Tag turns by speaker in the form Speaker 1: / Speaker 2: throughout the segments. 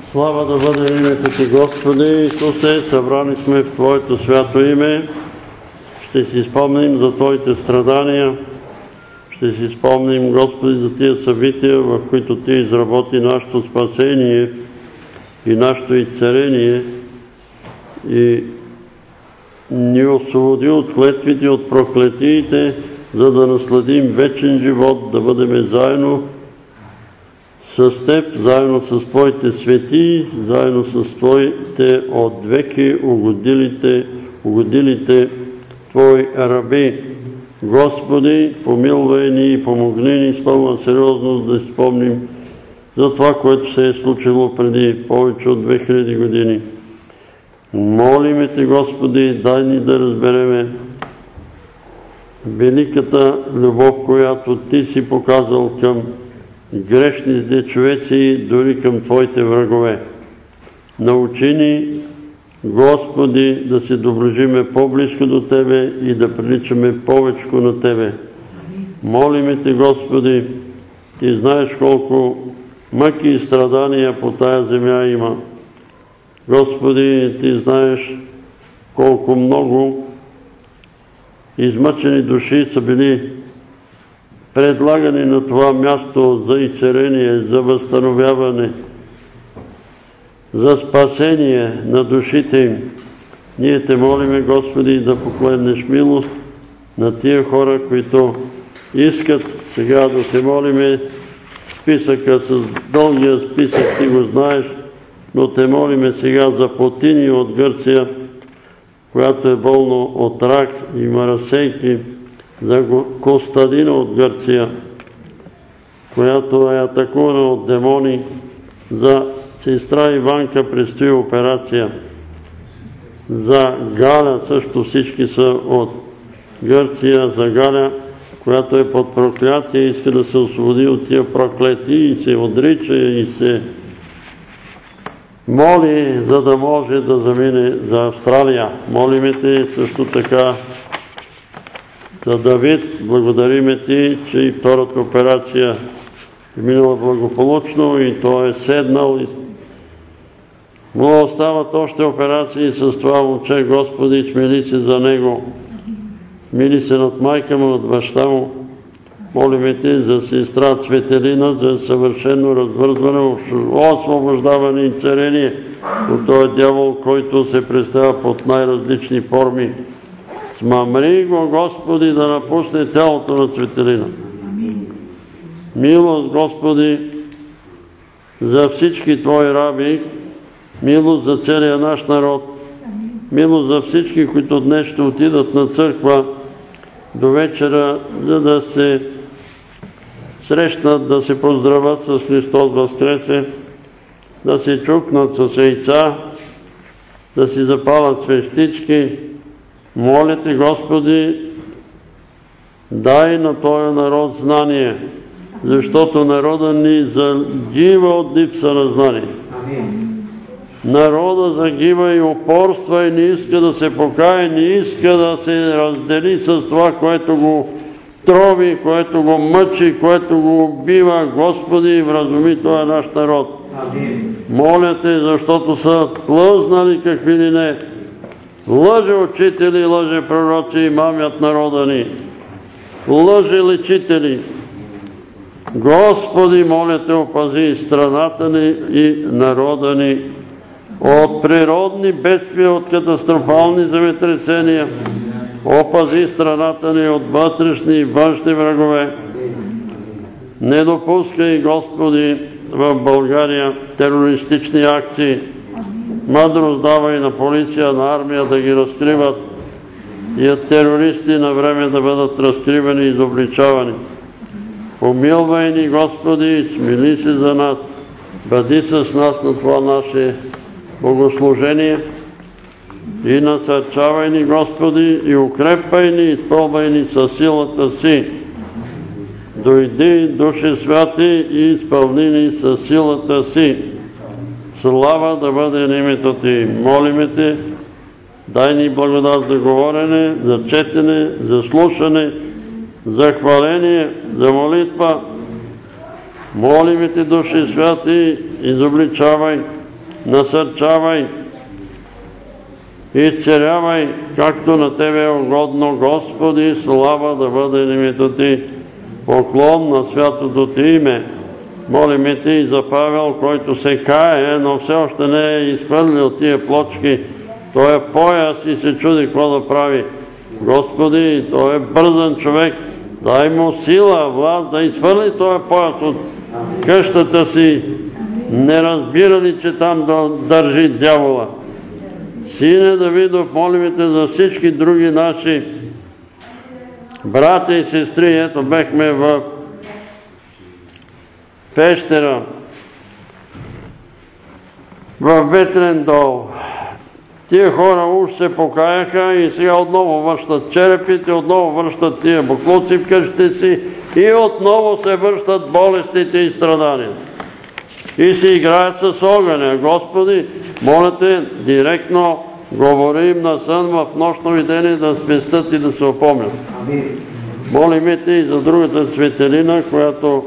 Speaker 1: Слава да бъде името Ти, Господи Исусе, събрани сме в Твоето свято име. Ще си спомним за Твоите страдания. Ще си спомним, Господи, за тия събития, в които Ти изработи нашето спасение и нашето изцеление и ни освободи от клетвите, от проклетиите, за да насладим вечен живот, да бъдем заедно с Теб, заедно с Твоите светии, заедно с Твоите от веки угодилите Твои раби. Господи, помилвай ни и помогни ни с пълна сериозност да спомним за това, което се е случило преди повече от 2000 години. Молиме Те, Господи, дай ни да разбереме великата любов, която Ти си показал към грешните човеци, дори към Твоите врагове. Научи ни, Господи, да се доближиме по-близко до Тебе и да приличаме повечко на Тебе. Молиме Те, Господи, Ти знаеш колко мъки и страдания по тая земя има. Господи, Ти знаеш колко много измъчени души са били предлагани на това място за изцеление, за възстановяване, за спасение на душите им. Ние Те молиме, Господи, да поклонеш милост на тия хора, които искат сега да Те молиме. Списъка с дългия списък Ти го знаеш, но Те молиме сега за Потини от Гърция, която е болно от рак и марасейки, за Костадина от Гърция, която е атакувана от демони, за сестра Иванка предстои операция, за Галя, също всички са от Гърция, за Галя, която е под проклятие, иска да се освободи от тия проклети и се отрича и се моли, за да може да замине за Австралия. Молиме Те също така за Давид. Благодариме Ти, че и втората операция е минала благополучно и той е седнал. Но остават още операции с това момче. Господи, смили се за него. Мили се над майка му, над баща му. Молиме Те за сестра Цветелина, за съвършено развързване, освобождаване и царение от този дявол, който се представя под най-различни форми. Смамри го, Господи, да напусне тялото на Цветелина. Милост, Господи, за всички Твои раби, милост за целия наш народ, милост за всички, които днес ще отидат на църква до вечера, за да се срещнат, да се поздравят с Христос Възкресе, да се чукнат с яйца, да си запалят свещички. Моля Те, Господи, дай на този народ знание, защото народа ни загива от липса на знание. Народа загива и упорства и не иска да се покае, не иска да се раздели с това, което го трови, което го мъчи, което го убива. Господи, вразуми този наш народ. Моля Те, защото са плъзнали какви ли не лъже учители, лъже пророци и мамят народа ни. Лъже лечители. Господи, моля Те, опази страната ни и народа ни от природни бедствия, от катастрофални земетресения. Опази страната ни от вътрешни и външни врагове. Не допускай, Господи, в България терористични акции. Мъдрост давай на полиция, на армия да ги разкриват и терористи на време да бъдат разкривани и изобличавани. Помилвай ни, Господи, смили се за нас. Бъди с нас на това наше богослужение и насърчавай ни, Господи, и укрепвай ни, изпълвай ни със силата Си. Дойди, Душе Святи, и изпълни ни със силата Си. Слава да бъде на името Ти. Молиме Те, дай ни благодат за говорене, за четене, за слушане, за хваление, за молитва. Молиме Те, Душе Святи, изобличавай насърчавай, изцелявай, както на Тебе е угодно, Господи, слава да бъде името Ти, поклон на святото Ти име. Молиме Ти за Павел, който се кае, но все още не е изхвърлил тия плочки. Той е пояс и се чуди какво да прави. Господи, той е бързан човек, дай му сила, власт да изхвърли този пояс от къщата си. Не разбира ли, че там държи дявола? Сине Давидов, молиме Те за всички други наши брати и сестри. Ето бехме в Пещера, в Ветрен дол. Тия хора уж се покаяха и сега отново връщат черепите, отново връщат тия буклуци в къщите си и отново се връщат болестите и страдания. И се играят с огъня. Господи, моля Те, директно говори им на сън в нощно видение да спестят и да се опомнят. Молиме Те и за другата Цветелина, която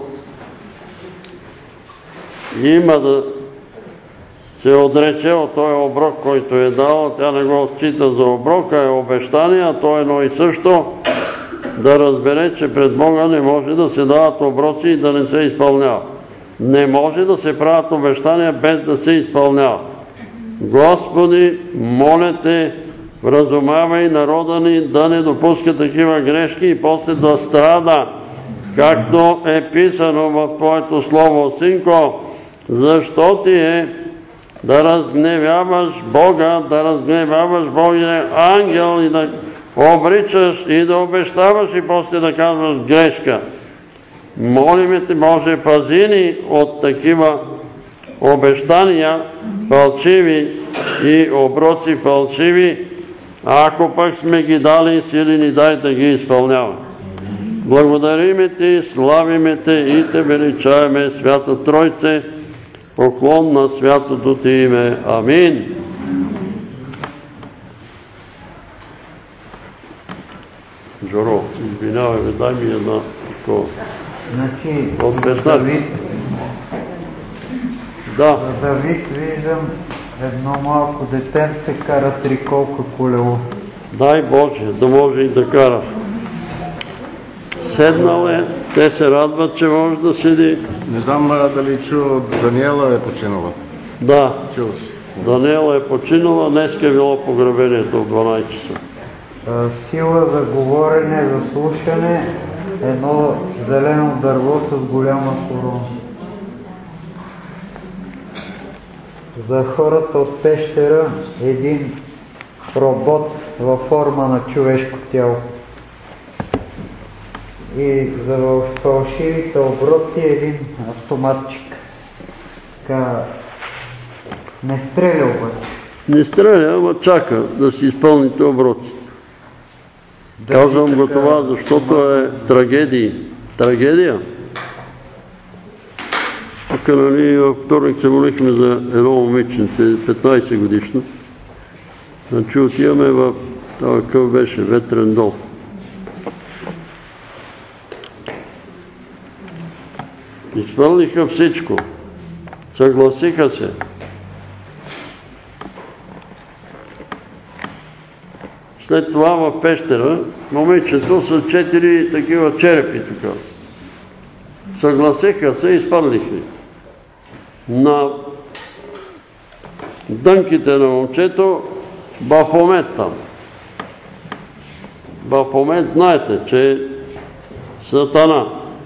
Speaker 1: има да се отрече от този оброк, който е дал. Тя не го счита за оброк, а е обещание, а то едно и също да разбере, че пред Бога не може да се дават оброци и да не се изпълнява. Не може да се правят обещания без да се изпълнява. Господи, моля Те, вразумявай народа ни да не допуска такива грешки и после да страда, както е писано в Твоето Слово, Синко, защо Ти е да разгневяваш Бога, да разгневяваш Божия ангел и да обричаш и да обещаваш и после да казваш грешка. Молиме Те, Боже, пази ни от такива обещания фалшиви и оброци фалшиви, а ако пък сме ги дали, сили ни дай да ги изпълняваме. Благодариме Ти, славиме Те и Те величаеме, Свята Тройце, поклон на святото Ти име. Амин. Жоро, извинявай, дай ми една такова. От песната. Да.
Speaker 2: За Давид виждам едно малко детенце кара триколка колело.
Speaker 1: Дай Боже, да може и да кара. Седнал е, те се радват, че може да седи.
Speaker 3: Не знам дали чу, Даниела е починала.
Speaker 1: Да, Даниела е починала, днеска е било погребението в 12 часа.
Speaker 2: Сила за говорене, за слушане, едно зелено дърво с голяма корона. За хората от Пещера един робот във форма на човешко тяло. И за фалшивите оброци един автоматчик. Така, не стреля обаче.
Speaker 1: Не стреля, ама чака да си изпълните оброците. Казвам го това, защото е трагедия. Тук, нали, във вторник се молихме за едно момиченце, 15 годишно. Значи отиваме в това къв беше, Ветрен дол. Изпълниха всичко. Съгласиха се. След това в Пещера момичето са 4 такива черепи тук. Съгласиха се и изпълниха. На дънките на момчето Бафомет там. Бафомет, знаете, че е Сатана.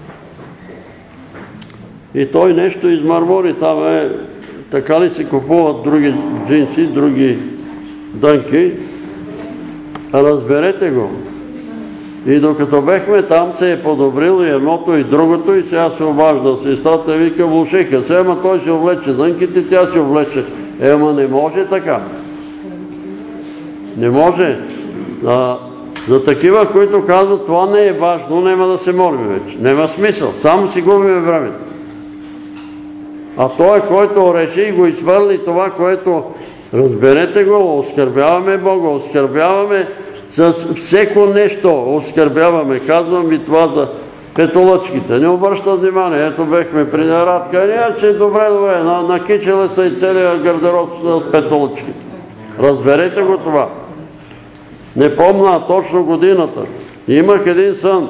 Speaker 1: И той нещо измърмори, там е, така ли се купуват други джинси, други дънки, разберете го. И докато бехме там, се е подобрил и едното и другото и сега се обажда сестрата и вика, влушиха се, ама той си облече дънките, тя си облече. Ема не може така. Не може. За такива, които казват, това не е важно, няма да се молим вече. Няма смисъл, само си губим времето. А той, който реши и го изхвърли това, което разберете го, оскърбяваме Бога, оскърбяваме с всеко нещо, оскърбяваме. Казвам ви това за петолъчките. Не обръщат внимание. Ето бехме при Радка. Че добре, накичали са и целият гардероб с петолъчките. Разберете го това. Не помня точно годината. Имах един сън.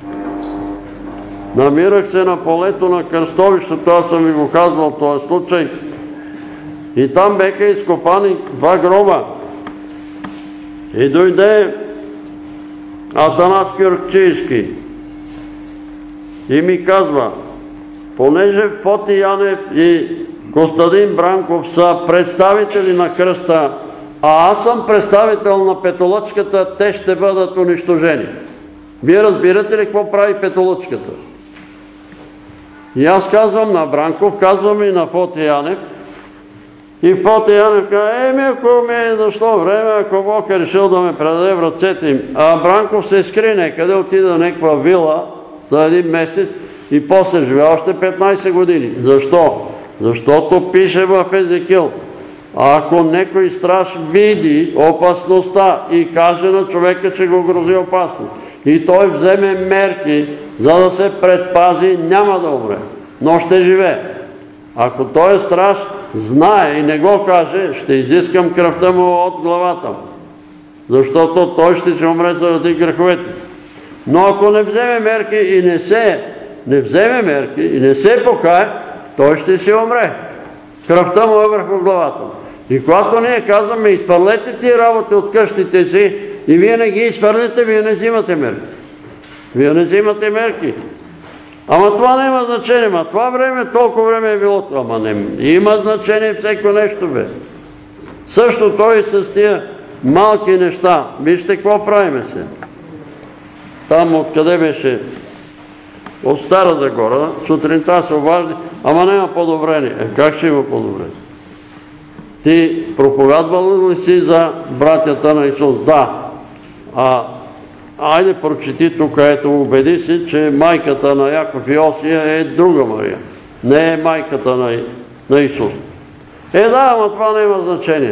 Speaker 1: Намирах се на полето на кръстовището, аз съм ви го казвал този случай. И там беха изкопани 2 гроба. И дойде Атанас Кюркчийски и ми казва, понеже Фоти Янев и Костадин Бранков са представители на кръста, а аз съм представител на петолъчката, те ще бъдат унищожени. Вие разбирате ли какво прави петолъчката? И аз казвам на Бранков, казвам и на Фоти Янев. И Фоти Янев казва, ако ми е дошло време, ако Бог е решил да ме предаде в ръцете им. А Бранков се скри некъде, отида на някаква вила за 1 месец и после живе още 15 години. Защо? Защото пише в Езекил, ако некой страж види опасността и каже на човека, че го грози опасност, и той вземе мерки, за да се предпази, няма да умре, но ще живее. Ако той страж знае и не го каже, ще изискам кръвта му от главата, защото той ще умре заради греховете. Но ако не вземе мерки и не се покае, той ще си умре. Кръвта му е върху главата. И когато ние казваме, изпърлете тия работи от къщите си и вие не ги изпърлите, вие не взимате мерки. Вие не взимате мерки. Ама това няма значение, това време, толкова време е било това. Ама не, има значение всеко нещо, бе. Също той с тия малки неща. Вижте какво правиме се. Там откъде беше? От Стара Загора, сутринта се обажди, ама няма подобрение. Как ще има подобрение? Ти проповядвал ли си за братята на Исус? Да. Айде прочети тук, ето убеди си, че майката на Яков и Осия е друга Мария. Не е майката на Исус. Да, ама това няма значение.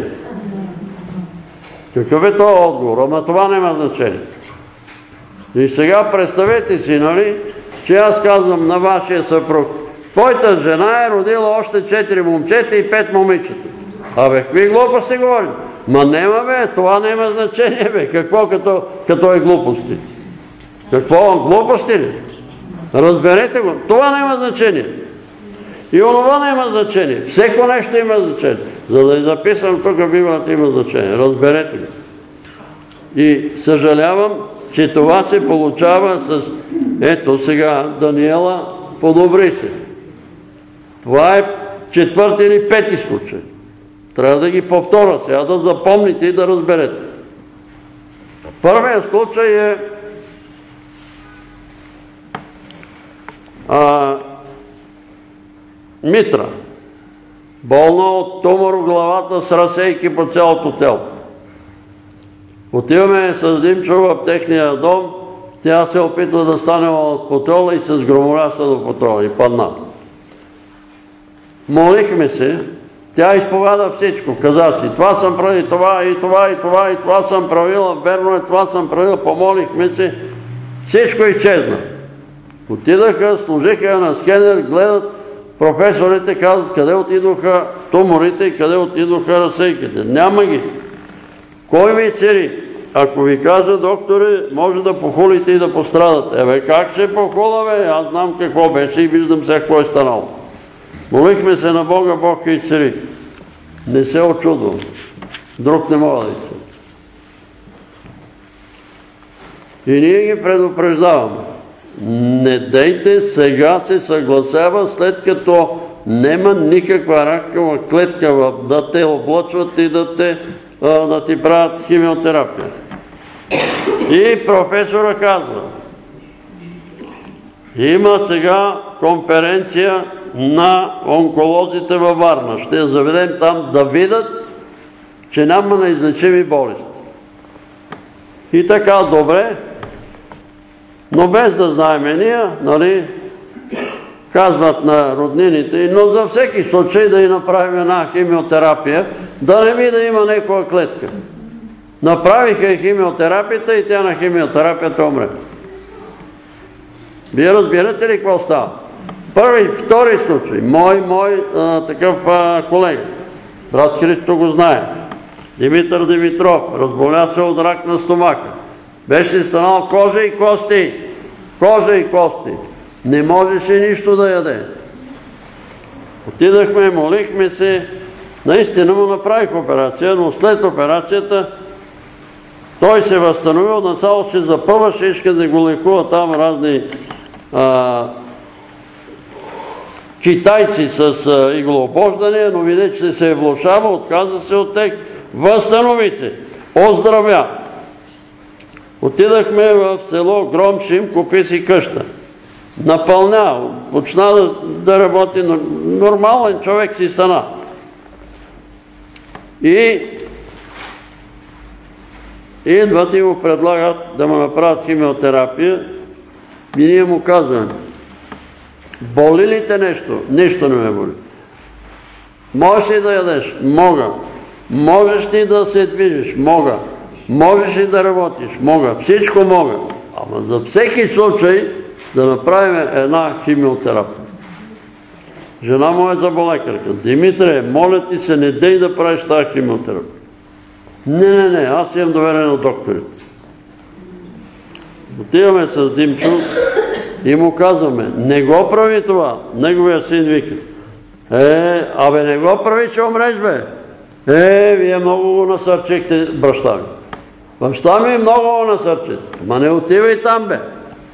Speaker 1: Какъв е този отговор? Ама това няма значение. И сега представете си, нали, че аз казвам на вашия съпруг, твоята жена е родила още 4 момчета и 5 момичета. Какви глупости говорим? Ма нема, бе, това няма значение, бе. Какво като е глупости? Какво? Глупости ли? Разберете го. Това няма значение. И онова няма значение. Всеко нещо има значение. За да е записано тук Библията има значение. Разберете го. И съжалявам, че това се получава с... Ето сега, Даниела, подобри се. Това е 4 или 5 случай. Трябва да ги повторя сега, да запомните и да разберете. Първият случай е Митра. Болна от тумор в главата с разсейки по цялото тело. Отиваме с Димчо в техния дом, тя се опитва да стане от потола и се сгромоляса до потола и падна. Молихме се, тя изповяда всичко, каза си, това съм правил, това съм правила, верно е, това съм правила, помолихме се, всичко изчезна. Отидаха, служиха я на скенер, гледат, професорите казват къде отидоха туморите и къде отидоха разсейките. Няма ги. Кой ми цели? Ако ви кажа, докторе, може да похулите и да пострадате. Как ще похула, бе? Аз знам какво беше и виждам сега какво е станало. Молихме се на Бога, Бог и цели. Не се очудвам. Друг не мога да изцели. И ние ги предупреждаваме. Не дейте сега се съгласява, след като нема никаква ракова клетка да те облъчват и да ти правят химиотерапия. И професора казва, има сега конференция на онколозите във Варна. Ще я заведем там да видят, че няма неизлечими болести. И така, добре, но без да знаем ние, нали, казват на роднините, но за всеки случай да й направим една химиотерапия, да не би да има някаква клетка. Направиха и химиотерапията и тя на химиотерапията умре. Вие разбирате ли какво става? Първи, втори случай. Мой такъв колега. Брат Христо го знае. Димитър Димитров. Разболя се от рак на стомаха. Беше станал кожа и кости. Кожа и кости. Не можеше нищо да яде. Отидахме, молихме се. Наистина му направих операция, но след операцията той се възстановил, нацало се запъваше, иска да го лекува там разни китайци с иглообождане, но виде, че се е влошава, отказа се от тях, възстанови се, оздравя. Отидахме в село Громшим, купи си къща. Напълня, почна да работи, нормален човек си стана. И идват и му предлагат да му направят химиотерапия и ние му казваме: боли ли те нещо? Нищо не ме боли. Можеш ли да ядеш? Мога. Можеш ли да се движиш? Мога. Можеш ли да работиш? Мога. Всичко мога. Ама за всеки случай да направим една химиотерапия. Жена му е заболекарка. Димитре, моля ти се, не дей да правиш тази химиотерапия. Не, аз имам доверие на докторите. Отиваме с Димчо и му казваме: не го прави това. Неговия син вика: абе не го прави, ще умреш, бе. Вие много го насърчихте, баща ми. Баща ми много го насърчите. Ма не отивай там, бе.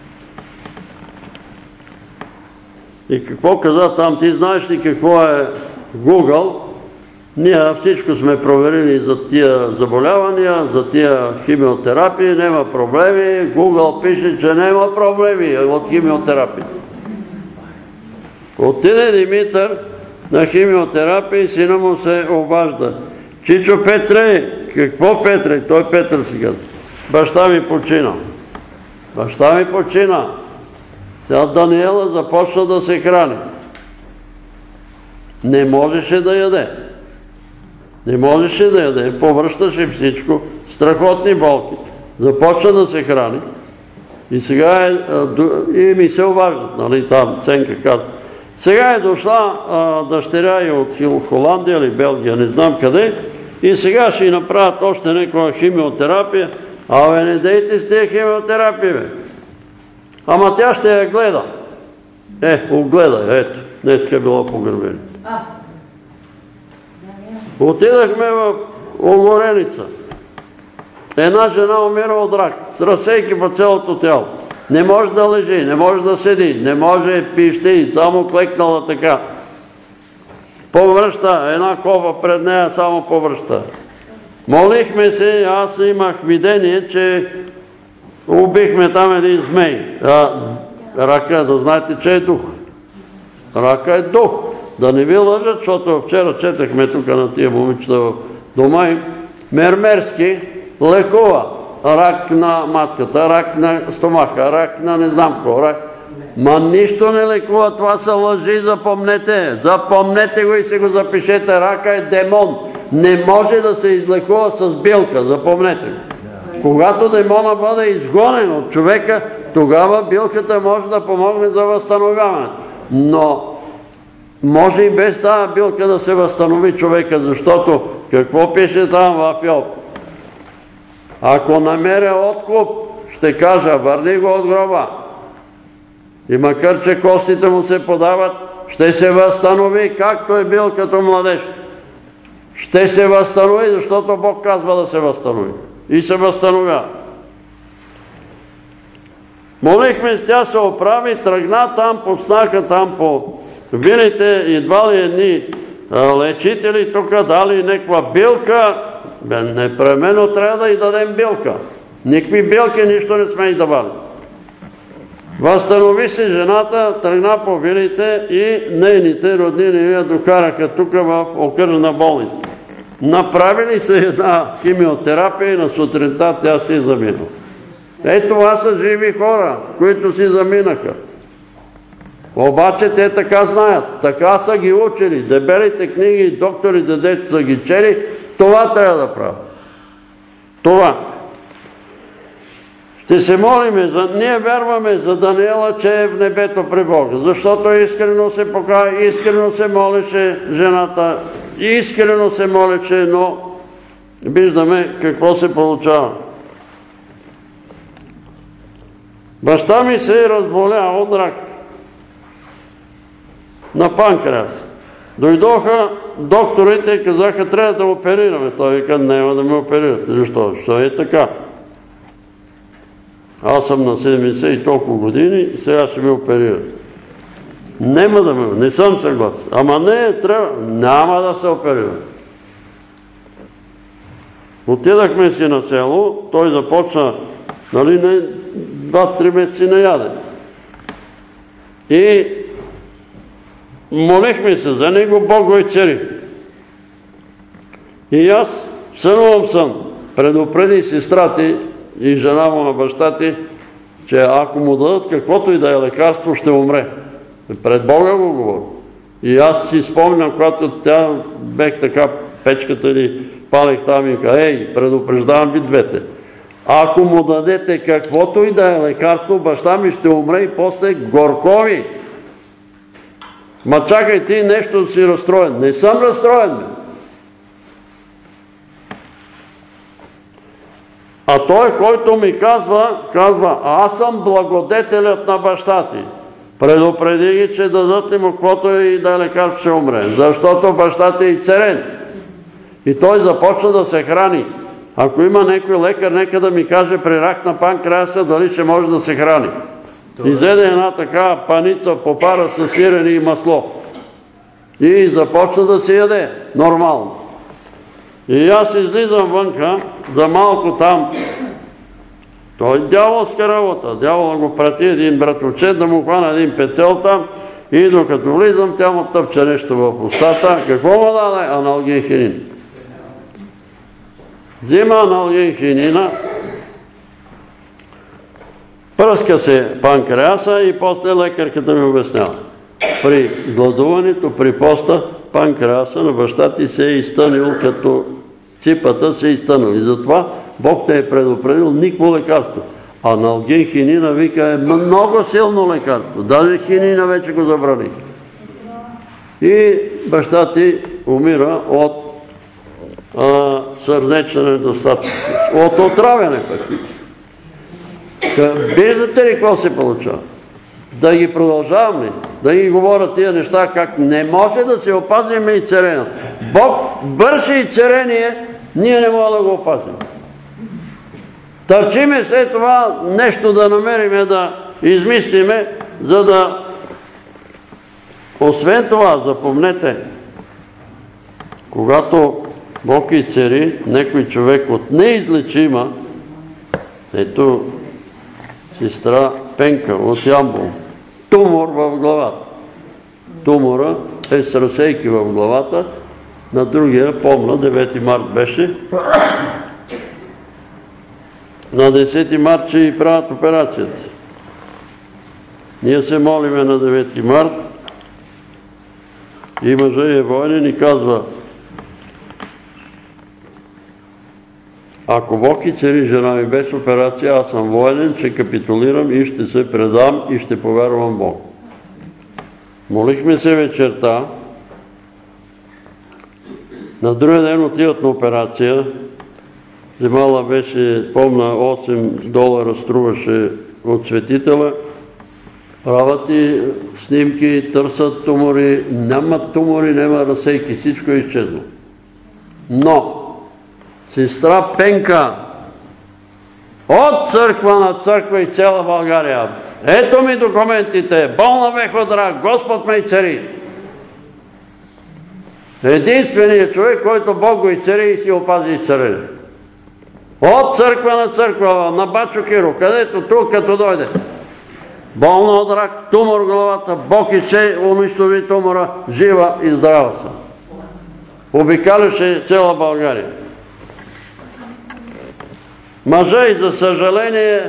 Speaker 1: И какво каза там? Ти знаеш ли какво е Google? Ние всичко сме проверили за тия заболявания, за тия химиотерапии, няма проблеми. Google пише, че няма проблеми от химиотерапия. Отиде Димитър на химиотерапия и сина му се обажда: Чичо Петре, какво Петре? Той Петър си казва: баща ми почина. Баща ми почина. Сега Даниела започна да се храни. Не можеше да яде. Не можеше да яде, повръщаше всичко, страхотни болки. Започна да се храни. И сега и ми се обаждат, нали, там Ценка казва: сега е дошла дъщеря и от Холандия или Белгия, не знам къде, и сега ще й направят още някаква химиотерапия. Абе, не дейте с тия химиотерапия, бе. Ама тя ще я гледа. Огледай, ето, днеска е било погребение. Отидахме в Огореница. Една жена умира от рак, с разсейки по цялото тяло. Не може да лежи, не може да седи, не може пищи, само клекнала така. Повръща, една кофа пред нея само повръща. Молихме се, аз имах видение, че убихме там един змей. Рака, да знаете, че е дух. Рака е дух. Да не ви лъжат, защото вчера четахме тук на тия момичета в дома им. Мермерски лекува рак на матката, рак на стомаха, рак на не знам какво. Ма нищо не лекува, това са лъжи, запомнете. Запомнете го и се го запишете. Рака е демон. Не може да се излекува с билка, запомнете го. Когато демона бъде изгонен от човека, тогава билката може да помогне за възстановяването. Но може и без тази билка да се възстанови човека, защото какво пише там в Йов? Ако намеря откуп, ще кажа: върни го от гроба. И макар че костите му се подават, ще се възстанови, както е бил като младеж. Ще се възстанови, защото Бог казва да се възстанови. И се възстановява. Молихме се, тя се оправи, тръгна там, подснаха там по вилите, едва ли едни лечители тук дали някаква билка. Непременно трябва да й дадем билка. Никакви билки, нищо не сме й давали. Възстанови се жената, тръгна по вилите и нейните роднини я докараха тук в окръжна болница. Направили се една химиотерапия и на сутринта тя си заминала. Това са живи хора, които си заминаха. Обаче те така знаят, така са ги учили. Дебелите книги, докторите, дето са ги чели, това трябва да правят. Това. Ще се молиме, ние вярваме за Даниела, че е в небето при Бога, защото искрено се покая, искрено се молеше жената, искрено се молеше, но виждаме какво се получава. Баща ми се разболя от рак на панкреас. Дойдоха докторите и казаха, трябва да оперираме. Той вика, няма да ме оперирате. Защо? Защо е така? Аз съм на 70 и толкова години и сега ще ме оперират. Нема да ме, не съм съгласен. Ама не, трябва, няма да се оперира. Отидахме си на село, той започна, нали, 2-3 месеци не яде. И молихме се за него, Бог го изцели. И аз сънувам сън, предупреди сестра ти и жена му на баща ти, че ако му дадат каквото и да е лекарство, ще умре. Пред Бога го говоря. И аз си спомням, когато тя бех така печката или палех там и казах, ей, предупреждавам ви двете. Ако му дадете каквото и да е лекарство, баща ми ще умре и после горкови. Ма чакай, ти нещо си разстроен. Не съм разстроен. А той, който ми казва, аз съм благодетелят на баща ти. Предупреди ги, че дадат ли му каквото и да е лекарство, ще умре. Защото баща ти е царен. И той започна да се храни. Ако има някой лекар, нека да ми каже при рак на панкреаса дали ще може да се храни. Изеде една такава паница попара с сирене и масло. И започна да се яде. Нормално. И аз излизам вънка, за малко там. Той е дяволска работа. Дявола го прати един братовчет да му хвана един петел там. И докато влизам, тя му тъпче нещо в устата. Какво му даде? Аналгин хинин. Взима аналгин хинина, пръска се панкреаса и после лекарката ми обяснява. При гладуването, при поста, панкреаса на баща ти се е изтънил, като ципата се е изтънил. И затова Бог те е предупредил никакво лекарство. Аналгин хинина, вика, е много силно лекарство. Даже хинина вече го забраних. И баща ти умира от сърдечна недостатъчност. От отравяне пък. Виждате ли какво се получава? Да ги продължаваме, да ги говорят тия неща, как не може да се опазим и царенето. Бог върши и царение, ние не можем да го опазим. Търчиме след това нещо да намериме, да измислиме, за да... Освен това, запомнете, когато Бог изцери някой човек от неизлечима, ето сестра Пенка от Ямбол, тумор в главата. Тумора е с разсейки в главата, на другия, помня, 9 март беше, на 10 март ще и правят операцията. Ние се молиме на 9 март и мъжа е военен и казва: ако Бог изцели жена ми без операция, аз съм военен, ще капитулирам и ще се предам и ще повярвам Бог. Молихме се вечерта, на другия ден отиват на операция, вземала беше, помна, $8 струваше от светителя, правят и снимки, търсят тумори, няма тумори, няма разсейки, всичко е изчезло. Но сестра Пенка от църква на църква и цяла България, ето ми документите, болна бех от рак, Господ ме изцели. Единственият човек, който Бог го изцели и си опази изцеление. От църква на църква, на Бачо Киро, където тук, като дойде. Болна от рак, тумор в главата, Бог изцели, унищожи тумора, жива и здрава са. Обикаляше цяла България. Мъжа и за съжаление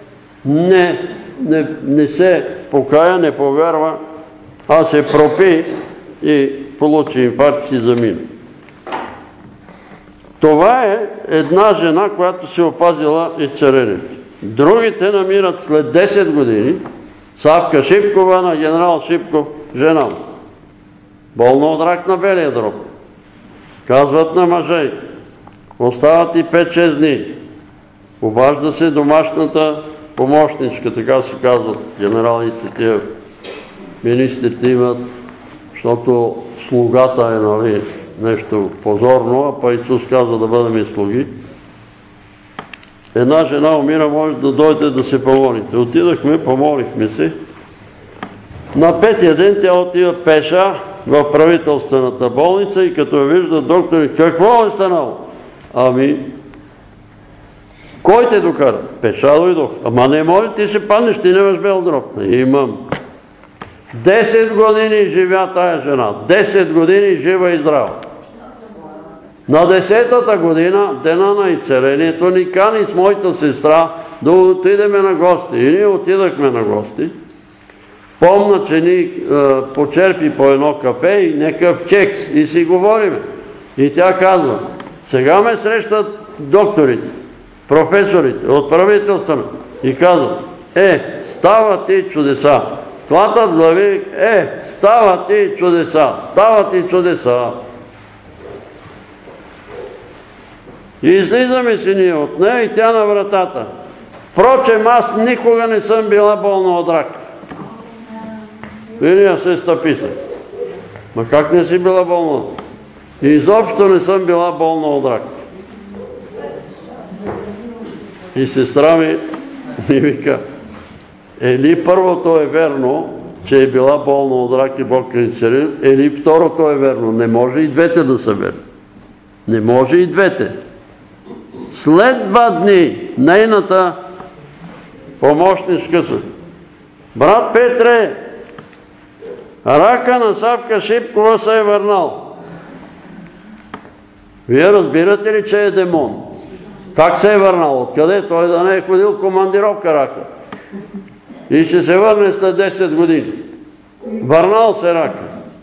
Speaker 1: не се покая, не повярва, а се пропи и получи инфаркт и замина. Това е една жена, която се опазила и царенето. Другите намират след 10 години Савка Шипкова на генерал Шипков, жена му. Болна от рак на белия дроб. Казват на мъже, остават и 5-6 дни. Обажда се домашната помощничка, така се казват генералите, тия министрите имат, защото слугата е, нали, нещо позорно, а па Исус казва да бъдем и слуги. Една жена умира, може да дойде да се помолите. Отидахме, помолихме се. На 5-тия ден тя отива пеша в правителствената болница и като я вижда доктори, какво е станало? Ами, кой те докара? Пеша дойдох. Ама не може, ти ще паднеш, ти нямаш бел дроб. Имам. 10 години живя тая жена. 10 години жива и здрава. На 10-та година, дена на изцелението, ни кани с моята сестра да отидеме на гости. И ние отидахме на гости. Помна, че ни почерпи по едно кафе и някакъв кекс и си говориме. И тя казва, сега ме срещат докторите, професорите от правителството и казват, стават и чудеса. Клатат глави, стават и чудеса, стават и чудеса. И излизаме си ние от нея и тя на вратата. Впрочем, аз никога не съм била болна от рак. И ние се стъписах. Ма как не си била болна? И изобщо не съм била болна от рак. И сестра ми вика, или първото е верно, че е била болна от рак и Бог е изцелил, или второто е верно. Не може и двете да са верни. Не може и двете. След 2 дни нейната помощничка се. Брат Петре, рака на Савка Шипкова се е върнал. Вие разбирате ли, че е демон? Как се е върнал? Откъде? Той да не е ходил командировка рака. И ще се върне след 10 години. Върнал се рака.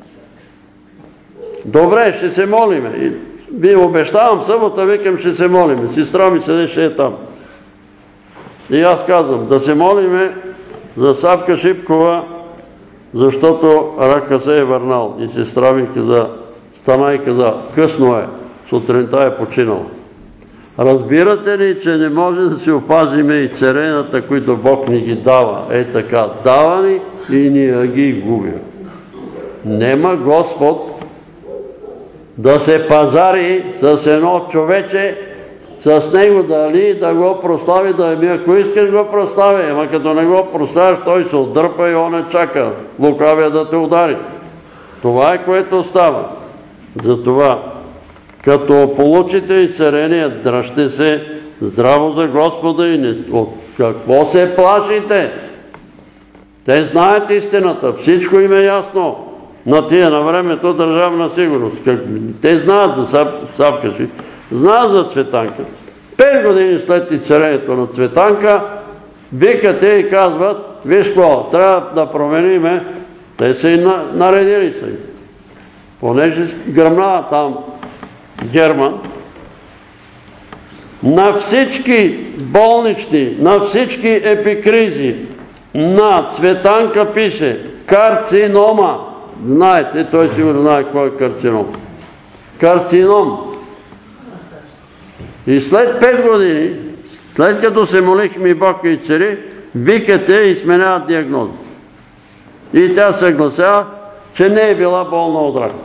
Speaker 1: Добре, ще се молиме. Ви обещавам събота, викам, ще се молиме. Сестра ми седеше там. И аз казвам, да се молиме за Савка Шипкова, защото рака се е върнал. И сестра ми каза, стана и каза, късно е, сутринта е починала. Разбирате ли, че не може да си опазиме и царената, които Бог ни ги дава? Е така, дава ни и ние ги губим. Нема Господ да се пазари с едно човече, с него дали да го прослави, да ми ако искаш го прослави, ама като не го прославиш, той се отдърпа и он чака лукавия да те удари. Това е, което става. Затова, като получите и царение, дръжте се здраво за Господа и от какво се плашите? Те знаят истината, всичко им е ясно. На тия на времето държавна сигурност. Те знаят за Савка си, знаят за Цветанка. 5 години след изцелението на Цветанка, викате и казват, виж какво, трябва да промениме, те са и наредили са. Понеже гръмнава там Герман, на всички болнични, на всички епикризи, на Цветанка пише карцинома. Знаете, той сигурно знае какво е карцином. Карцином. И след 5 години, след като се молихме и Бог и цари, викате и сменяват диагноза. И тя се гласява, че не е била болна от рак.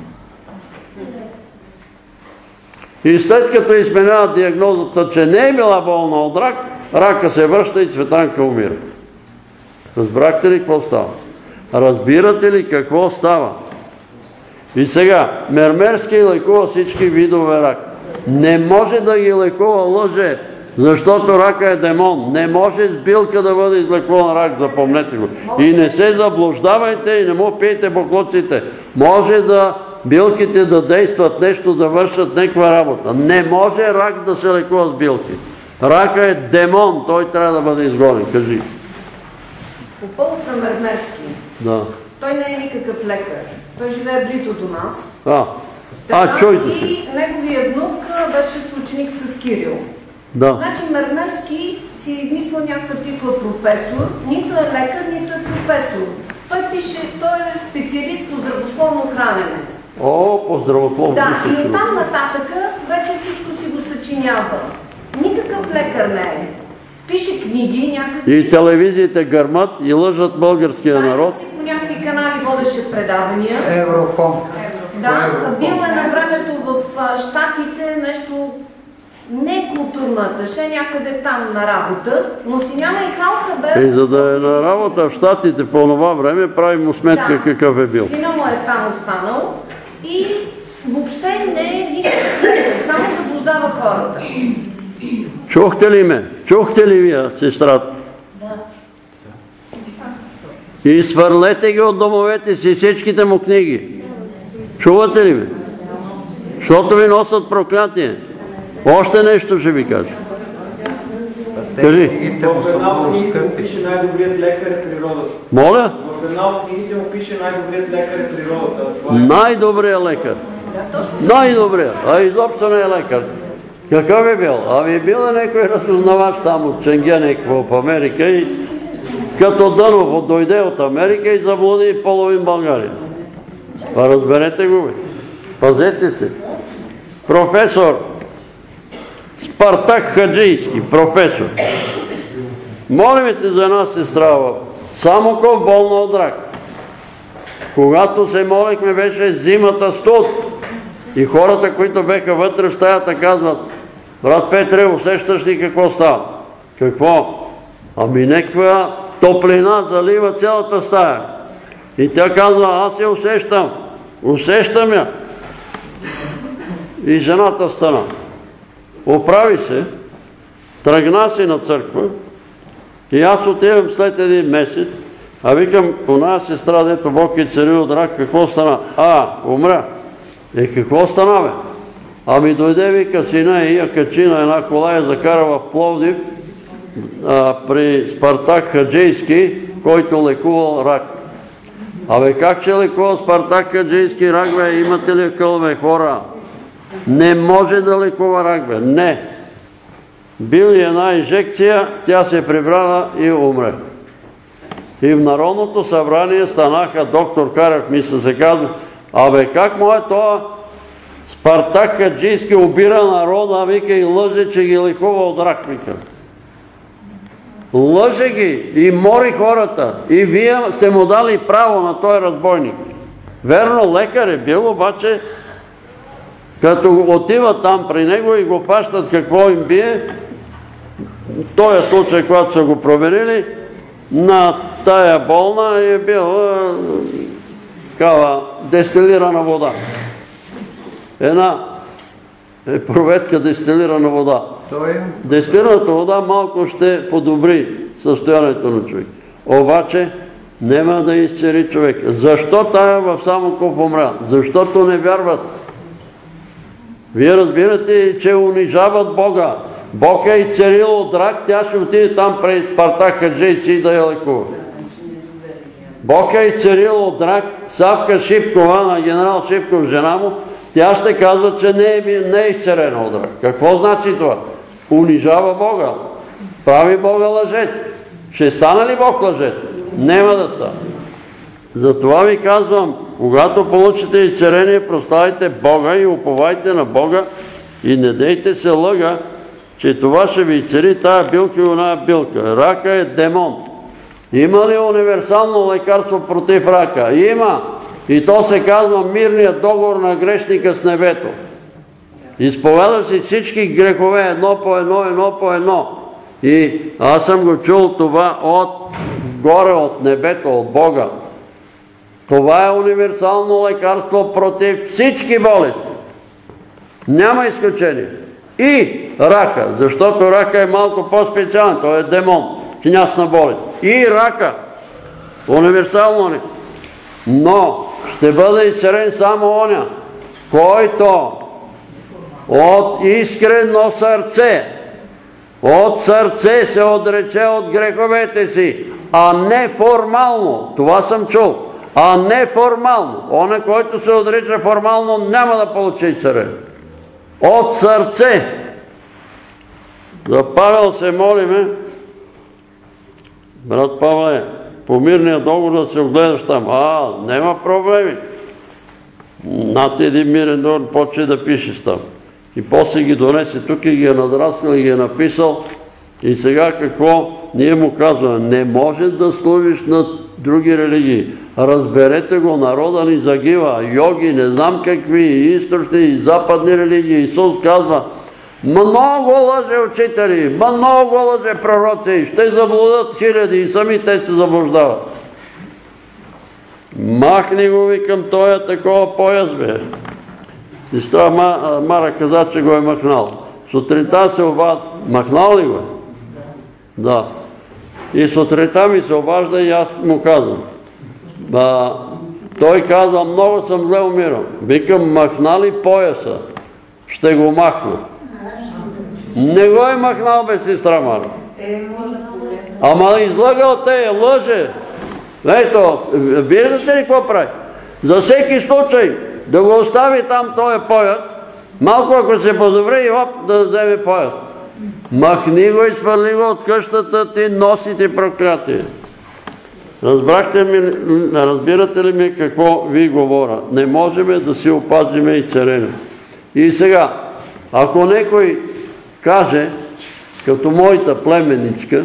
Speaker 1: И след като изменяват диагнозата, че не е била болна от рак, рака се връща и Цветанка умира. Разбрахте ли какво става? Разбирате ли какво става? И сега, Мермерски лекува всички видове рак. Не може да ги лекува лъже, защото рака е демон. Не може с билка да бъде излекуван рак, запомнете го. И не се заблуждавайте и не му пийте боклуците. Може да билките да действат нещо, да вършат някаква работа. Не може рак да се лекува с билки. Рака е демон, той трябва да бъде изгонен. Кажи.
Speaker 4: По повод на Мермерски.
Speaker 1: Да.
Speaker 4: Той не е никакъв лекар. Той живее близо до нас.
Speaker 1: Чуйте се.
Speaker 4: И неговия внук беше съученик с Кирил.
Speaker 1: Да.
Speaker 4: Значи Мермерски си е измислил някакъв титла професор, нито е лекар, нито е професор. Той е специалист по здравословно хранене.
Speaker 1: По здравословно.
Speaker 4: Да, и оттам нататък вече всичко си го съчинява. Никакъв лекар не е. Пише книги, някакви...
Speaker 1: И телевизиите гърмат и лъжат българския народ.
Speaker 4: По някакви канали водеше предавания.
Speaker 2: Евроком.
Speaker 4: Да, бил е на времето в Щатите нещо не културно аташе, някъде там на работа, но си няма и халка бе...
Speaker 1: И за да е на работа в Щатите по това време, прави му сметка какъв е бил.
Speaker 4: Сина му е там останал и въобще не е никакъв лекар, само заблуждава хората.
Speaker 1: Чухте ли ме? Чухте ли вие, сестрата?
Speaker 4: Да.
Speaker 1: И свърлете ги от домовете си, всичките му книги. Чувате ли ме? Защото ви носят проклятие. Още нещо ще ви кажа. Кажи.
Speaker 5: В една от книгите му пише най-добрият лекар е природата.
Speaker 1: Моля?
Speaker 5: В една от книгите му пише най-добрият лекар е природата.
Speaker 1: Най-добрият лекар. Най-добрият. А изобщо не е лекар. Какъв е бил? Ами бил е някой разузнавач там от Шенгенек в Америка и като Дънов дойде от Америка и заблуди половин България. Разберете го, бе. Пазете се. Професор Спартак Хаджийски, професор. Молим се за една сестра в Самоков, болна от рак. Когато се молихме, беше зимата студ. И хората, които беха вътре в стаята, казват: брат Петре, усещаш ли какво става? Какво? Ами някаква топлина залива цялата стая. И тя казва: аз я усещам. Усещам я. И жената стана. Оправи се, тръгна си на църква и аз отивам след един месец, а викам: оная сестра, дето Бог е царил от рак, какво стана? Умря. Какво стана, бе? Ами дойде, вика, сина и я качи на една кола и я закара в Пловдив при Спартак Хаджийски, който лекувал рак. Абе как ще лекува Спартак Хаджийски рак, бе? Имате ли кълве, хора? Не може да лекува рак, бе. Не. Бил и една инжекция, тя се прибрала и умре. И в Народното събрание станаха, доктор Карев мисля се казва: абе как му е това Спартак Хаджийски обира народа, вика, и лъже, че ги лекува от рак, вика. Лъже ги и мори хората. И вие сте му дали право на този разбойник. Верно, лекар е бил, обаче като отиват там при него и го пащат какво им бие, в този случай, когато са го проверили, на тая болна е била такава дестилирана вода. Една проветка дестилирана вода. Дестилираната вода малко ще подобри състоянието на човек. Обаче няма да изцели човек. Защо тая в Самоков умря? Защото не вярват. Вие разбирате, че унижават Бога. Бог е изцелил от рак, тя ще отиде там при Спартак Хаджийски и да я лекува. Бог е изцелил от рак Савка Шипкова, на генерал Шипков, жена му, тя ще казва, че не е изцелена от рак. Какво значи това? Унижава Бога. Прави Бога лъжец. Ще стане ли Бог лъжец? Нема да стане. Затова ви казвам, когато получите изцеление, прославяйте Бога и уповайте на Бога и не дейте се лъга, че това ще ви изцели тая билка и оная билка. Рака е демон. Има ли универсално лекарство против рака? Има. И то се казва мирният договор на грешника с небето. Изповяда си всички грехове едно по едно. И аз съм го чул това горе от небето, от Бога. Това е универсално лекарство против всички болести. Няма изключение. И рака, защото рака е малко по-специален, той е демон, княз на болест. И рака, универсално ли? Но ще бъде изцелен само оня, който от искрено сърце, от сърце се отрече от греховете си, а не формално. Това съм чул. А не формално. Оня, който се отрича формално, няма да получи изцеление. От сърце. За Павел се молиме. Брат Павле, по мирния договор да се огледаш там. Нема проблеми. Над един мирен договор почне да пишеш там. И после ги донесе тук и ги е надраскал и ги е написал. И сега какво ние му казваме? Не можеш да служиш на други религии. Разберете го, народа ни загива. Йоги, не знам какви, и източни, и западни религии. Исус казва, много лъже учители, много лъже пророци, ще заблудят хиляди и сами те се заблуждават. Махни го, викам, той е такова пояс, бе. И с това Мара каза, че го е махнал. Сутринта се обажда. Махнал ли го е? Да. И сутринта ми се обажда и аз му казвам. Той казва, много съм зле умирал. Викам, махна ли пояса? Ще го махна. Не го е махнал, бе, сестра Мара. Ама излъгал те, лъже. Ето, виждате ли какво прави? За всеки случай да го остави там този пояс, малко ако се подобри и хоп, да вземе пояс. Махни го и свърли го от къщата ти, носи ти проклятие. Разбирате ли ми какво ви говоря? Не можем да си опазиме и царено. И сега, ако некой каже, като моята племенничка,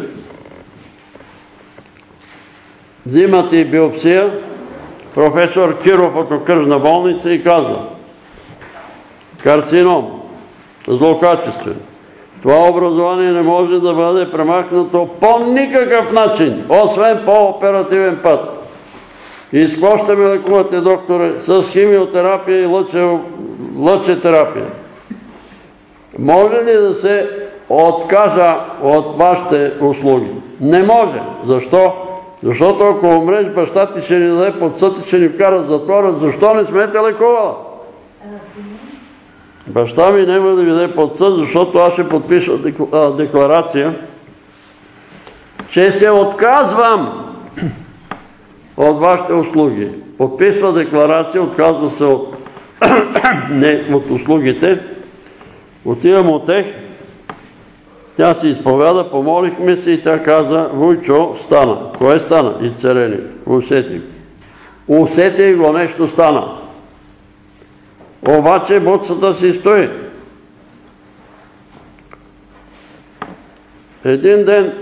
Speaker 1: взимате и биопсия, професор Киров от окръжна болница и казва, карцином, злокачествен. Това образование не може да бъде премахнато по никакъв начин, освен по оперативен път. И с какво ще ме лекувате, докторе? С химиотерапия и лъчетерапия. Може ли да се откажа от вашите услуги? Не може. Защо? Защото ако умреш, баща ти ще ни даде под съд и ще ни вкара в затвора. Защо не сме те лекувала? Баща ми няма да ви даде под съд, защото аз ще подпиша декларация, че се отказвам от вашите услуги. Подписва декларация, отказва се от услугите. Отивам от тех, тя се изповяда, помолихме се и тя каза, Вуйчо, стана. Кое стана? И царени. Усетих. Усетих го, нещо стана. Обаче буцата си стои. Един ден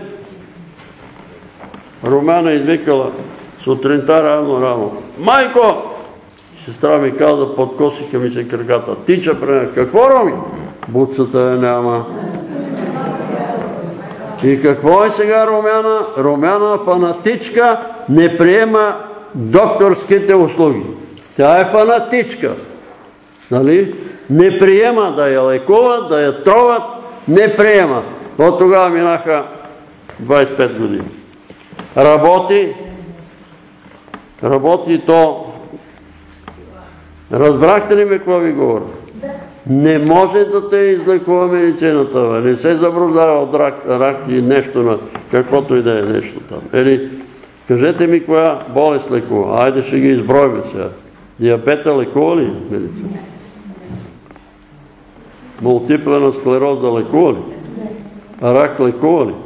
Speaker 1: Румяна извикала сутринта рано. Майко! Сестра ми каза, подкосиха ми се краката. Тича при нея. Какво, Роми? Буцата я няма. И какво е сега Румяна? Румяна фанатичка не приема докторските услуги. Тя е фанатичка. Нали? Не приема да я лекуват, да я троват, не приема. От тогава минаха 25 години. Работи то. Разбрахте ли ме какво ви говоря? Не може да те излекува медицината, не се заброждава от рак и нещо на каквото и да е нещо там. Кажете ми коя болест лекува. Айде ще ги изброиме сега. Диабета лекува ли медицина? Мултиплена склероза лекува ли? Рак лекува ли?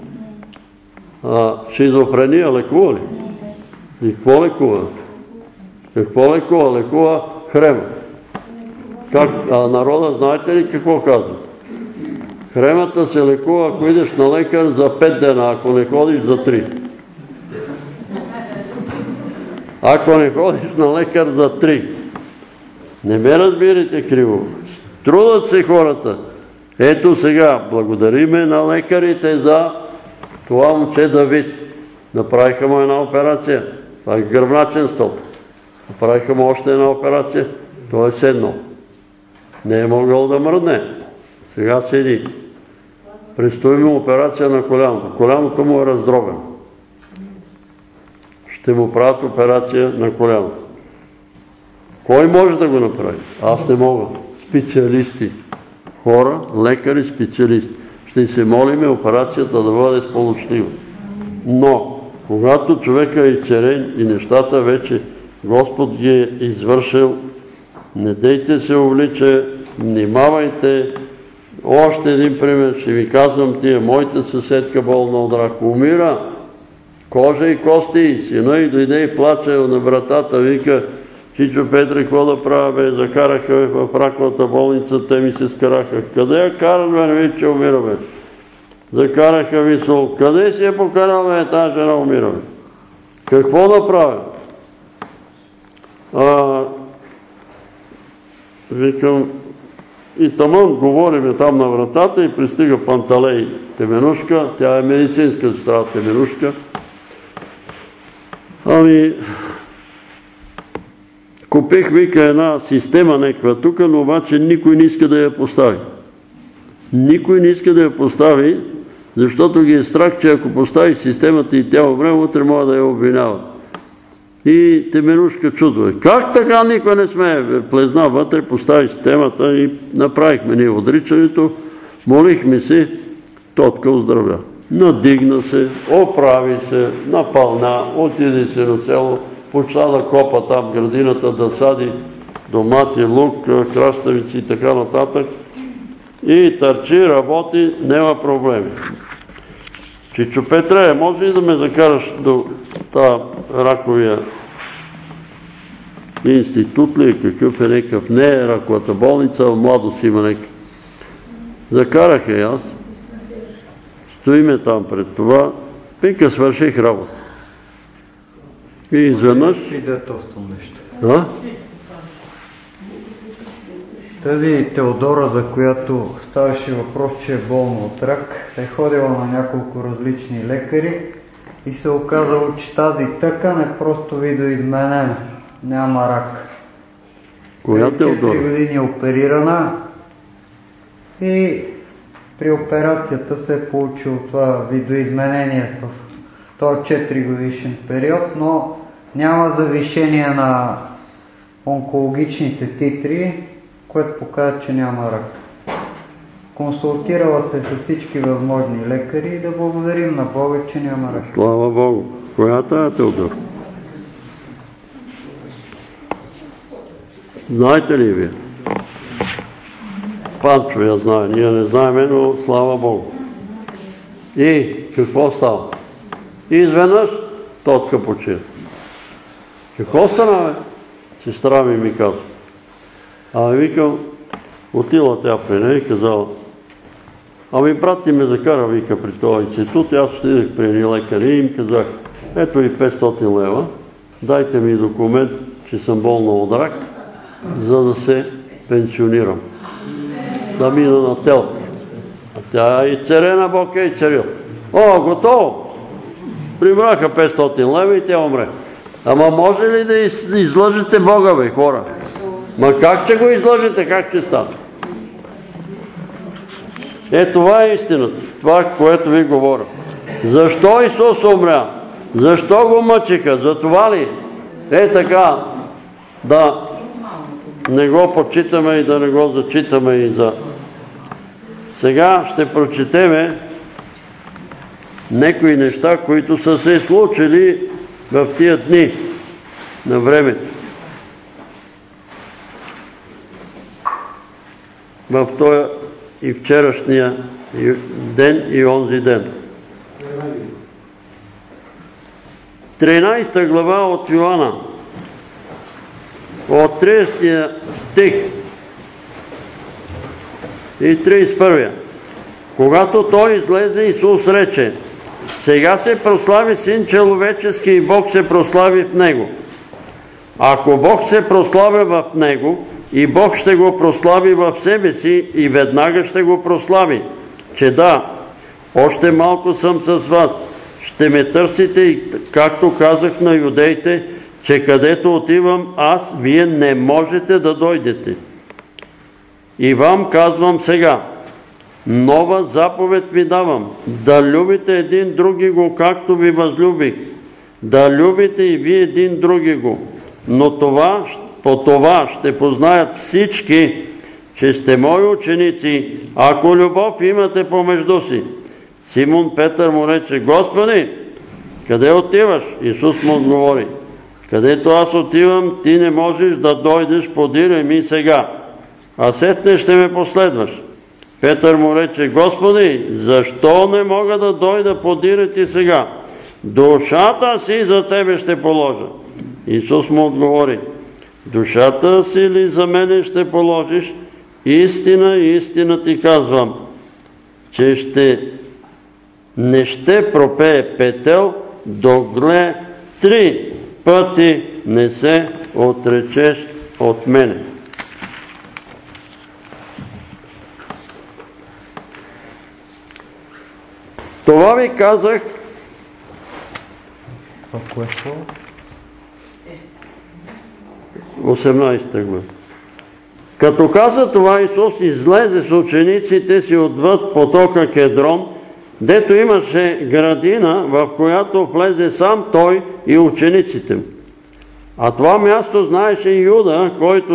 Speaker 1: Шизофрения лекува ли? И какво лекува? Какво лекува? Лекува хрема. Народа, знаете ли какво казва? Хремата се лекува, ако идеш на лекар за 5 дена, ако не ходиш за 3. Ако не ходиш на лекар за 3. Не ме разбирайте криво. Трудат се хората. Ето сега, благодариме на лекарите за това момче Давид. Направиха му една операция. Това е гръбначен стълб. Направиха му още една операция. Той е седнал. Не е могъл да мръдне. Сега седи. Предстои му операция на коляното. Коляното му е раздробено. Ще му правят операция на коляното. Кой може да го направи? Аз не мога. Специалисти. Хора, лекари, специалисти. Ще се молиме операцията да бъде сполучлива. Но, когато човека е царен и нещата вече Господ ги е извършил, не дейте се увлича, внимавайте, още един пример ще ви казвам, тия моята съседка болна от рак умира, кожа и кости, сина и дойде и плаче на вратата, вика: Чичо Петре, какво да правя, бе? Закараха в раковата болница, те ми се скараха. Къде я карат, бе? Не виж, че умира, бе. Закараха ви сол. Къде си я покарал, бе? Тая жена умира, бе. Какво да правя? Викам, и таман говориме там на вратата и пристига Панталей Теменушка, тя е медицинска сестра Теменушка. Купих, вика, една система неква тук, но обаче никой не иска да я постави. Никой не иска да я постави, защото ги е страх, че ако постави системата и тя умре, утре могат да я обвиняват. И Теменушка чудва: как така никой не сме? Плезна вътре, постави системата и направихме ние отричането, молихме се, тотка оздравя. Надигна се, оправи се, напълна, отиде се на село, почна да копа там градината, да сади домати, лук, краставици и така нататък. И търчи, работи, няма проблеми. Чичо Петре, може ли да ме закараш до тази раковия институт ли, какъв е некъв? Не е раковата болница, а младост има некъв. Закарах я аз. Стоиме там пред това. Пика, свърших работа. И изведнъж...
Speaker 2: Свидетелствам нещо. Тази Теодора, за която ставаше въпрос, че е болна от рак, е ходила на няколко различни лекари и се оказало, че тази тъкан е просто видоизменена. Няма рак.
Speaker 1: Коя Теодора?
Speaker 2: 4 години е оперирана и при операцията се е получило това видоизменение в този 4 годишен период, но няма завишение на онкологичните титри, което показва, че няма рак. Консултирала се с всички възможни лекари и да благодарим на Бога, че няма рак.
Speaker 1: Слава Богу. Коя е тая Теодора? Знаете ли вие? Панчо я знае, ние не знаеме, но слава Богу. И какво става? И изведнъж тотка почина. Какво стана, бе? Сестра ми казва. Викам, отила тя при нея и казала: брат ти ме закара, вика, при този институт. И аз отидах при едни лекари и им казах: ето и 500 лева, дайте ми документ, че съм болна от рак, за да се пенсионирам. Да мина на телка. А тя и царена Бог и царил. Готово! Прибраха 500 лева и тя умре. Ама може ли да излъжете Бога, бе, хора? Ма как ще го излъжете, как ще стане? Това е истината. Това, което ви говоря. Защо Исус умря? Защо го мъчиха? За това ли? Така, да не го почитаме и да не го зачитаме и за... Сега ще прочетеме някои неща, които са се случили в тия дни на времето. В този и вчерашния ден и онзи ден. 13 глава от Йоанна, от 30 стих и 31. Когато той излезе, Исус рече: сега се прослави Син човечески и Бог се прослави в него. Ако Бог се прославя в него, и Бог ще го прослави в себе си и веднага ще го прослави, че да, още малко съм с вас, ще ме търсите и както казах на юдеите, че където отивам аз, вие не можете да дойдете. И вам казвам сега: нова заповед ви давам, да любите един други го, както ви възлюбих, да любите и вие един други го. Но по това ще познаят всички, че сте мои ученици, ако любов имате помежду си. Симон Петър му рече: Господи, къде отиваш? Исус му отговори: където аз отивам, ти не можеш да дойдеш, подире ми сега, а сетне ще ме последваш. Петър му рече: Господи, защо не мога да дойда подире ти сега? Душата си за тебе ще положа. Исус му отговори: душата си ли за мене ще положиш? Истина, истина ти казвам, че не ще пропее петел, догле 3 пъти не се отречеш от мене. Това ви казах.
Speaker 2: В кое слово?
Speaker 1: 18 глава. Като каза това, Исус излезе с учениците си отвъд потока Кедрон, дето имаше градина, в която влезе сам той и учениците му. А това място знаеше и Юда,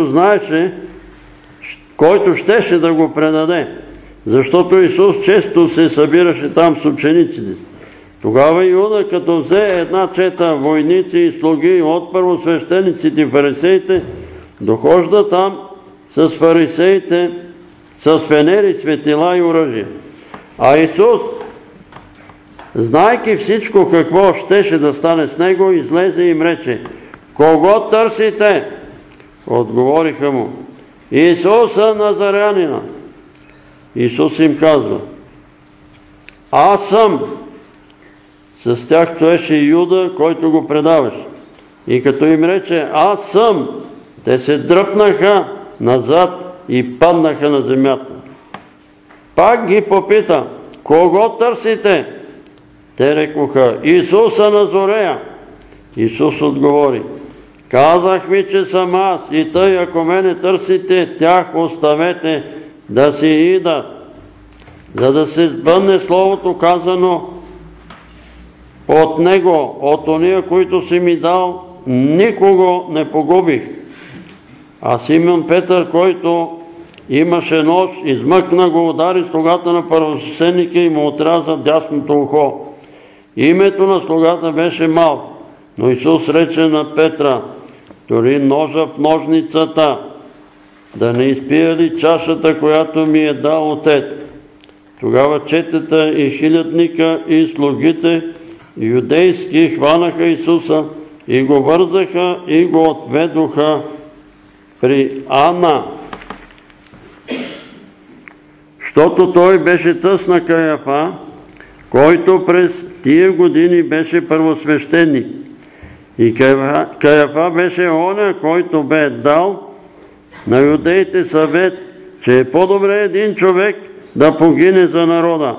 Speaker 1: който щеше да го предаде, защото Исус често се събираше там с учениците. Тогава Юда, като взе една чета войници и слуги от първосвещениците и фарисеите, дохожда там с фарисеите, с фенери, светила и оръжие. А Исус, знайки всичко какво щеше да стане с него, излезе и им рече: кого търсите? Отговориха му: Исуса Назарянина. Исус им казва: аз съм. С тях стоеше Юда, който го предаваш. И като им рече: аз съм, те се дръпнаха назад и паднаха на земята. Пак ги попита: кого търсите? Те рекоха: Исуса Назорея. Исус отговори: казах ви, че съм аз, и тъй, ако мене търсите, тях оставете да си идат, за да се сбъдне словото казано от него: от ония, които си ми дал, никого не погубих. А Симон Петър, който имаше нож, измъкна го, удари слугата на първосвещеника и му отряза дясното ухо. Името на слугата беше Малк, но Исус рече на Петра: тори ножа в ножницата, да не изпия ли чашата, която ми е дал Отец? Тогава четата и хилядника и слугите юдейски хванаха Исуса и го вързаха и го отведоха при Ана, щото той беше тъс на Каяфа, който през тия години беше първосвещеник. И Каяфа беше оня, който бе дал на юдеите съвет, че е по-добре един човек да погине за народа.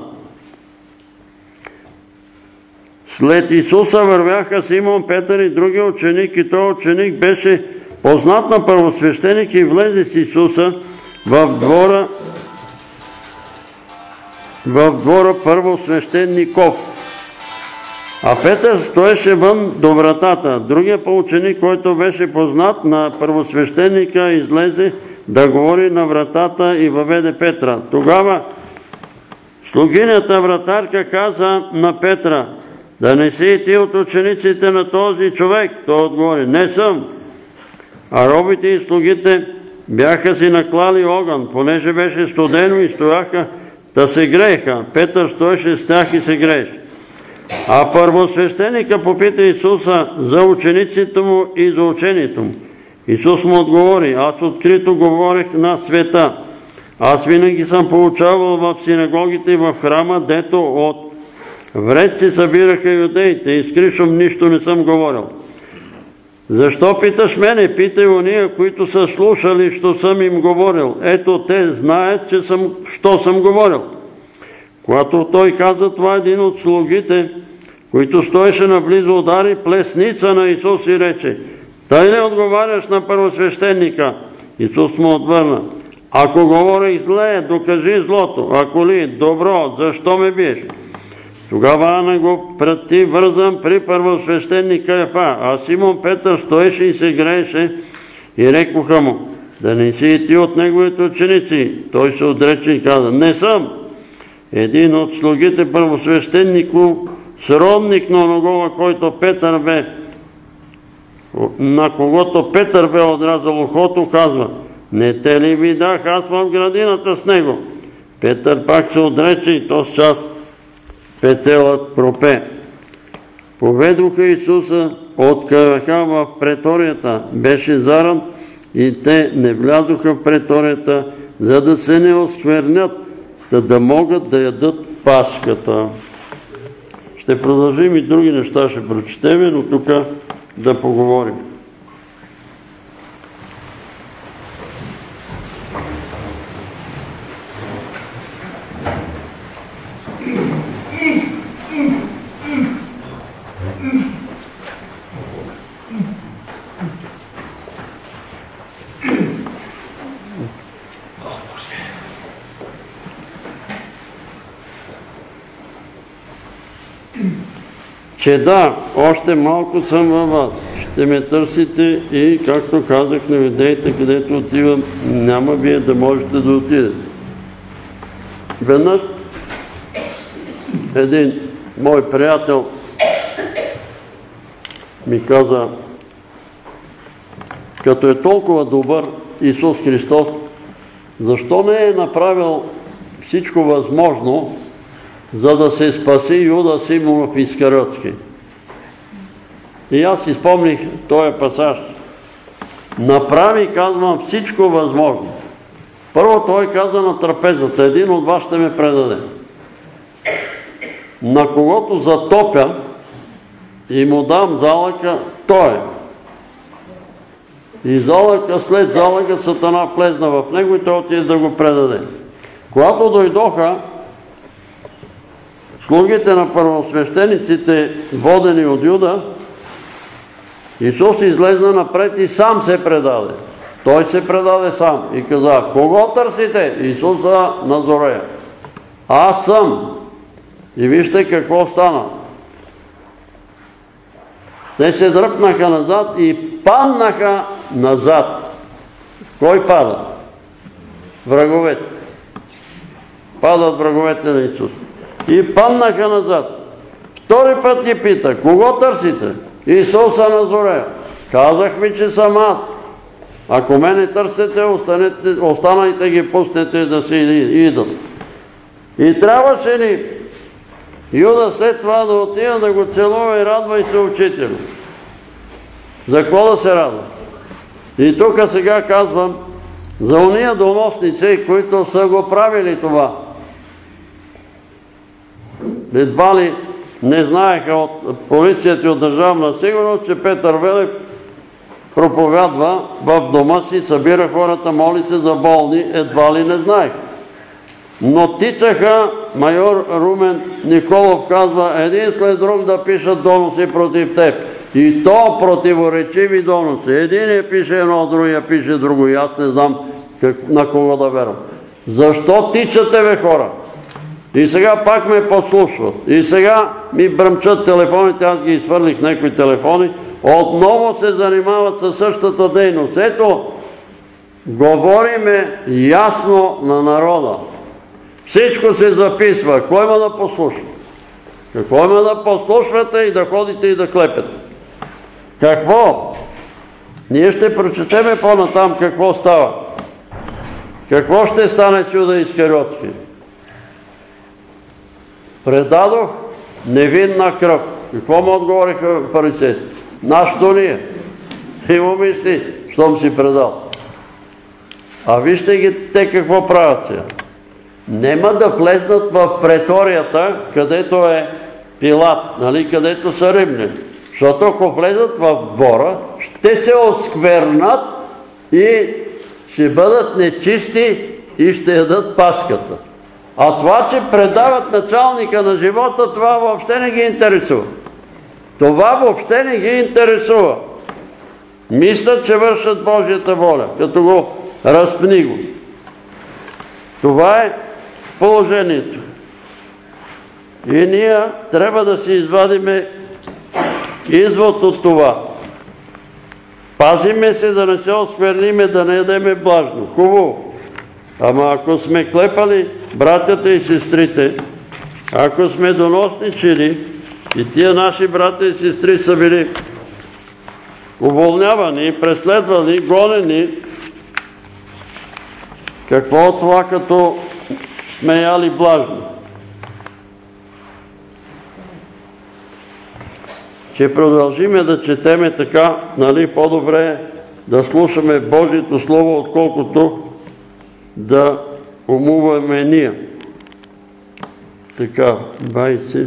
Speaker 1: След Исуса вървяха Симон Петър и други ученик, и той ученик беше познат на първосвещеник и влезе с Исуса в двора първосвещеников. А Петър стоеше вън до вратата. Другия ученик, който беше познат на първосвещеника, излезе да говори на вратата и въведе Петра. Тогава слугинята вратарка каза на Петра: да не си и ти от учениците на този човек? Той отговори: не съм. А робите и слугите бяха си наклали огън, понеже беше студено, и стояха да се грееха. Петър стоеше с тях и се грееше. А първосвещеника попита Исуса за учениците му и за учението му. Исус му отговори: аз открито говорех на света. Аз винаги съм получавал в синагогите и в храма, дето от вред се събираха юдеите, и с кришом нищо не съм говорил. Защо питаш мене? Питай ония, които са слушали, що съм им говорил. Ето, те знаят, що съм говорил. Когато той каза това, един от слугите, които стоеше наблизо, удари плесница на Исус и рече: тъй не отговаряш на първосвещеника. Исус му отвърна: ако говорих зле, докажи злото. Ако ли добро, защо ме биеш? Тогава Ана го прати вързан при първосвещеника Каяфа, а Симон Петър стоеше и се грееше, и рекоха му: да не си и ти от неговите ученици. Той се отрече и каза: не съм. Един от слугите първосвещенико, сродник на оногова, на когото Петър бе отрязал ухото, казва: не те ли видях аз в градината с него? Петър пак се отрече и то с час петелът пропе. Поведоха Исуса от Каифа в преторията. Беше заран и те не влязоха в преторията, за да се не осквернят, да могат да ядат Пасхата. Ще продължим и други неща ще прочетем, но тук да поговорим. Че да, още малко съм във вас. Ще ме търсите и, както казах, не видейте където отивам, няма вие да можете да отидете. Веднъж един мой приятел ми каза, като е толкова добър Исус Христос, защо не е направил всичко възможно, за да се спаси Юда Симонов Искариотски? И аз си спомних този пасаж. Направи, казвам, всичко възможно. Първо той каза на трапезата, един от вас ще ме предаде. На когото затопя и му дам залъка, той е. И залъка, след залъка Сатана влезна в него и той отиде да го предаде. Когато дойдоха слугите на първосвещениците, водени от Юда, Исус излезна напред и сам се предаде. Той се предаде сам и каза, кого търсите? Исуса Назорея. Аз съм. И вижте какво стана. Те се дръпнаха назад и паднаха назад. Кой пада? Враговете. Падат враговете на Исус. И паднаха назад. Втори път ги пита, кого търсите? Исуса Назорея. Казах ви, че съм аз. Ако мене търсите, останайте ги, пуснете да си идат. И трябваше ли Юда след това да отива да го целува и радва и се учителю? За какво да се радва? И тук сега казвам за уния доносници, които са го правили това. Едва ли не знаеха от полицията и от Държавна сигурност, че Петър Велев проповядва в дома си, събира хората, моли се за болни, едва ли не знаеха. Но тичаха, майор Румен Николов казва, един след друг да пишат доноси против теб. И то противоречиви доноси. Един пише едно, другия пише друго. И аз не знам на кого да верам. Защо тичате, бе, хора? И сега пак ме подслушват. И сега ми бръмчат телефоните, аз ги изхвърлих някои телефони. Отново се занимават със същата дейност. Ето, говориме ясно на народа. Всичко се записва. Кой има да послушва? Какво има да послушвате и да ходите и да клепете? Какво? Ние ще прочетеме по-натам какво става. Какво ще стане с Юда Искариотски? Предадох невинна кръв. Какво му отговориха фарисеите? Нашето ние. Ти му мисли, щом си предал. А вижте ги те какво правят сега. Нема да влезнат в преторията, където е Пилат, нали, където са римляни. Защото ако влезат в двора, ще се осквернат и ще бъдат нечисти и ще ядат Пасхата. А това, че предават началника на живота, това въобще не ги интересува. Това въобще не ги интересува. Мислят, че вършат Божията воля, като го разпни го. Това е положението. И ние трябва да си извадиме извод от това. Пазиме се да не се оскверниме, да не ядеме блажно. Хубаво. Ама ако сме клепали братята и сестрите, ако сме доносничили и тия наши братя и сестри са били уволнявани, преследвани, гонени, какво от това, като смеяли блажно. Ще продължиме да четеме така, нали, по-добре да слушаме Божието Слово, отколкото да умуваме ние. Така, байци.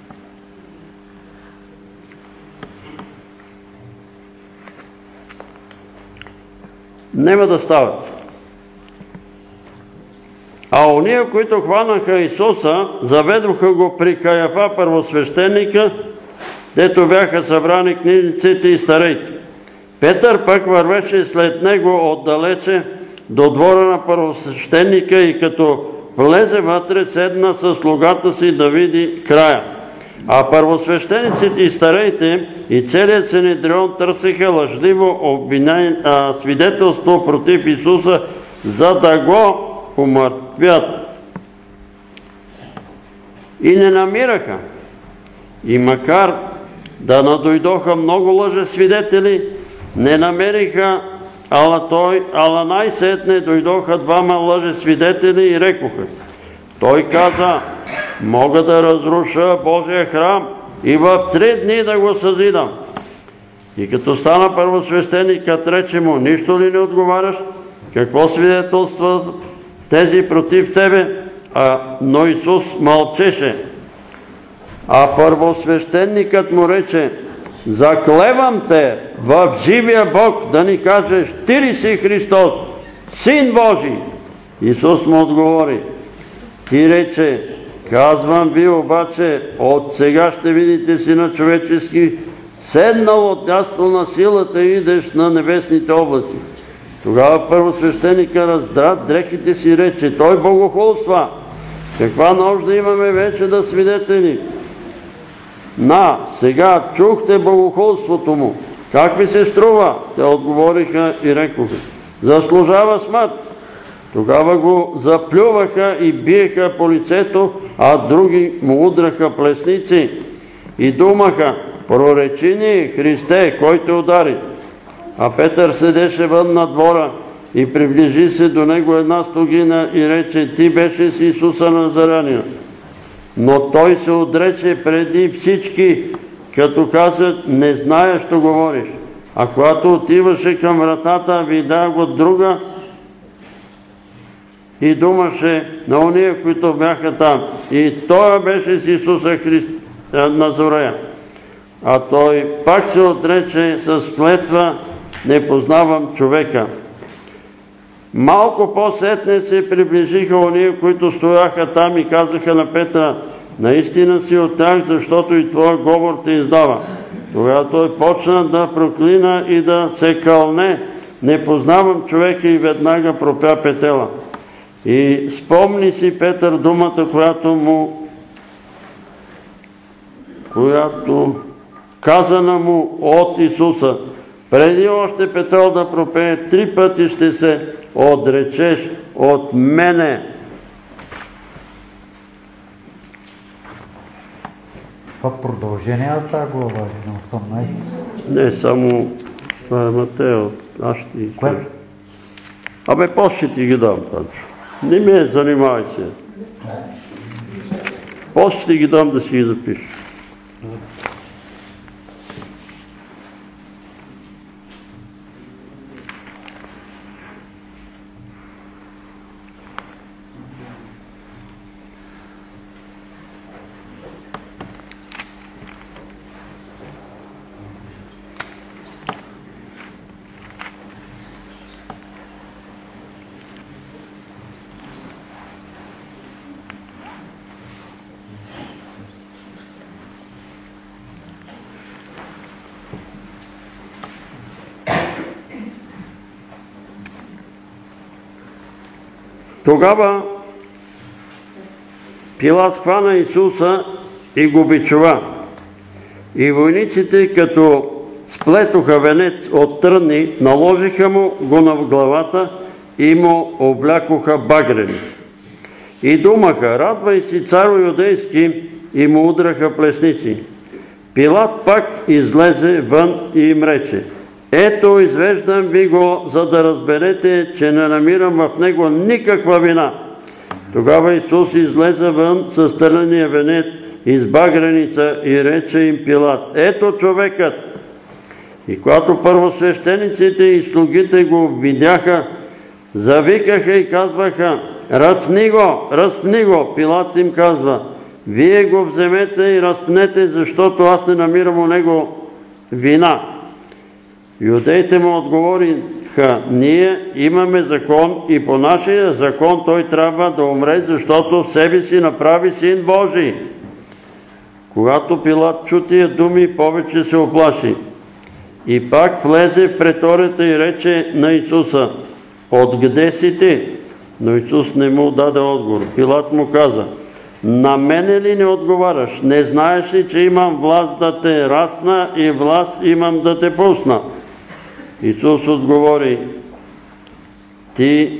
Speaker 1: Нема да стават. А ония, които хванаха Исуса, заведоха го при Каяфа първосвещеника, дето бяха събрани книжниците и старейте. Петър пък вървеше след него отдалече до двора на първосвещеника и като влезе вътре, седна със слугата си да види края. А първосвещениците и старейте и целият Синедрион търсеха лъжливо свидетелство против Исуса, за да го умъртвят. И не намираха. И макар да надойдоха много лъжесвидетели, не намериха, ала най-сетне дойдоха двама лъжесвидетели и рекоха. Той каза: мога да разруша Божия храм и в 3 дни да го съзидам. И като стана първосвещеникът, рече му: нищо ли не отговаряш? Какво свидетелства тези против тебе? Но Исус мълчеше. А първосвещеникът му рече: заклевам те в живия Бог да ни кажеш, ти ли си Христос, Син Божий? Исус му отговори: ти рече, казвам ви обаче, от сега ще видите Сина човечески, седнал от място на силата и идеш на небесните облаци. Тогава първосвещеника раздра дрехите си и рече: той богохулства. Каква нужда имаме вече да свидетели? Сега чухте богохулството му. Как ви се струва? Те отговориха и рекоха: заслужава смърт. Тогава го заплюваха и биеха по лицето, а други му удраха плесници и думаха: проречи ни, Христе, кой те удари? А Петър седеше вън на двора и приближи се до него една слугина и рече: ти беше с Исуса Назарянина. Но той се отрече преди всички, като каза: не зная, що говориш. А когато отиваше към вратата, видя го друга и думаше на ония, които бяха там. И той беше с Исуса Назорея. А той пак се отрече с клетва: не познавам човека. Малко по-сетне се приближиха ония, които стояха там и казаха на Петра: наистина си от тях, защото и твой говор те издава. Тогава той почна да проклина и да се кълне: не познавам човека, и веднага пропя петела. И спомни си Петър думата, която казана му от Исуса: преди още Петър да пропее 3 пъти, ще се отречеш от мене.
Speaker 2: Това продължение на тази глава на 18?
Speaker 1: Не, само това е Матео. Аз ще ти кажа. После ще ти ги дам, Панчо. Не ме занимавай се. После ще ги дам да си ги запишеш. Тогава Пилат хвана Исуса и го бичува. И войниците, като сплетоха венец от тръни, наложиха му го на главата и му облякоха багреници. И думаха: радвай си, царо юдейски, и му удраха плесници. Пилат пак излезе вън и им рече: ето, извеждам ви го, за да разберете, че не намирам в него никаква вина. Тогава Исус излезе вън с търнения венец из багреница и рече им Пилат: ето човекът! И когато първосвещениците и слугите го видяха, завикаха и казваха: разпни го, разпни го! Пилат им казва: вие го вземете и разпнете, защото аз не намирам у него вина. Юдеите му отговориха: ние имаме закон и по нашия закон той трябва да умре, защото себе си направи Син Божий. Когато Пилат чу тия думи, повече се оплаши. И пак влезе в преторията и рече на Исуса: откъде си ти? Но Исус не му даде отговор. Пилат му каза: на мене ли не отговаряш? Не знаеш ли, че имам власт да те разпна и власт имам да те пусна? Исус отговори: ти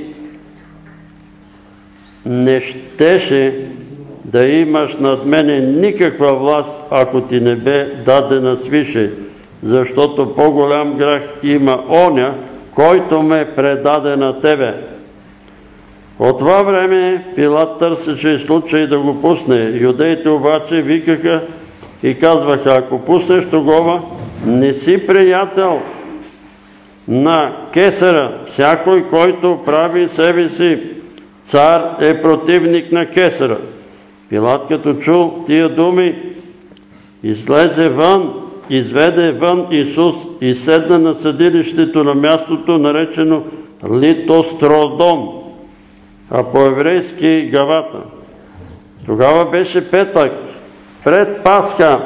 Speaker 1: не щеше да имаш над мене никаква власт, ако ти не бе дадена свише, защото по-голям грях има оня, който ме предаде на тебе. От това време Пилат търсеше случай да го пусне. Юдеите обаче викаха и казваха: ако пуснеш тогова, не си приятел на Кесара. Всякой, който прави себе си цар, е противник на Кесара. Пилат, като чул тия думи, изведе вън Исус и седна на съдилището на мястото, наречено Литостродом, а по-еврейски Гавата. Тогава беше петък, пред Пасха.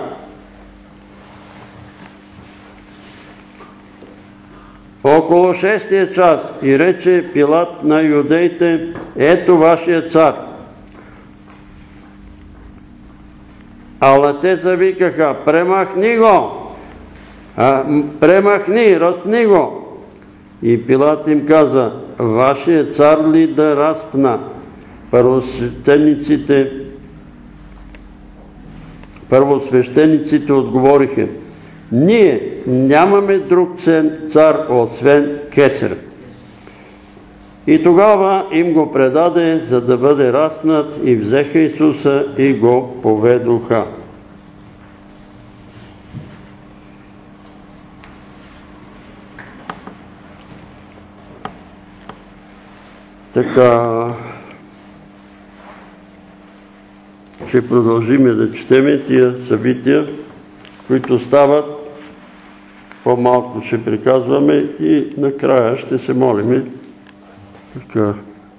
Speaker 1: Около 6-тия час, и рече Пилат на юдеите: ето вашия цар. Ала те завикаха: премахни го! Премахни, разпни го! И Пилат им каза: вашия цар ли да разпна? Първосвещениците отговориха: ние нямаме друг цар, освен Кесар. И тогава им го предаде, за да бъде разпнат, и взеха Исуса и го поведоха. Така, ще продължим да четем тия събития, които стават. По-малко ще приказваме и накрая ще се молим. Така.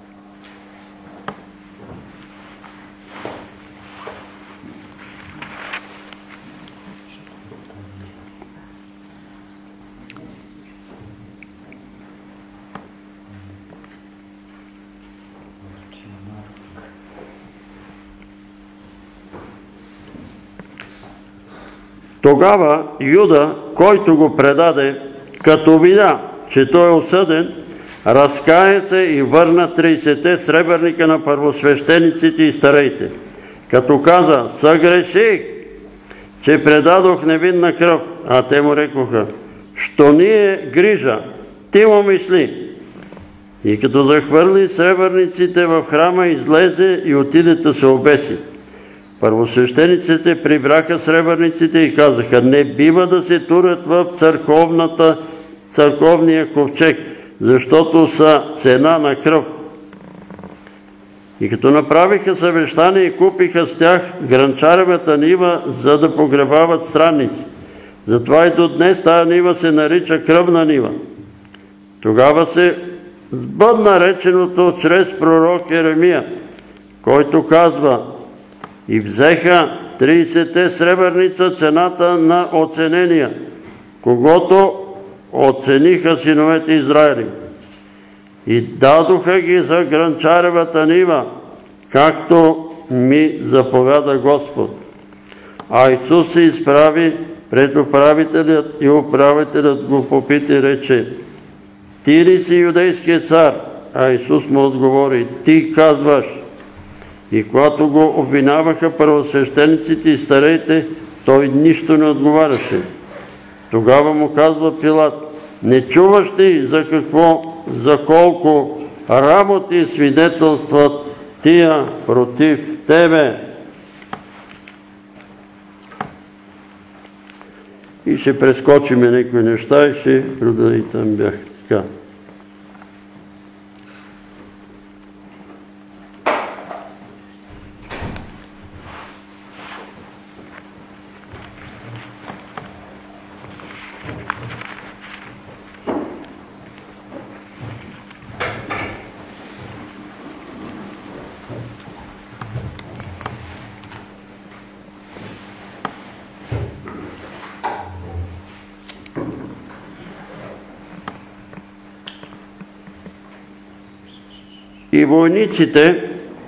Speaker 1: Тогава Юда, който го предаде, като видя, че той е осъден, разкая се и върна 30 сребърника на първосвещениците и старейте, като каза: съгреших, че предадох невинна кръв. А те му рекоха: що ни е грижа, ти му мисли. И като захвърли сребърниците в храма, излезе и отиде да се обеси. Първосвещениците прибраха сребърниците и казаха: не бива да се турят в църковния ковчег, защото са цена на кръв. И като направиха съвещание и купиха с тях гранчаревата нива, за да погребават странници. Затова и до днес тази нива се нарича кръвна нива. Тогава се сбъдна реченото чрез пророк Еремия, който казва: и взеха 30 сребърница цената на оценения, когото оцениха синовете Израили. И дадоха ги за гранчаревата нива, както ми заповяда Господ. А Исус се изправи пред управителят и управителят го попита и рече: ти ли си юдейският цар? А Исус му отговори: ти казваш. И когато го обвиняваха първосвещениците и старейте, той нищо не отговаряше. Тогава му казва Пилат: не чуваш ли за колко работи свидетелстват тия против тебе. И ще прескочиме някои неща и ще продължи там бях така. И войниците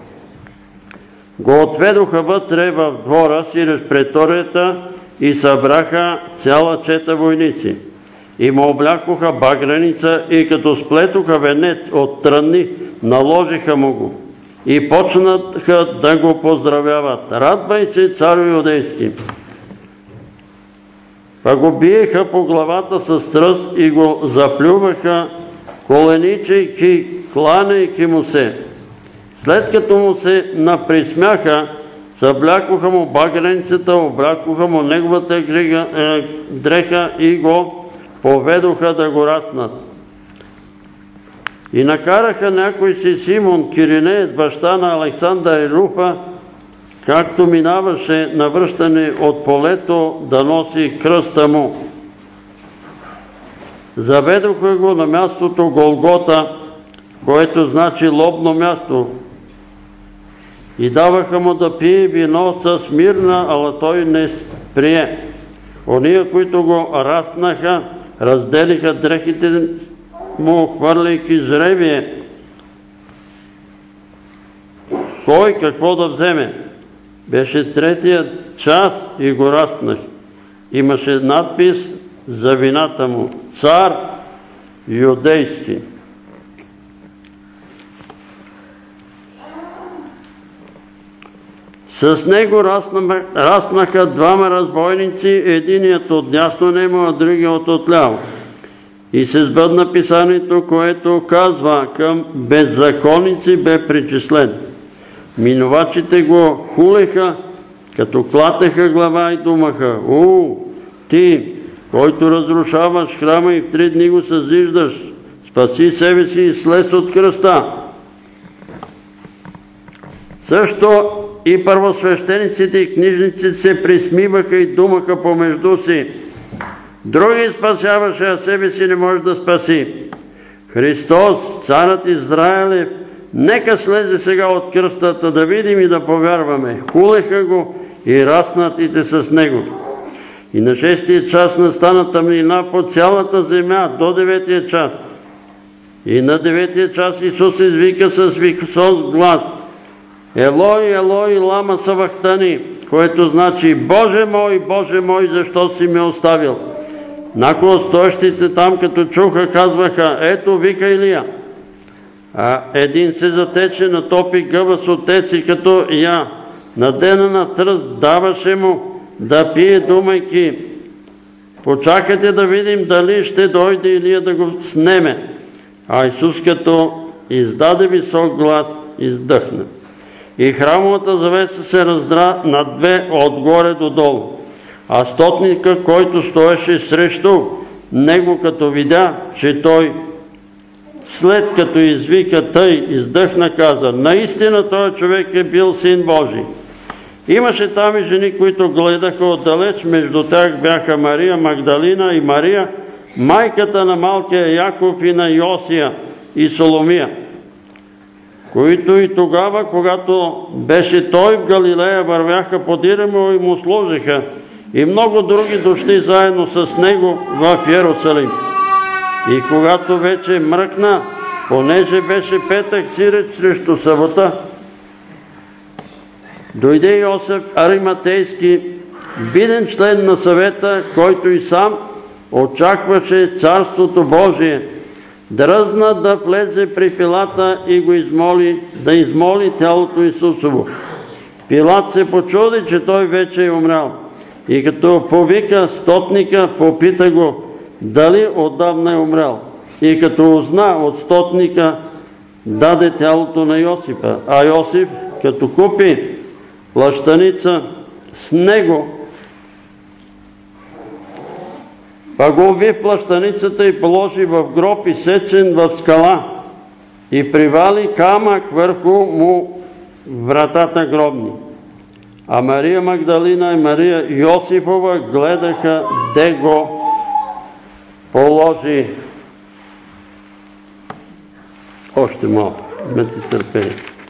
Speaker 1: го отведоха вътре в двора си, преторията, и събраха цяла чета войници. И му облякоха багреница и като сплетоха венец от тръни, наложиха му го. И почнаха да го поздравяват. Радвай се, царю юдейски! Па го биеха по главата с тръст и го заплюваха, коленичайки, кланяйки му се. След като му се наприсмяха, съблякоха му багреницата, облякоха му неговата дреха и го поведоха да го разпнат. И накараха някой си Симон Киринеец, баща на Александър и Руфа, както минаваше навръщане от полето, да носи кръста му. Заведоха го на мястото Голгота, което значи лобно място, и даваха му да пие вино с мирна, ала той не прие. Ония, които го разпнаха, разделиха дрехите му, хвърляйки жребие. Кой какво да вземе? Беше третия час и го разпнах. Имаше надпис за вината му: Цар юдейски. С него разпнаха двама разбойници, единият от дясно нему, а другият от ляво. И се сбъдна писанието, което казва: към беззаконници бе причислен. Минувачите го хулеха, като клатеха глава и думаха: ти, който разрушаваш храма и в 3 дни го съзиждаш, спаси себе си и слез от кръста. Също и първосвещениците и книжниците се присмиваха и думаха помежду си: други спасяваше, а себе си не може да спаси. Христос, царът Израилев, нека слезе сега от кръстата, да видим и да повярваме. Хулеха го и разпнатите с него. И на 6-тия час настана тъмнина по цялата земя до 9-тия час. И на 9-тия час Исус извика с висок глас: Елой, Елой, лама савахтани, което значи: Боже мой, защо си ме оставил? Някои от стоящите там, като чуха, казваха: ето, вика Илия. А един се затече, натопи гъба с отеци, като я. Надена на тръст даваше му да пие, думайки: почакайте да видим дали ще дойде Илия да го снеме. А Исус, като издаде висок глас, издъхна. И храмовата завеса се раздра на 2 отгоре до долу. А стотника, който стоеше срещу него, като видя, че той, след като извика тъй, издъхна, каза: наистина този човек е бил Син Божий. Имаше там и жени, които гледаха отдалеч, между тях бяха Мария Магдалина и Мария, майката на малкия Яков и на Йосия и Соломия, които и тогава, когато беше той в Галилея, вървяха подире му и му служиха, и много други дошли заедно с него в Йерусалим. И когато вече мръкна, понеже беше петък, сиреч срещу събота, дойде Йосиф Ариматейски, виден член на съвета, който и сам очакваше Царството Божие, дръзна да влезе при Пилата и го измоли, да измоли тялото Исусово. Пилат се почуди, че той вече е умрял, и като повика стотника, попита го дали отдавна е умрял. И като узна от стотника, даде тялото на Йосипа, а Йосиф, като купи плащаница с него, па го уви в плащаницата и положи в гроб, изсечен в скала, и привали камък върху му вратата гробни. А Мария Магдалина и Мария Йосифова гледаха де го положи. Още малко, имате търпение.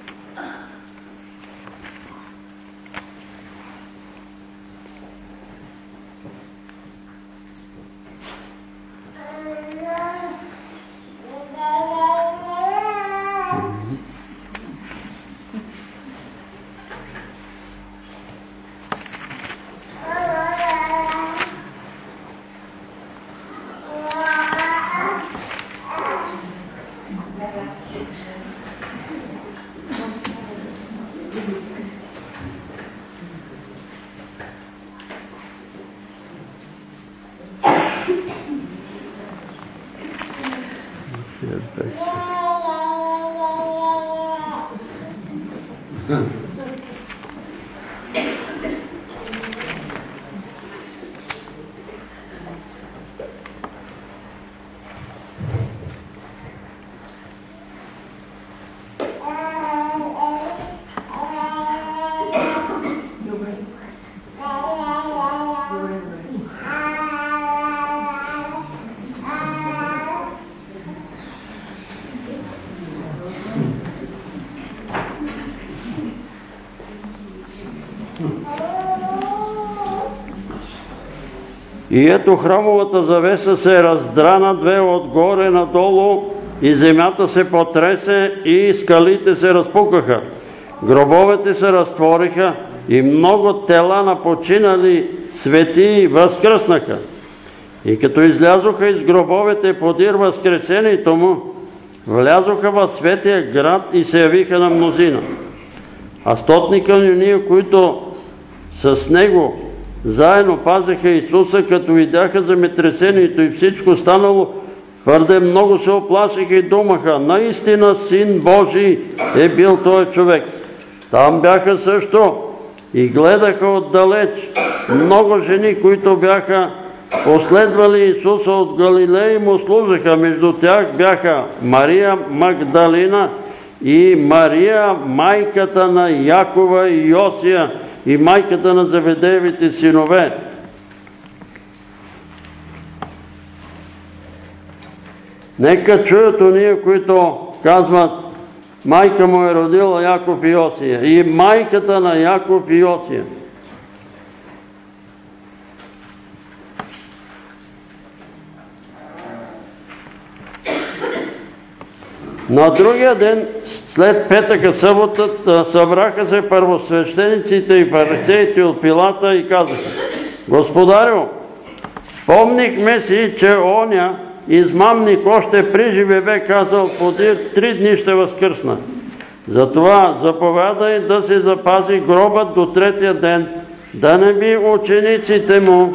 Speaker 1: И ето храмовата завеса се раздра на две отгоре надолу и земята се потресе и скалите се разпукаха. Гробовете се разтвориха и много тела на починали светии възкръснаха. И като излязоха из гробовете подир възкресението му, влязоха в светия град и се явиха на мнозина. А стотника и уния, които с него заедно пазеха Исуса, като видяха земетресението и всичко станало, твърде много се оплашиха и думаха: наистина Син Божий е бил този човек. Там бяха също и гледаха отдалеч много жени, които бяха последвали Исуса от Галилея и му служаха. Между тях бяха Мария Магдалина и Мария, майката на Якова и Йосия, и майката на Заведеевите синове. Нека чуят ония, които казват: майка му е родила Яков и Йосия, и майката на Яков и Йосия. На другия ден, след петъка събота, събраха се първосвещениците и фарисеите от Пилата и казаха: Господарю, помнихме си, че оня измамник още при живе бе казал: подир 3 дни ще възкръсна. Затова заповядай да се запази гробът до 3-я ден, да не би учениците му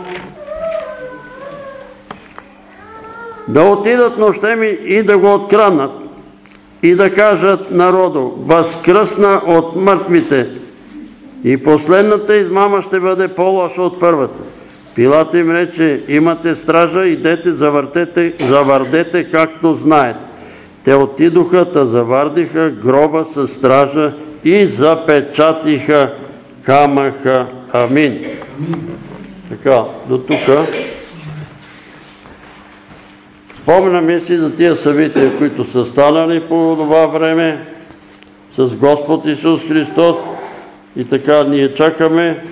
Speaker 1: да отидат нощем и да го откраднат и да кажат народу: възкръсна от мъртвите. И последната измама ще бъде по-лоша от първата. Пилат им рече: имате стража, идете, завардете както знаете. Те отидоха, та завардиха гроба със стража и запечатиха камъка. Амин. Така, до тука. Спомняме си за тия събития, които са станали по това време с Господ Исус Христос, и така ние чакаме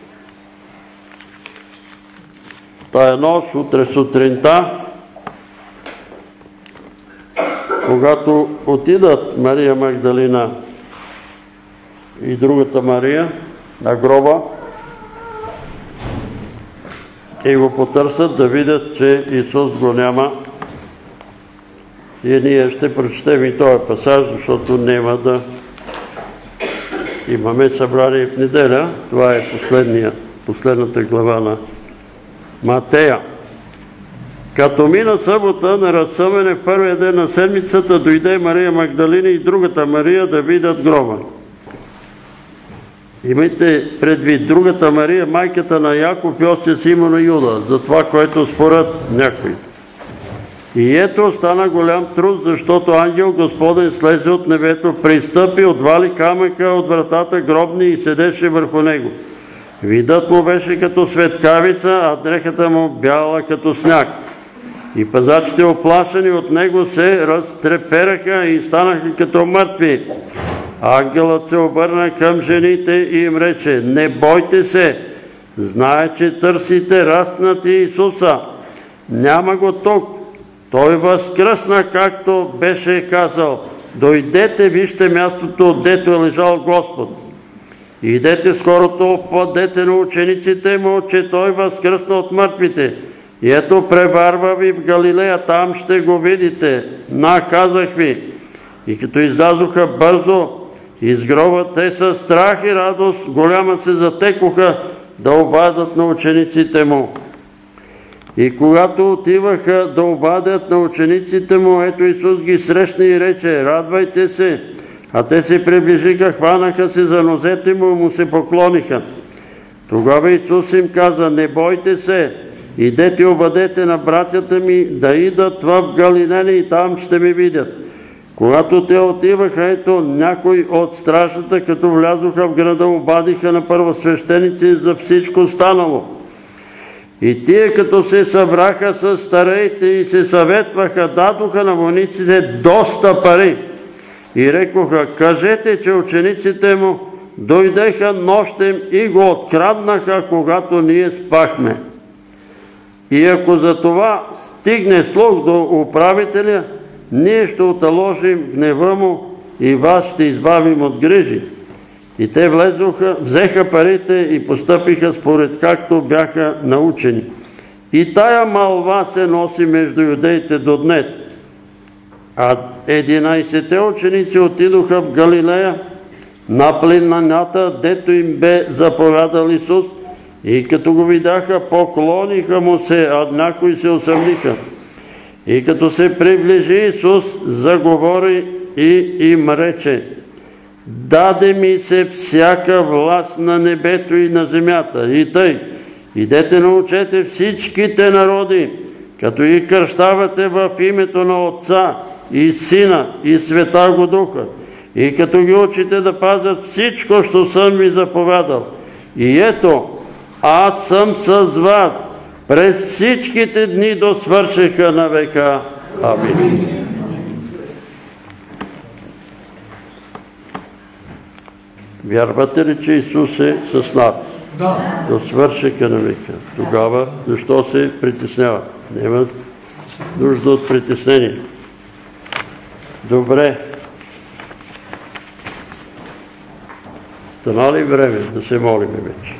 Speaker 1: тая нощ, утре сутринта, когато отидат Мария Магдалина и другата Мария на гроба и го потърсят, да видят, че Исус го няма. И ние ще прочетем и този пасаж, защото няма да имаме събрание в неделя. Това е последната глава на Матея. Като мина събота на разсъмване в първия ден на седмицата, дойде Мария Магдалина и другата Мария да видят гроба. Имайте предвид, другата Мария, майката на Яков, Йосиф, Симон и Юда, за това, което според някой. И ето стана голям труд, защото ангел Господен слезе от небето, пристъпи, отвали камъка от вратата гробни и седеше върху него. Видът му беше като светкавица, а дрехата му бяла като сняг. И пазачите, оплашени от него, се разтрепераха и станаха като мъртви. Ангелът се обърна към жените и им рече: не бойте се, знае, че търсите разпнати Исуса. Няма го тук. Той възкръсна, както беше казал. Дойдете, вижте мястото, отдето е лежал Господ. Идете скорото, опъдете на учениците му, че той възкръсна от мъртвите. И ето, пребарва ви в Галилея, там ще го видите. Казах ви. И като излязоха бързо из гроба, те със страх и радост голяма се затекоха да обадят на учениците му. И когато отиваха да обадят на учениците му, ето Исус ги срещна и рече: радвайте се. А те се приближиха, хванаха се за нозете му и му се поклониха. Тогава Исус им каза: не бойте се, идете и обадете на братята ми да идат в Галилея и там ще ме видят. Когато те отиваха, ето някой от стражата, като влязоха в града, обадиха на първосвещеници за всичко станало. И тие, като се събраха с стареите и се съветваха, дадоха на войниците доста пари. И рекоха: кажете, че учениците му дойдеха нощем и го откраднаха, когато ние спахме. И ако за това стигне слух до управителя, ние ще оталожим гнева му и вас ще избавим от грижи. И те взеха парите и постъпиха според както бяха научени. И тая малва се носи между юдеите до днес. А 11-те ученици отидоха в Галилея на планината, дето им бе заповядал Исус, и като го видяха, поклониха му се, а някои се усъмниха. И като се приближи Исус, заговори и им рече: даде ми се всяка власт на небето и на земята. И тъй, идете научете всичките народи, като ги кръщавате в името на Отца и Сина и Святаго Духа, и като ги учите да пазят всичко, що съм ви заповядал. И ето, аз съм с вас през всичките дни до свършиха на века. Амин. Вярвате ли, че Исус е с нас? Да. До свършиха на века. Тогава защо се притеснява? Няма нужда от притеснение. Добре. Стана ли време да се молим вече?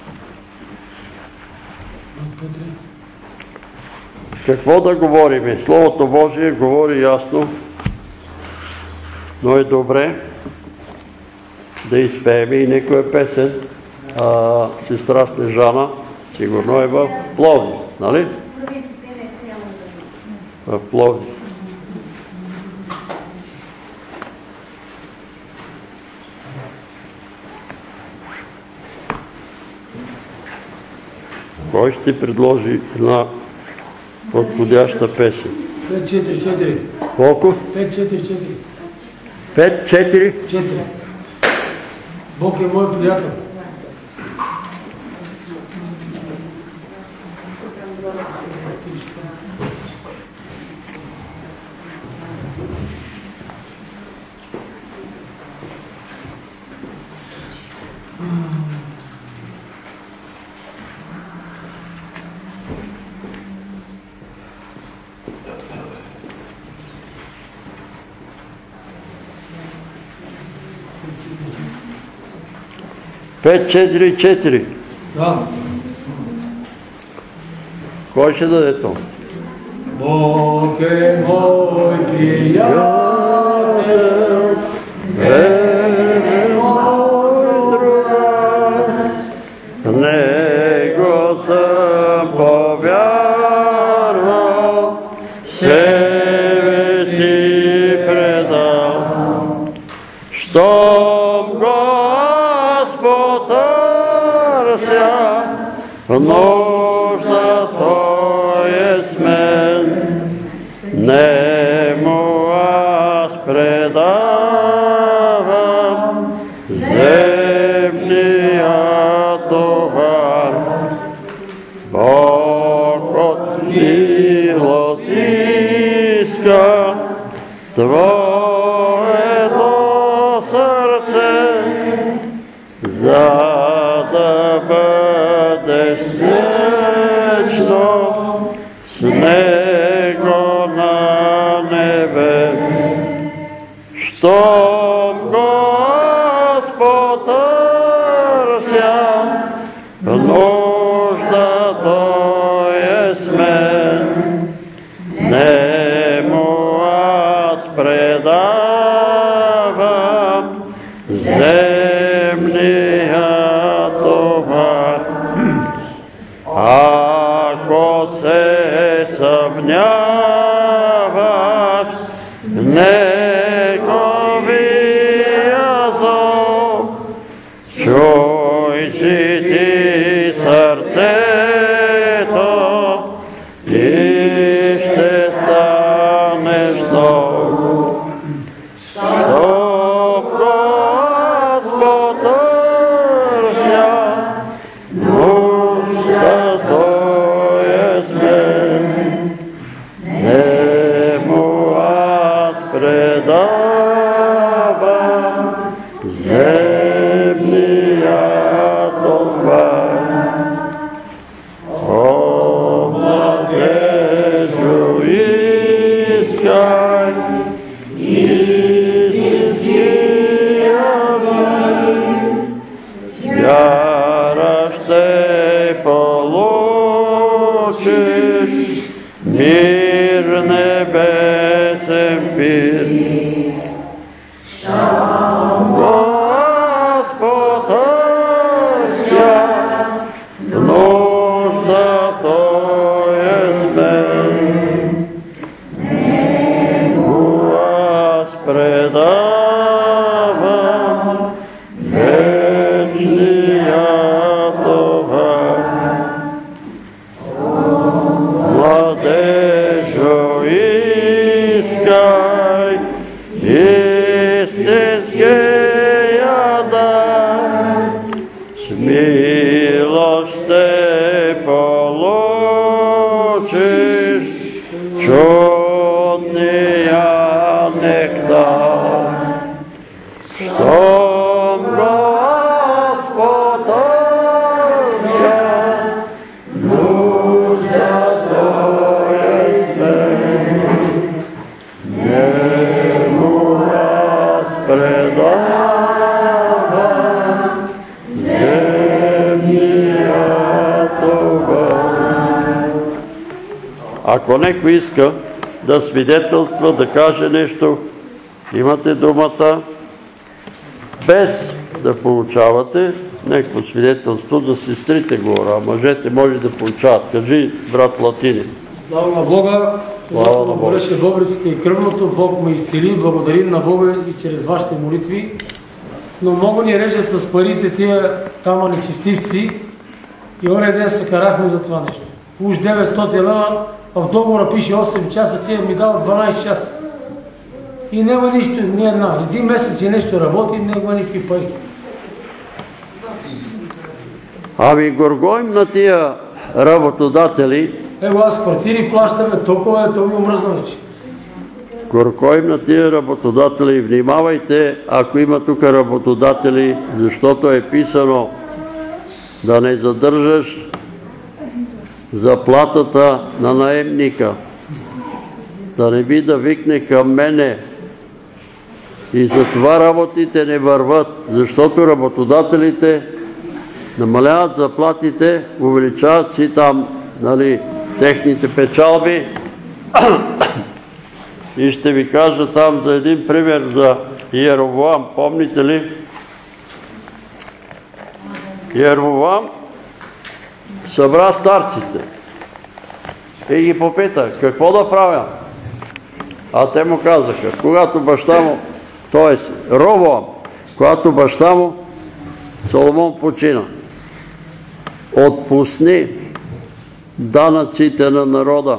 Speaker 1: Какво да говорим? Словото Божие говори ясно, но е добре да изпеем и некоя песен. Сестра Снежана сигурно е в Пловдив, нали? В Пловдив. Кой ще предложи една подходяща песен?
Speaker 6: 5-4-4.
Speaker 1: Колко?
Speaker 6: 5-4-4.
Speaker 1: 5-4?
Speaker 6: 4. Бог е мой приятел.
Speaker 1: Пет, 4-4.
Speaker 6: Да.
Speaker 1: Кой ще даде то?
Speaker 6: Бог е мой приятел,
Speaker 1: е мой друг, в Него съм повярвал. себе си предал. Щом Господ търся, в нужда Той е с мен, нему аз предавам земния товар. Бог от милост иска Твоето сърце, за да бъдеш вечно с Него на небе. Щом Господ търся, в нужда Той е с мен, нему аз предавам земния товар. Ако се съмняваш в Неговия зов, чуй си ти сърцето и ще станеш нов. Щом Господ търся, нужда Той е с мен, нему аз предавам земния товар. О, младежо, искай истинския мир, вяра ще получиш мир небесен пир. Господ търся, в нужда Той е с мен, нему аз предавам вечния товар. Младежо, искай истинския дар, с милост ще получиш чудния нектар. Щом Господ търся, нужда Той е с мен, нему аз предавам земния товар. Ако някой иска да свидетелства, да каже нещо, имате думата, без да получавате някакво свидетелство за сестрите горе, а мъжете може да получават. Кажи, брат Латини.
Speaker 6: Слава на Бога, когато гореше бъбриците и кръвното, Бог ме изцели, благодарим на Бога и чрез вашите молитви. Но много ни реже с парите тия тама нечестивци и оня ден се карахме за това нещо. Уж 900 лева, а в договора пише 8 часа, тия ми дават 12 часа. И няма нищо, ни една. Един месец и нещо работи, няма никакви пари.
Speaker 1: Ами горгоим на тия работодатели.
Speaker 6: Его аз квартири плащаме, толкова е, то ми омръзна вече.
Speaker 1: Горкоим на тия работодатели, внимавайте, ако има тук работодатели, защото е писано да не задържаш заплатата на наемника, да не би да викне към мене. И затова работите не върват, защото работодателите намаляват заплатите, увеличават си там, техните печалби. И ще ви кажа там за един пример за Йеровоам. Помните ли? Йеровоам събра старците и ги попита, какво да правя? А те му казаха, когато баща му, т.е. Ровоам, когато баща му, Соломон почина, отпусни данъците на народа.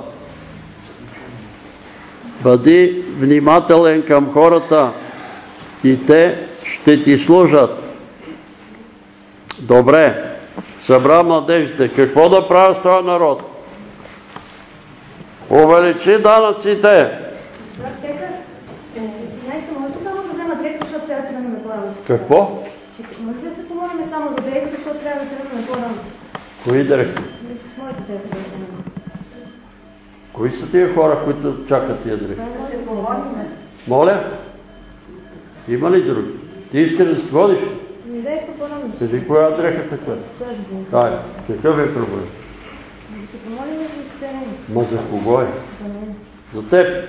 Speaker 1: Бъди внимателен към хората и те ще ти служат. Добре, събра младежите. Какво да правя с този народ? Увеличи данъците.
Speaker 7: Може ли само да взема директор, защото трябва да тръгнем по-рано?
Speaker 1: Какво?
Speaker 7: Може ли да се помолим само за директор, защото трябва да тръгнем по-рано?
Speaker 1: Кои директори?
Speaker 7: С моите директори да вземем.
Speaker 1: Кои са тия хора, които чакат тия директори?
Speaker 7: Да се помолим.
Speaker 1: Моля? Има ли други? Ти искаш да се водиш?
Speaker 7: Да, искам по-рано.
Speaker 1: Кажи, коя дреха таква? Дай, какъв е проблем?
Speaker 7: Да се помолим за изцеление.
Speaker 1: Ма за кого е?
Speaker 7: За мен.
Speaker 1: За теб.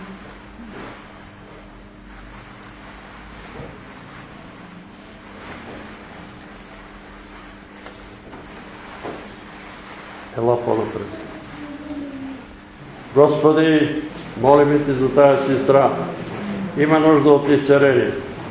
Speaker 1: Ела по-напред. Господи, молим Те за тая сестра. Има нужда от изцеление.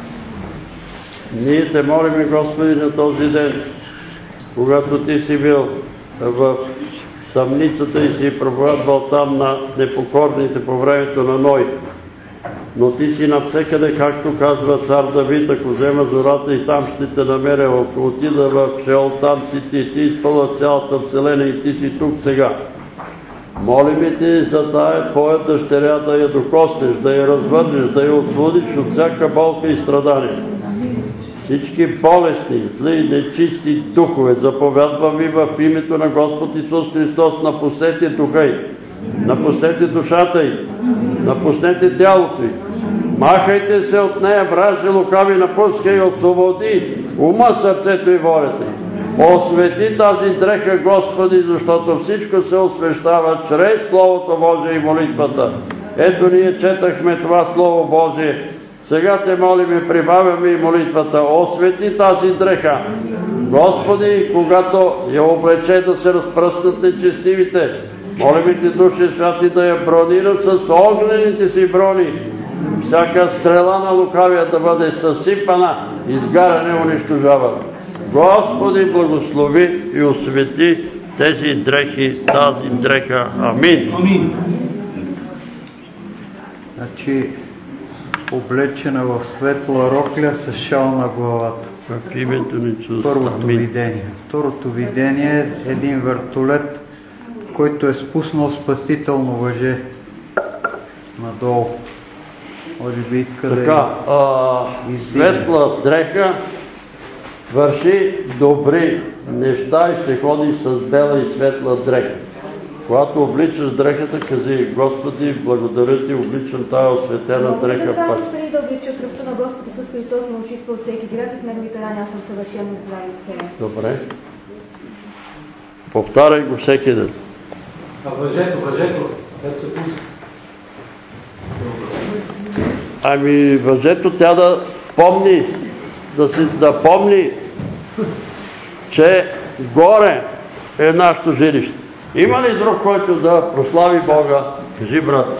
Speaker 1: Ние Те молим, Господи, на този ден, когато Ти си бил в тъмницата и си проповядвал там на непокорните по времето на Ной. Но Ти си навсекъде, както казва цар Давид, ако взема зората и там ще те намеря, ако отида в Шеол, там си Ти изпълва цялата вселена и Ти си тук сега. Молим Те за тая Твоя дъщеря да я докоснеш, да я развърнеш, да я освободиш от всяка болка и страдание. Всички болестни, зли, нечисти духове заповядвам Ви в името на Господ Исус Христос, напуснете духа й, напуснете душата й, напуснете тялото й. Махайте се от нея, вражи лукави, напускай и освободи ума, сърцето и волята й. Освети тази дреха, Господи, защото всичко се освещава чрез Словото Божие и молитвата. Ето ние четахме това Слово Божие. Сега Те молим и прибавяме и молитвата. Освети тази дреха. Господи, когато я облече да се разпръснат нечестивите, молим Те, Души Святи, да я бронират с огнените си брони. Всяка стрела на лукавия да бъде съсипана, изгаряне, унищожавана. Господи, благослови и освети тези дрехи, тази дреха. Амин.
Speaker 6: Амин.
Speaker 2: Значи, облечена в светла рокля с шал на главата.
Speaker 1: В името на Исус.
Speaker 2: Първото видение. Второто видение е един вертолет, който е спуснал спасително въже надолу. Може би иска
Speaker 1: така, светла дреха върши добри неща и ще ходи с бела и светла дреха. Когато обличаш дрехата, кажи: Господи, благодаря Ти, обличам тая осветена дреха.
Speaker 7: Мога да кажа, преди да облича кръвта на Господ Исус Христос, ме очиства от всеки грях и в неговите рани аз съм съвършено здрав и изцелен.
Speaker 1: Добре. Повтаряй го всеки ден.
Speaker 6: Въжето, ето се пуска.
Speaker 1: Ами въжето тя да помни, да помни, че горе е нашето жилище. Има ли друг, който да прослави Бога? Кажи, брат.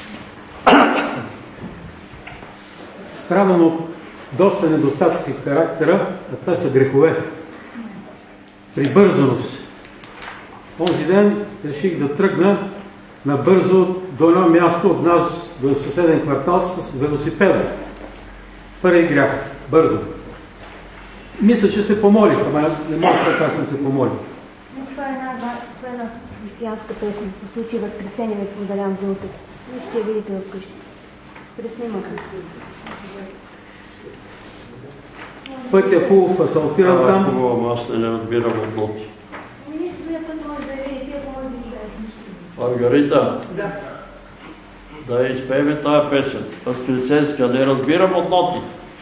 Speaker 8: Страдам от доста недостатъци в характера, а това са грехове. Прибързаност. Този ден реших да тръгна набързо до едно място от нас, до съседен квартал с велосипеда. Първи грях. Бързо. Мисля, че се помолих, ама не мога така съм се помолил.
Speaker 7: Това е една християнска песен. По случай Възкресение ви поделям думата. Вие ще я видите вкъщи. Преснимата.
Speaker 8: Пътя хубав, асфалтиран там.
Speaker 1: Хубаво, аз не разбирам от ноти.
Speaker 7: Вие път може да я видите, ако може да изглежда.
Speaker 1: Маргарита, да изпееме тая песен. Възкресенска, не разбирам от ноти.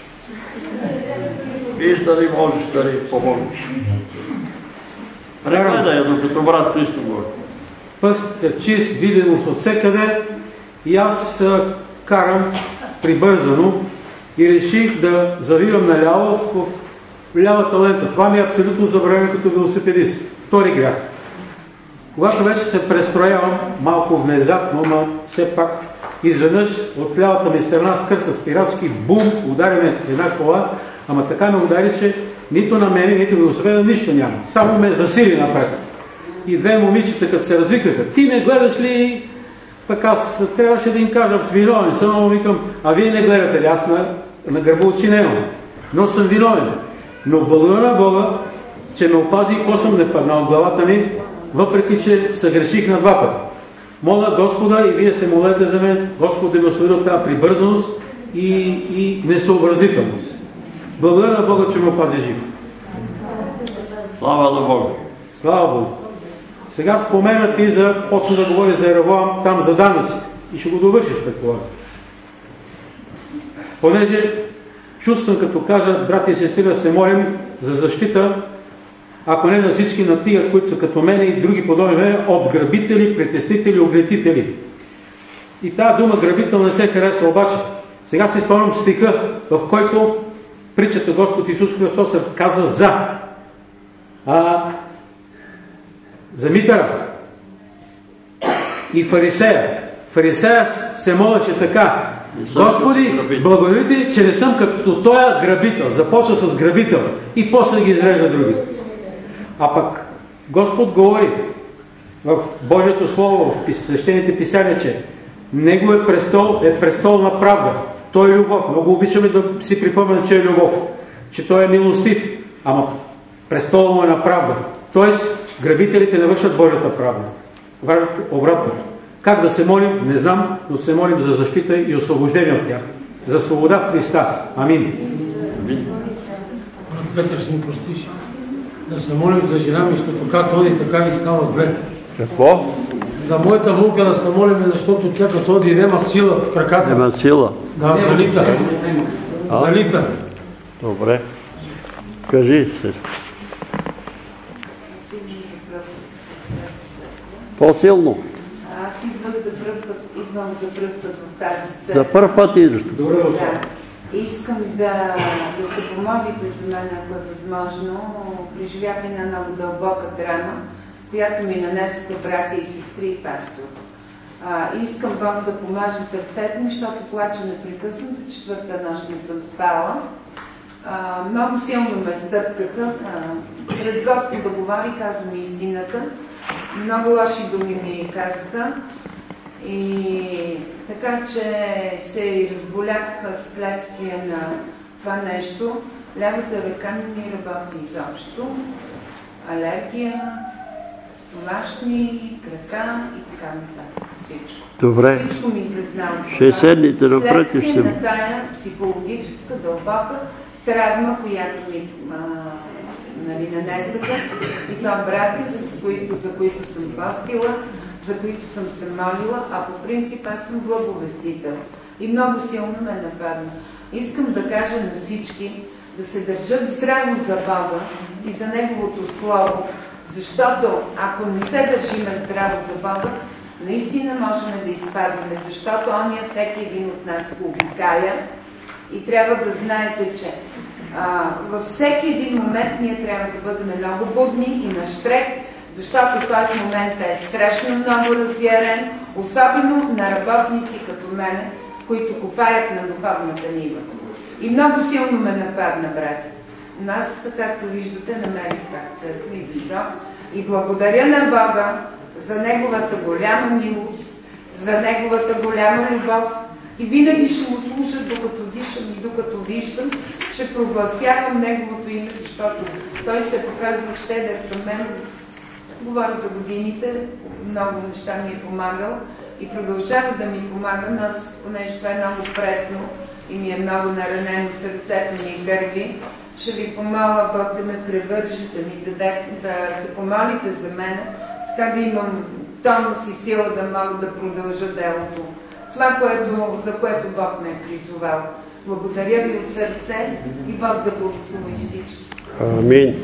Speaker 1: Виж дали можеш да ни помогнеш. Прегледай я, докато брат Христо говори.
Speaker 8: Пъст е чист, виден от всекъде и аз карам прибързано и реших да завивам наляво в лявата лента. Това ми е абсолютно забранено като велосипедист. Втори грях. Когато вече се престроявам, малко внезапно, но все пак Изведнъж от лявата ми страна скърца спирачки, бум, удари ме една кола, ама така ме удари, че нито на мене, нито велосипеда нищо няма. Само ме засили напред. И две момичета, като се развикаха, ти не гледаш ли? Пък аз трябваше да им кажа, виновен съм, но викам, а вие не гледате ли? Аз на гърба очи нямам. Но съм виновен. Но благодаря на Бога, че ме опази и косъм не падна от главата ми, въпреки че съгреших на два пъти. Моля Господа и вие се молете за мен, Господ да ме освободи от тази прибързаност и несъобразителност. Благодаря на Бога, че ме опази жив.
Speaker 1: Слава на Бога!
Speaker 8: Слава Богу! Сега спомена ти почна да говори за Еревоам там за данъците. И ще го довършиш, предполагам. Понеже чувствам, като кажа, брати и сестри, да се молим за защита, ако не на всички, на тия, които са като мене и други подобни мене, от грабители, притеснители, огнетители. И тази дума грабител не се харесва, обаче. Сега се изпълням стиха, в който притчата Господ Исус Христос се казва за Митъра и фарисея. Фарисея се молеше така: Господи, благодаря ти, че не съм като тоя грабител. Започва с грабител и после ги изрежда други. А пък Господ говори в Божието Слово, в свещените писания, че Неговият престол е престол на правда. Той е любов. Много обичаме да си припомням, че е любов. Че Той е милостив. Ама престол му е на правда. Тоест, грабителите не вършат Божията правда. Обратно. Как да се молим? Не знам, но се молим за защита и освобождение от тях. За свобода в Христа. Амин.
Speaker 6: Петър, ще ми простиш. Да се молим за жена ми, защото как оди, така ми става зле.
Speaker 1: Какво?
Speaker 6: За моята вулка да се молим, защото тя като оди нема сила в краката.
Speaker 1: Нема сила?
Speaker 6: Да, залита. Залита.
Speaker 1: Добре. Кажи се. По-силно.
Speaker 9: Аз идвам за пръв път в тази църква.
Speaker 1: За първ път идваш.
Speaker 9: Да. Искам да се помолите за мен, ако е възможно. Преживях една много дълбока драма, която ми нанесаха братя и сестри и пастор. Искам Бог да помаже сърцето ми, защото плача непрекъснато, четвърта нощ не съм спала. Много силно ме стъпкаха. Пред Господа говори, казвам истината. Много лоши думи ми казаха. И така, че се и разболях следствие на това нещо. Лявата ръка не ми работи изобщо. Алергия, стомашни, крака и така нататък. Всичко.
Speaker 1: Добре.
Speaker 9: Всичко ми излезнало.
Speaker 1: Ще седните напред и ще...
Speaker 9: Следствие на тая психологическа дълбока травма, която ми нанесаха. И това братя, за които съм постила, за които съм се молила, а по принцип аз съм благовестител. И много силно ме нападна. Искам да кажа на всички да се държат здраво за Бога и за Неговото Слово, защото ако не се държиме здраво за Бога, наистина можем да изпадаме, защото ония всеки един от нас го обикаля и трябва да знаете, че във всеки един момент ние трябва да бъдем много будни и нащрех, защото този момент е страшно много разярен, особено на работници като мене, които копаят на духовната нива. И много силно ме нападна, брат. Но аз, както виждате, намерих пак църква и дойдох. И благодаря на Бога за Неговата голяма милост, за Неговата голяма любов. И винаги ще му служа, докато дишам и докато виждам, ще прогласявам Неговото име, защото Той се показва щедър към мен. Говоря за годините, много неща ми е помагал и продължава да ми помага, но аз, понеже това е много пресно и ми е много наранено сърцето ми и гърди, ще ви помоля Бог да ме превържи, да ми даде, да се помолите за мен, така да имам тонус и сила да мога да продължа делото. Това, за което Бог ме е призовал. Благодаря ви от сърце и Бог да благослови всички.
Speaker 1: Амин.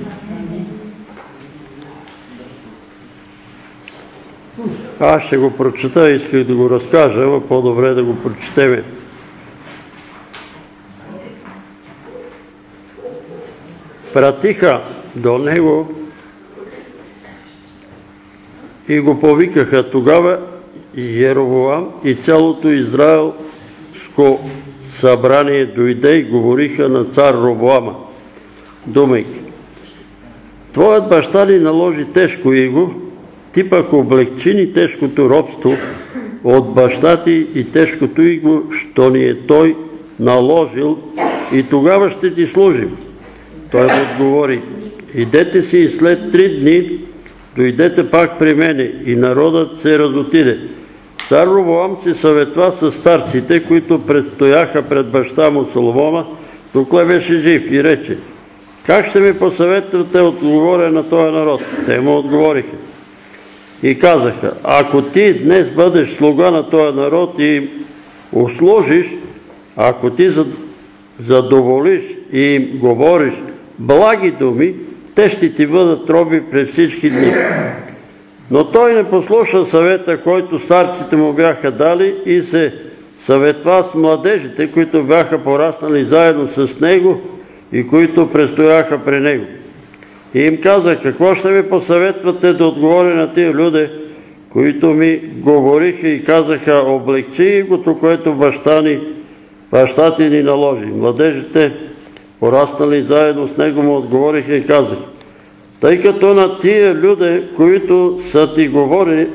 Speaker 1: Аз ще го прочета, исках да го разкажа, но по-добре да го прочетеме. Пратиха до него и го повикаха. Тогава Еровоам и цялото израелско събрание дойде и говориха на цар Робоама, думайки: твоят баща ни наложи тежко иго, ти пък облегчи ни тежкото робство от баща ти и тежкото иго, що ни е той наложил, и тогава ще ти служим. Той му отговори: идете си и след 3 дни дойдете пак при мене. И народът се разотиде. Цар Робоам се съветва с старците, които предстояха пред баща му Соломона, докле беше жив, и рече: как ще ми посъветвате отговоря на този народ? Те му отговориха и казаха: ако ти днес бъдеш слуга на този народ и им услужиш, ако ти задоволиш и им говориш благи думи, те ще ти бъдат роби през всички дни. Но той не послуша съвета, който старците му бяха дали, и се съветва с младежите, които бяха пораснали заедно с него и които престояха при него. И им каза: какво ще ми посъветвате да отговоря на тия люди, които ми говориха и казаха: облегчи игото, което баща ти ни наложи. Младежите, пораснали заедно с него, му отговориха и казаха: тъй като на тия люди, които са ти говорили,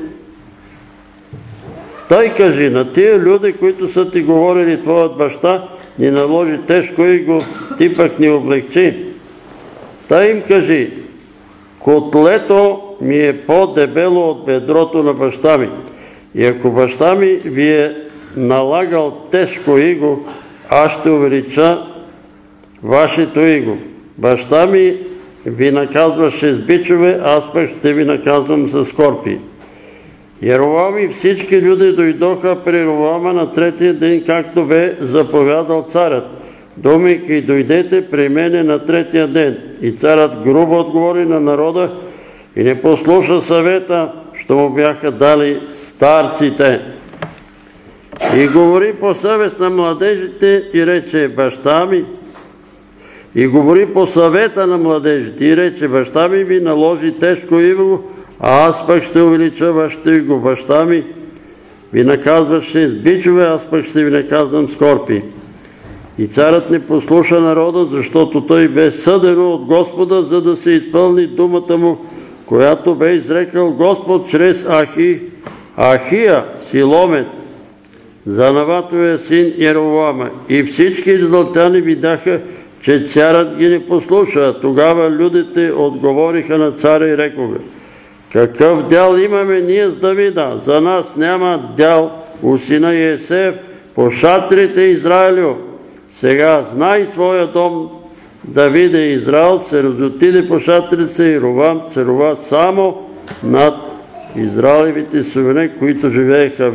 Speaker 1: тъй кажи на тия люди, които са ти говорили, твоят баща ни наложи тежко иго, ти пък ни облегчи. Тъй им кажи: котлето ми е по-дебело от бедрото на баща ми. И ако баща ми ви е налагал тежко иго, аз ще увелича вашето иго. Баща ми ви наказваше с бичове, аз пък ще ви наказвам с скорпии. Еровоам и всички люди дойдоха при Робоама на 3-я ден, както бе заповядал царят, думайки: дойдете при мене на 3-я ден. И царят грубо отговори на народа и не послуша съвета, що му бяха дали старците. И говори по съвест на младежите и рече: баща ми, и говори по съвета на младежите и рече: баща ми ви наложи тежко иго, а аз пък ще увелича вашето иго. Баща ми ви наказваше с бичове, аз пък ще ви наказвам с скорпии. И царът не послуша народа, защото той бе съдено от Господа, за да се изпълни думата му, която бе изрекал Господ чрез Ахия, силомет, за Наватовия син Еровоама. И всички израелтяни видяха, че царят ги не послуша. Тогава людите отговориха на царя и рекоха: какъв дял имаме ние с Давида? За нас няма дял у сина Йесев по шатрите Израилю. Сега знай своя дом, Давида и Израил се разотиде по шатрите и Ровам царува само над Израилевите синове, които живееха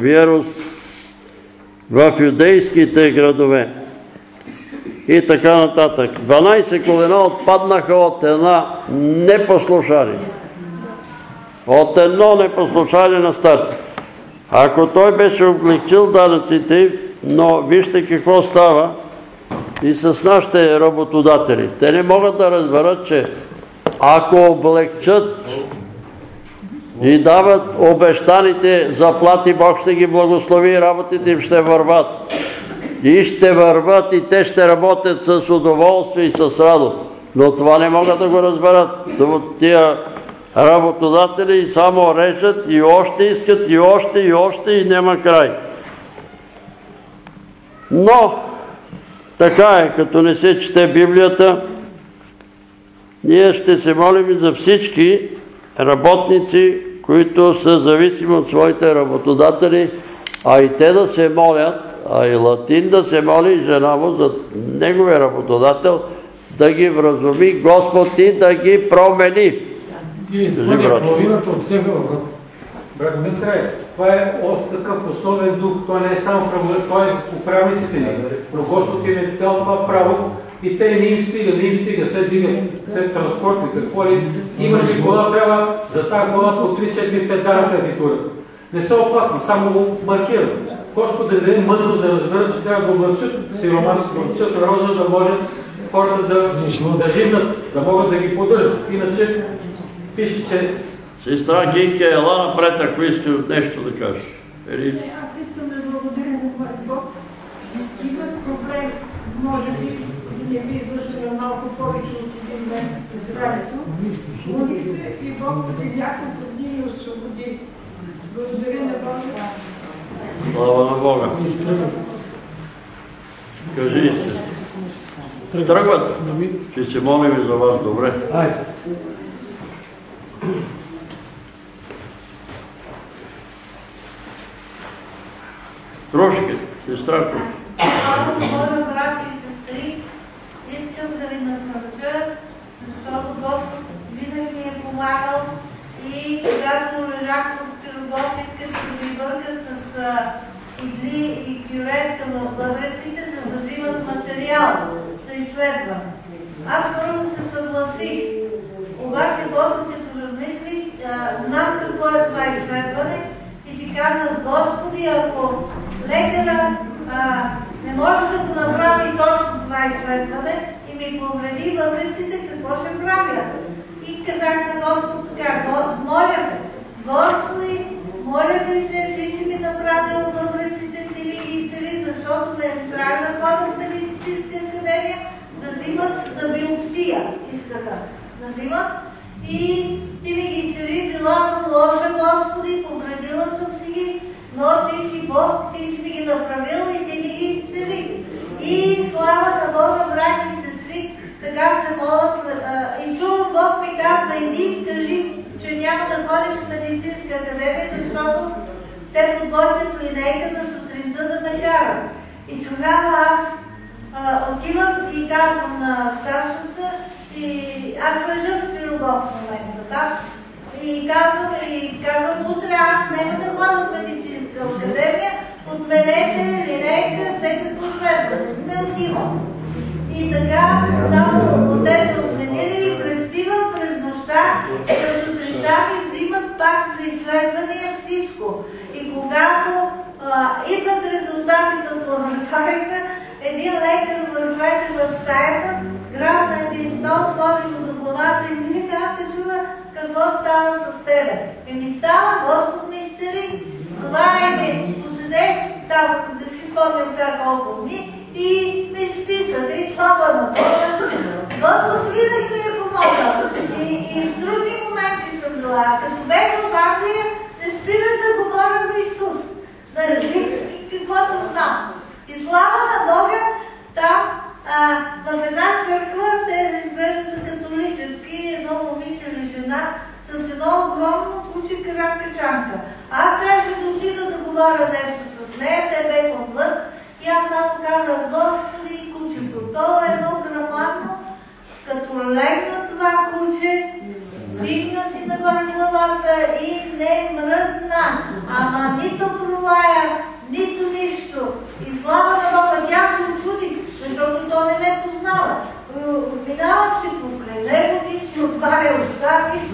Speaker 1: в юдейските градове. И така нататък. 12 колена отпаднаха от една непослушание. От едно непослушание на старта. Ако той беше облегчил данъците, но вижте какво става и с нашите работодатели. Те не могат да разберат, че ако облегчат и дават обещаните заплати, Бог ще ги благослови, работите им ще върват. И ще върват и те ще работят с удоволствие и с радост. Но това не могат да го разберат. Тия работодатели само режат и още искат, и още, и още, и няма край. Но така е, като не се чете Библията, ние ще се молим за всички работници, които са зависими от своите работодатели, а и те да се молят, а и Латин да се моли жена му за неговия работодател, да ги вразуми Господ и да ги промени.
Speaker 6: Ти изпълни половината от всеки въпрос.
Speaker 8: Брат Дмитрий, това е такъв основен дух, той не е само в работа, той е в управниците ни. Но Господ им е дал това право и те не им стига, след дигат те транспорти, какво ли. Имаш ли кола, трябва за тази кола по 3-4-5 дара кредитура. Не се оплаква, само го маркират. Господ да даде мъдро да разберат, че трябва да облъчат сиромаси, да облъчат роза, да може хората да живнат, да могат да ги поддържат. Иначе пише, че...
Speaker 1: Сестра Гинка, ела напред, ако иска нещо да кажеш.
Speaker 10: Аз искам да благодаря на моят Бог. Имат проблем, може би, не би издържала малко повече от един месец за здравето. Молих се и Бог преди няколко дни ми освободи. Благодаря на Бога.
Speaker 1: Слава на Бога. Кажи, тръгват, че се молим и за вас, добре. Трошки, сестра.
Speaker 11: Моля, брати и сестри, искам да ви насърча, защото Господ винаги ми е помагал и когато лежах в Пирогов, исках да ви бъркат с игли и кюретка в бъбреците, за да взимат материал за изследване. Аз първо се съгласих, обаче после като размислих, знам какво е това изследване и си казах, Господи, ако лекара не може да го направи точно това изследване и ми повреди бъбреците, какво ще правя? И казах на Господ така, моля се, Господи, моля се, ти си ми направил бъбреците, ти ми ги изцели, защото ме е страх да ходя в медицинска академия, да взимат за биопсия, искаха да взимат. И ти ми ги изцели, била съм лоша, Господи, повредила съм си ги, но ти си Бог, ти си ми ги направил и ти ми ги изцели. И слава на Бога, брати и сестри, така се моля и чувам Бог ми казва, иди, кажи, че няма да ходиш в медицинска академия, защото те подготвят линейка на сутринта да ме карат. И тогава аз отивам и казвам на старшата, и аз лежа в Пирогов в момента, да? И казвам, утре аз няма да ходя в медицинска академия, отменете линейка, всекакво следване. Не отивам. И така, само те са отменили и преспивам през нощта, да сутринта ми взимат пак за изследвания всичко. И когато идват резултатите от лабораторията, един лекар вървете в стаята, грабна един стол, сложи го за главата и ми вика, аз се чуда какво става с тебе. И ми става, Господ ми изцели. Това ми поседех там, да си спомням сега колко дни, и ми списаха и слава на Бога. Господ винаги ми е помогнал. И в други моменти съм била. Като бях в Англия, не спирах да говоря за Исус. Да различи каквото знам. И слава на Бога, там в една църква, те изглеждат са католически, едно момиче или жена, с едно огромно куче каракачанка. Аз трябваше да отида да говоря нещо с нея, те беха отвън и аз само казах, Господи, кучето, то е едно грамадно, като легна това куче, дигна си нагоре главата и не мръдна, ама нито пролая, нито нищо. И слава на Бога, тя се очуди, защото то не ме познава. Минавам си покрай него, ти си отваря уста, нищо.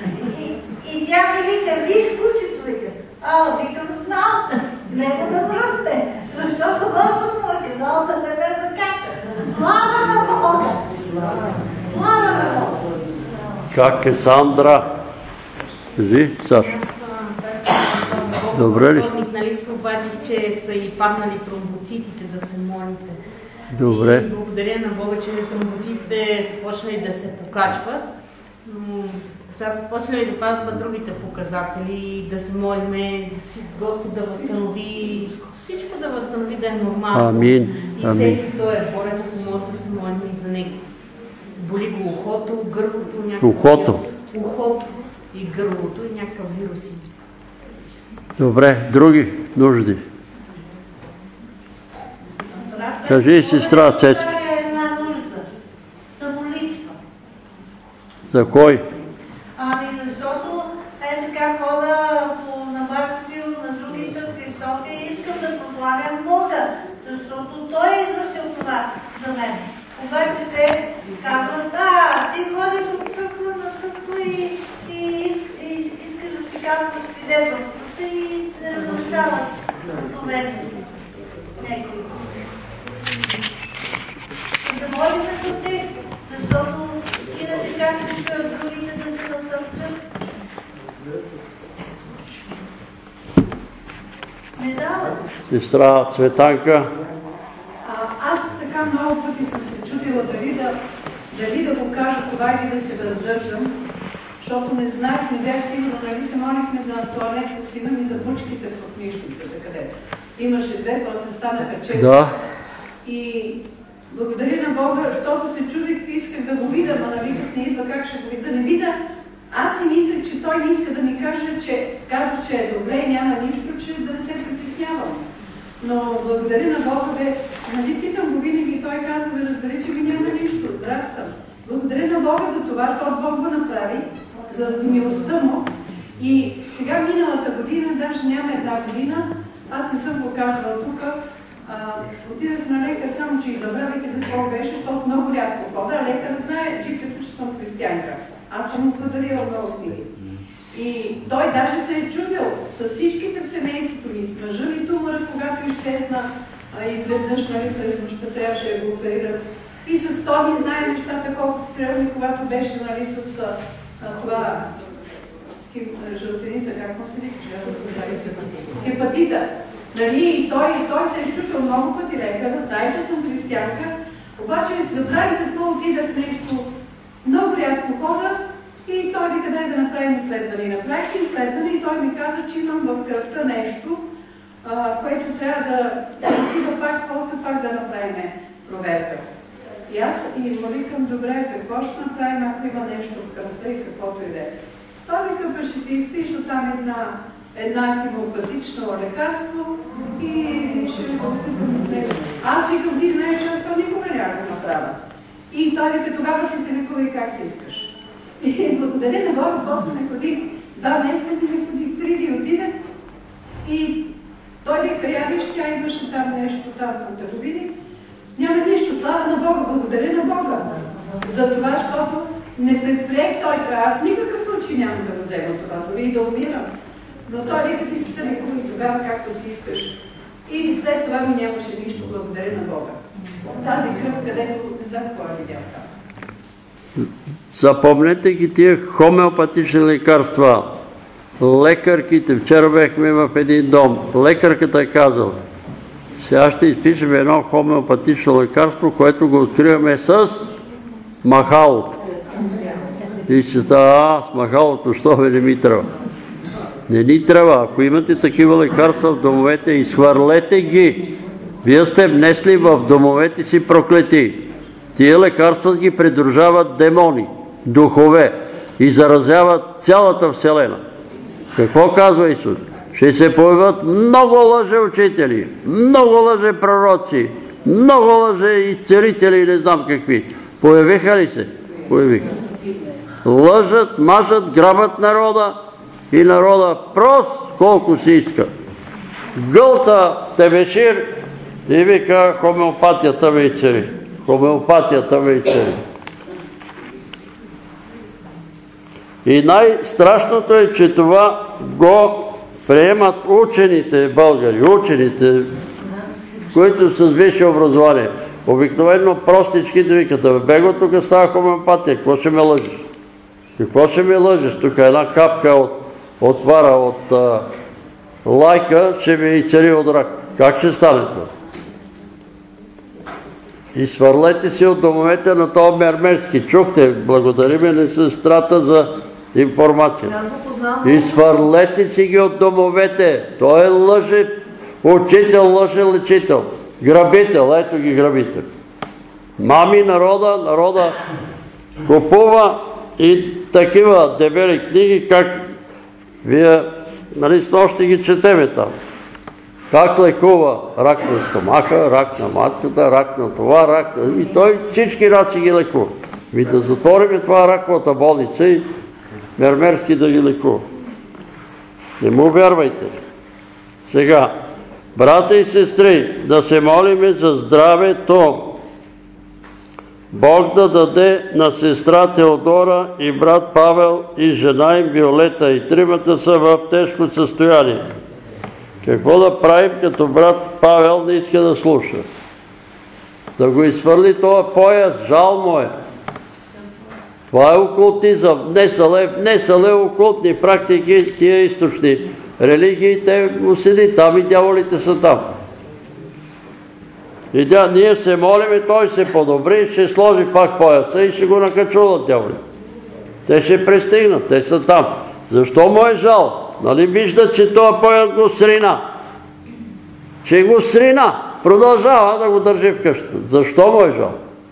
Speaker 11: И тя ми вика, виж кучето, вика. Викам, знам, него да мръдне, защото Господ му е казал да не ме закача. Слава на Бога! Слава на Бога!
Speaker 1: Как е Сандра? Кажи, Саш. Добре ли?
Speaker 12: Нали се обадих, че са и паднали тромбоцитите, да се молите.
Speaker 1: Добре.
Speaker 12: И благодаря на Бога, че тромбоцитите са почнали да се покачват. Но сега са почнали да падат на другите показатели и да се молиме Господ да възстанови, всичко да възстанови, да е нормално.
Speaker 1: Амин.
Speaker 12: И всеки той е болен, ако може да се молим и за него. Боли го ухото, гърлото, някакъв ухото и гърлото и някакъв вирус.
Speaker 1: Добре, други нужди. Кажи, сестра Цецка.
Speaker 11: Една нужда. Да молитва.
Speaker 1: За кой?
Speaker 11: Защото така хода на Марсвил, на други църкви в София и искам да прославям Бога, защото Той е извършил това за мен. Обаче те казват, ти ходиш от църква на църква и искаш да си казваш свидетелствата и не разрушават доверието. Някой. Да молим за тях, защото иначе как ще чуят другите да се насърчат.
Speaker 10: Не дава.
Speaker 1: Сестра Цветанка.
Speaker 10: Аз така много пъти съм се чудила дали да го кажа това или да се въздържам, защото не знаех, не бях сигурна, нали се молихме за туалетта сина ми, за бучките в книжницата, където имаше две, после станаха 4.
Speaker 1: Да.
Speaker 10: И благодаря на Бога, защото се чудих, исках да го видя, но нали не идва как ще го видя. Да не видя, аз си мислех, че той не иска да ми каже, че казва, че е добре и няма нищо, че да не се притеснявам. Но благодаря на Бога, нали питам го винаги и той казва, разбери, че ми няма нищо, здрав съм. Благодаря на Бога за това, защото Бог го направи, за милостта му. И сега миналата година, даже няма една година, аз не съм го казвала тук, отидах на лекар, само че и забравяйки за какво беше, защото много рядко хода, а лекар знае, че съм християнка. Аз съм му подарила много книги. И той даже се е чудил с всичките в семейството ми, с мъжа ми тумора, когато изчезна изведнъж, нали, през нощта трябваше да го оперират. И с Тони знае нещата, колко са приятни, когато беше, нали, с това жълтеница, как му се вика? Хепатита. Нали, и той се е чутил много пъти лекара, знае, че съм християнка, обаче забравих за какво отидах нещо много рядко хода и той вика дай да направим изследване. Направих изследване и той ми каза, че имам в кръвта нещо, което трябва да отида пак, после пак да направим проверка. И аз му викам, добре, какво ще направим, ако има нещо в кръвта и каквото и да е. Той вика, ще ти изпиша там една хемопатично лекарство и ще го опитам с него. Аз викам, ти знаеш, че това никога няма да направя. И той вика, тогава си се лекува и как се искаш. И благодаря на Бога, после не ходих 2 месеца, не ходих 3 и отидах. И той вика, я виж, тя имаше там нещо, там да го види. Няма нищо, слава на Бога, благодаря на Бога. За това, защото не предприех той, аз в никакъв случай няма да го взема това, дори и да умирам. Но той вика, ти си се лекува и тогава както си искаш. И след това ми нямаше нищо, благодаря на Бога. Тази кръв, където не знам кой е видял там.
Speaker 1: Запомнете ги тия хомеопатични лекарства. Лекарките, вчера бяхме в един дом, лекарката е казала, сега ще изпишем едно хомеопатично лекарство, което го откриваме с махалото. И си става, с махалото, що не ми трябва. Не ни трябва. Ако имате такива лекарства в домовете, изхвърлете ги. Вие сте внесли в домовете си проклети. Тия лекарства ги придружават демони, духове и заразяват цялата вселена. Какво казва Исус? Ще се появят много лъжеучители, много лъжепророци, много лъжеицелители и не знам какви. Появиха ли се? Появиха. Лъжат, мажат, грабят народа и народа прост колко си иска. Гълта тебешир и вика хомеопатията ме изцели. Хомеопатията ме изцели. И най-страшното е, че това го приемат учените българи, учените, които са с висше образование. Обикновено простичките викат, бего тук става хомеопатия, какво ще ме лъжиш? Какво ще ме лъжиш? Тук една капка от вара, от лайка, ще ми изцели от рак. Как ще стане това? И свърлете си от домовете на този Мермерски. Чухте, благодариме на сестрата за информация. И свърлете си ги от домовете. Той е лъже учител, лъже лечител. Грабител, ето ги грабител. Мами народа купува и такива дебели книги, как вие, нали, с нощи ги четеме там. Как лекува рак на стомаха, рак на матката, рак на това, рак на... И той всички раци ги лекува. И да затворим това раковата болница и Мермерски да ги лекува. Не му вярвайте. Сега, брата и сестри, да се молиме за здравето. Бог да даде на сестра Теодора и брат Павел и жена им Виолета. И тримата са в тежко състояние. Какво да правим, като брат Павел не иска да слуша? Да го изхвърли това пояс, жал му е. Това е окултизъм. Не са ли окултни практики, тия източни. религии, те му седи там и дяволите са там. И ние се молим и той се подобри, ще сложи пак пояса и ще го накачуват дяволите. Те ще пристигнат, те са там. Защо му е жал? Нали вижда, че това пояс го срина? Че го срина. Продължава да го държи в къщата. Защо му е жал?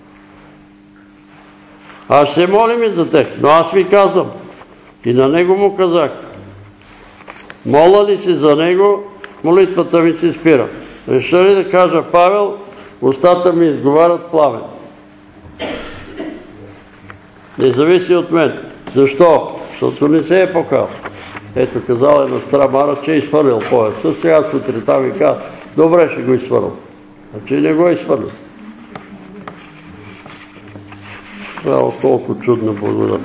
Speaker 1: Аз ще молим и за тех, но аз ви казвам, и на него му казах, моля ли си за него, молитвата ми се спира. Реша ли да кажа Павел, устата ми изговарят пламен. Не зависи от мен. Защо? Защото не се е покал. Ето, казал е на Страмара, че е изхвърлил пояса. Сега сутринта ми каза, добре ще го изхвърля. Значи не го изхвърля. Браво, колко чудна благодат.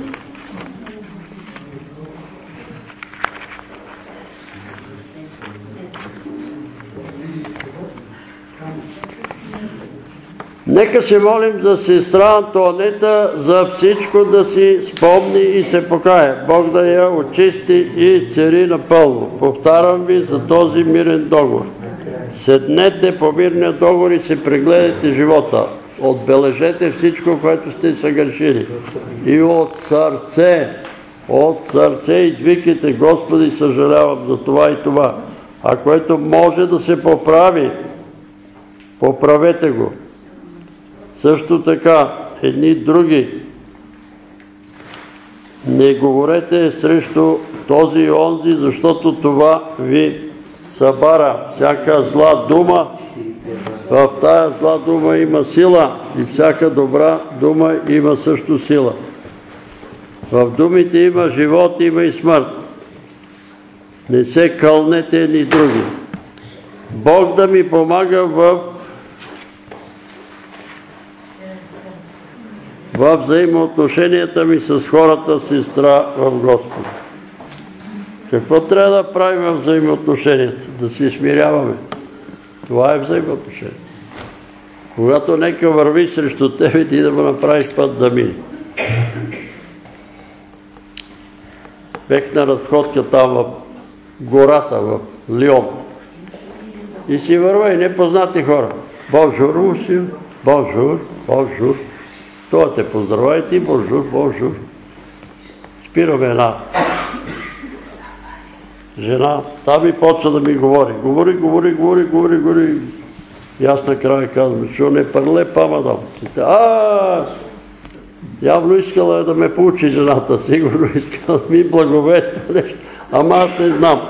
Speaker 1: Нека се молим за сестра Антоанета, за всичко да си спомни и се покае. Бог да я очисти и цари напълно. Повтарям ви за този мирен договор. Седнете по мирния договор и се прегледайте живота. Отбележете всичко, което сте съгрешили. И от сърце извикайте, Господи, съжалявам за това и това. А което може да се поправи, поправете го. Също така, едни други, не говорете срещу този и онзи, защото това ви събара. Всяка зла дума, в тая зла дума има сила и всяка добра дума има също сила. В думите има живот, има и смърт. Не се кълнете едни други. Бог да ми помага в взаимоотношенията ми с хората, сестра в Господа. Какво трябва да правим в взаимоотношенията? Да се смиряваме. Това е взаимоотношение. Когато нека върви срещу тебе, ти да му направиш път да мине. Бех на разходка там в гората, в Лион. И си върва и непознати хора. Бонжур, мусил, бонжур, бонжур. Това те поздравя и ти, бонжур, бонжур. Спираме една жена, там и почва да ми говори. Говори. И аз накрая казвам, че не пърле памадам. Явно искала да ме поучи жената, сигурно искала да ми благовества нещо, ама аз не знам.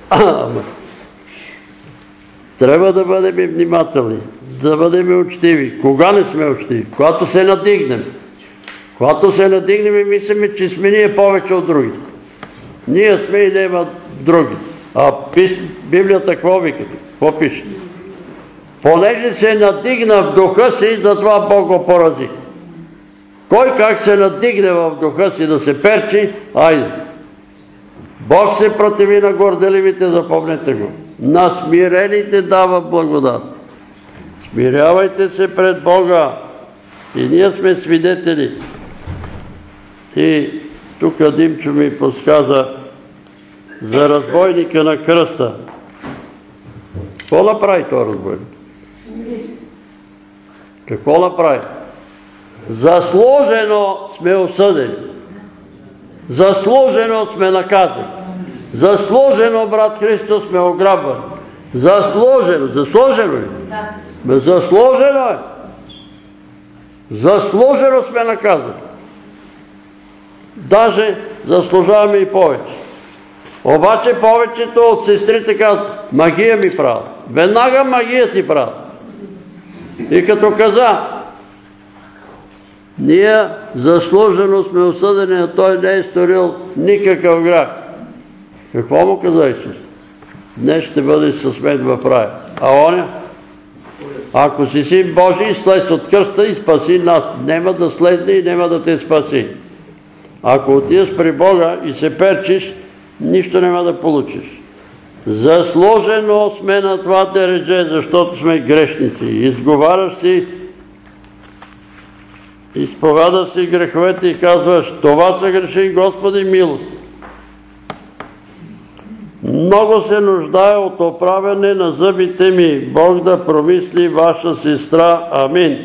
Speaker 1: Трябва да бъдем внимателни, да бъдем учтиви. Кога не сме учтиви? Когато се надигнем. Когато се надигнем и мислим, че сме ние повече от другите. Ние сме и няма други. А Библията какво вика? Какво пише? Понеже се надигна в духа си, затова Бог го порази. Кой как се надигне в духа си да се перчи, айде. Бог се противи на горделивите, запомнете го. На смирените дава благодат. Смирявайте се пред Бога. И ние сме свидетели. И тук Димчо ми подсказа за разбойника на кръста. Какво направи този разбойник? Какво направи? Заслужено сме осъдени. Заслужено сме наказани. Заслужено, брат Христос, сме ограбвани. Заслужено. Заслужено ли? Да. Заслужено е. Заслужено сме наказани. Даже заслужаваме и повече. Обаче повечето от сестрите казват, магия ми правят. Веднага магия ти правят. И като каза, ние заслужено сме осъдени, а той не е сторил никакъв грях. Какво му каза Исус? Днес ще бъдеш с мен в рая. А оня? Ако си син Божий, слез от кръста и спаси нас. Нема да слезне и нема да те спаси. Ако отидеш при Бога и се перчиш, нищо няма да получиш. Заслужено сме на това дередже, защото сме грешници. Изговаряш си, изповядаш си греховете и казваш, това са греши, Господи, милост. Много се нуждае от оправяне на зъбите ми. Бог да промисли ваша сестра. Амин.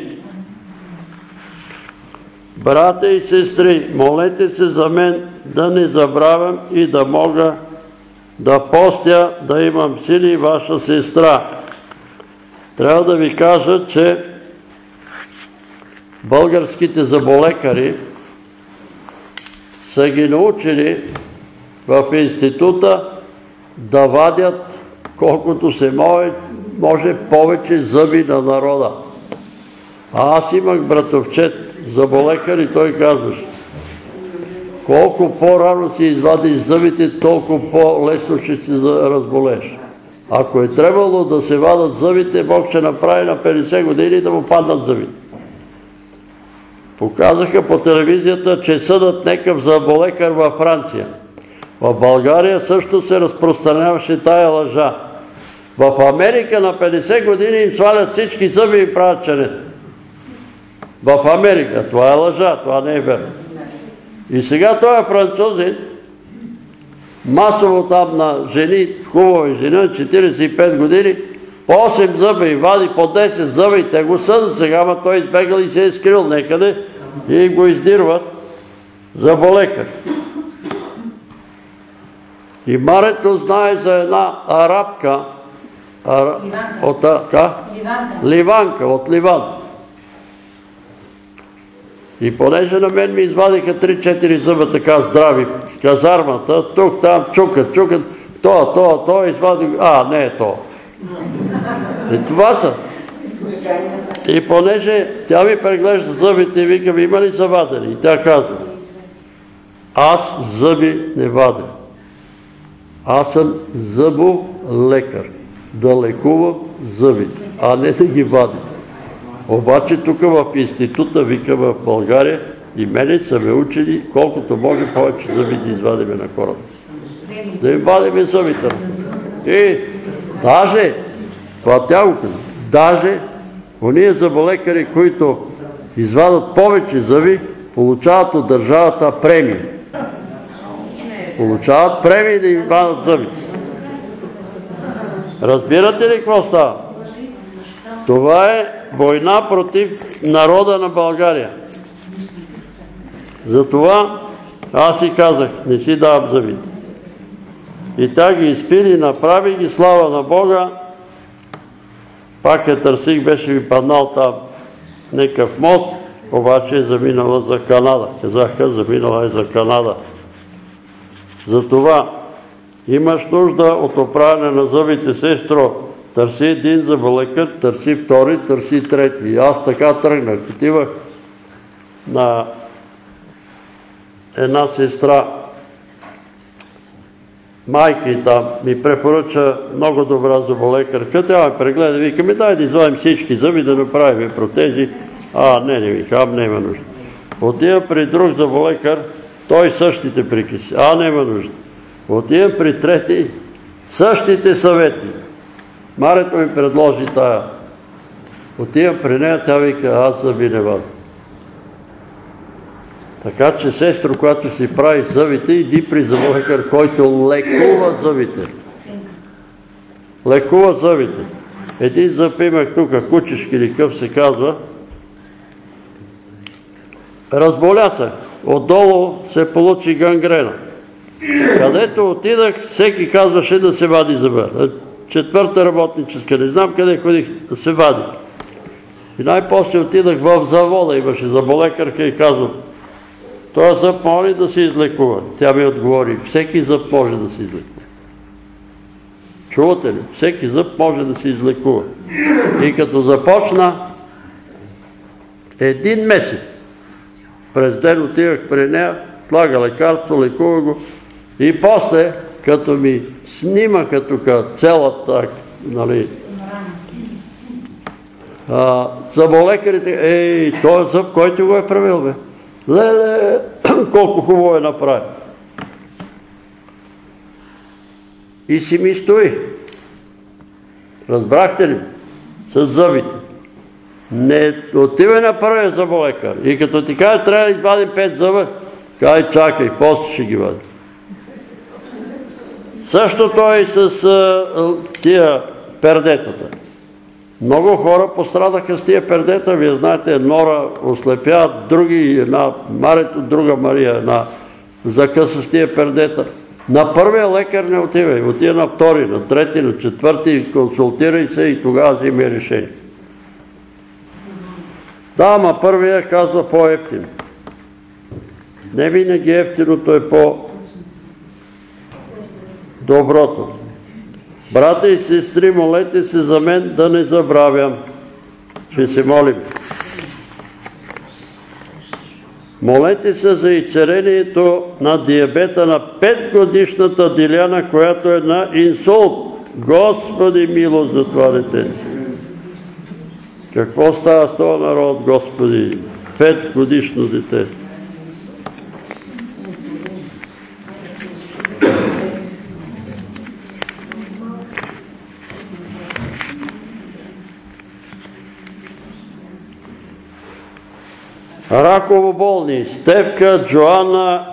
Speaker 1: Братя и сестри, молете се за мен да не забравям и да мога да постя, да имам сили ваша сестра. Трябва да ви кажа, че българските зъболекари са ги научили в института да вадят колкото се може повече зъби на народа. А аз имах братовчет зъболекар и той казваше: колко по-рано си извадиш зъбите, толкова по-лесно ще се разболеш. Ако е трябвало да се вадат зъбите, Бог ще направи на 50 години да му паднат зъбите. Показаха по телевизията, че съдат някакъв зъболекар във Франция. В България също се разпространяваше тая лъжа. В Америка на 50 години им свалят всички зъби и правят ченета. В Америка. Това е лъжа, това не е верно. И сега той е французин, масово там на жени, хубави жени, 45 години, по 8 зъба и вади по 10 зъба и те го съдат сега, ама той избегал и се е скрил некъде и го издирват зъболекар. И Марето знае за една арабка, Ливанка, от Ливан. И понеже на мен ми извадиха 3-4 зъба така здрави в казармата, тук, там, чукат, това извади, не е то. И това са. И понеже тя ми преглежда зъбите и вика: има ли завадени? И тя казва: аз зъби не вадя. Аз съм зъболекар. Да лекувам зъбите, а не да ги вадя. Обаче тук в института, вика, в България, и мене са ме учили колкото може повече зъби да извадиме на хората. Да им вадиме зъбите. И даже, това тя го казва, даже ония зъболекари, които извадат повече зъби, получават от държавата премии. Получават премии да им вадат зъбите. Разбирате ли какво става? Това е война против народа на България. Затова аз си казах: не си давам зъбите. И тя ги изпили, направи ги, слава на Бога. Пак я търсих, беше ми паднал там някакъв мост, обаче е заминала за Канада. Казаха: заминала е за Канада. Затова имаш нужда от оправяне на зъбите, сестро. Търси един зъболекар, търси втори, търси трети. И аз така тръгнах. Отивах на една сестра, майка и там ми препоръча много добра зъболекарка. Тя ме прегледа, вика: ми дай да извадим всички зъби, да направим протези. Не, викам, няма нужда. Отива при друг зъболекар, той същите прикиси. Няма нужда. Отивам при трети, същите съвети. Марето ми предложи тая. Отивам при нея, тя вика: аз зъби не вадя. Така че, сестро, когато си прави зъбите, иди при зъболекар, който лекува зъбите. Лекува зъбите. Един зъб имах тук, кучешки или къв се казва. Разболя се. Отдолу се получи гангрена. Където отидах, всеки казваше да се вади зъба. Четвърта работническа, не знам къде ходих да се вади. И най-после отидах в завода, имаше зъболекарка и казвам: този зъб може ли да се излекува? Тя ми отговори: всеки зъб може да се излекува. Чувате ли? Всеки зъб може да се излекува. И като започна един месец, през ден отивах при нея, слага лекарство, лекува го. И после, като ми снимаха тук цялата, нали, зъболекарите: този зъб, който го е правил, бе. Леле, колко хубаво е направи. И си ми стои. Разбрахте ли? С зъбите. Не отивай на първия зъболекар. И като ти кажа: трябва да извадим 5 зъба, кай, чакай, после ще ги вади. Същото е и с тия пердетата. Много хора пострадаха с тия пердета. Вие знаете, Нора ослепя, други, една Марето, друга Мария, една закъса с тия пердета. На първия лекар не отивай, отива на втори, на трети, на четвърти, консултирай се и тогава взима решение. Да, ама първия казва по-ефтино. Не винаги ефтиното е по-доброто. Брата и сестри, молете се за мен да не забравям. Ще се молим. Молете се за изцелението на диабета на 5-годишната Диляна, която е на инсулт. Господи, милост за това дете. Какво става с този народ, Господи? 5-годишно дете. Раково болни, Стевка, Джоанна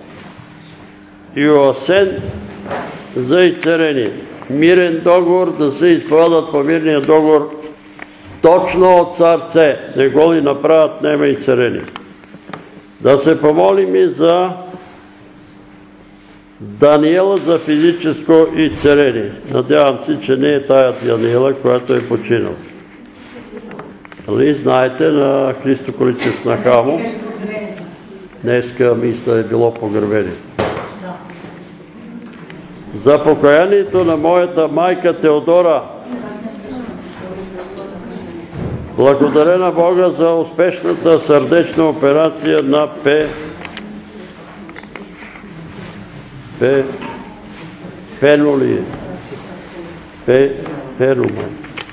Speaker 1: и Осен за изцеление. Мирен договор, да се изповядат по мирния договор точно от сърце. Не го ли направят, нема изцеление. Да се помолим и за Даниела за физическо изцеление. Надявам се, че не е тая Даниела, която е починала. Нали знаете, на Христо Количев на Хамо, днеска мисля е било погребение. За покаянието на моята майка Теодора, благодаря на Бога за успешната сърдечна операция на Пенума.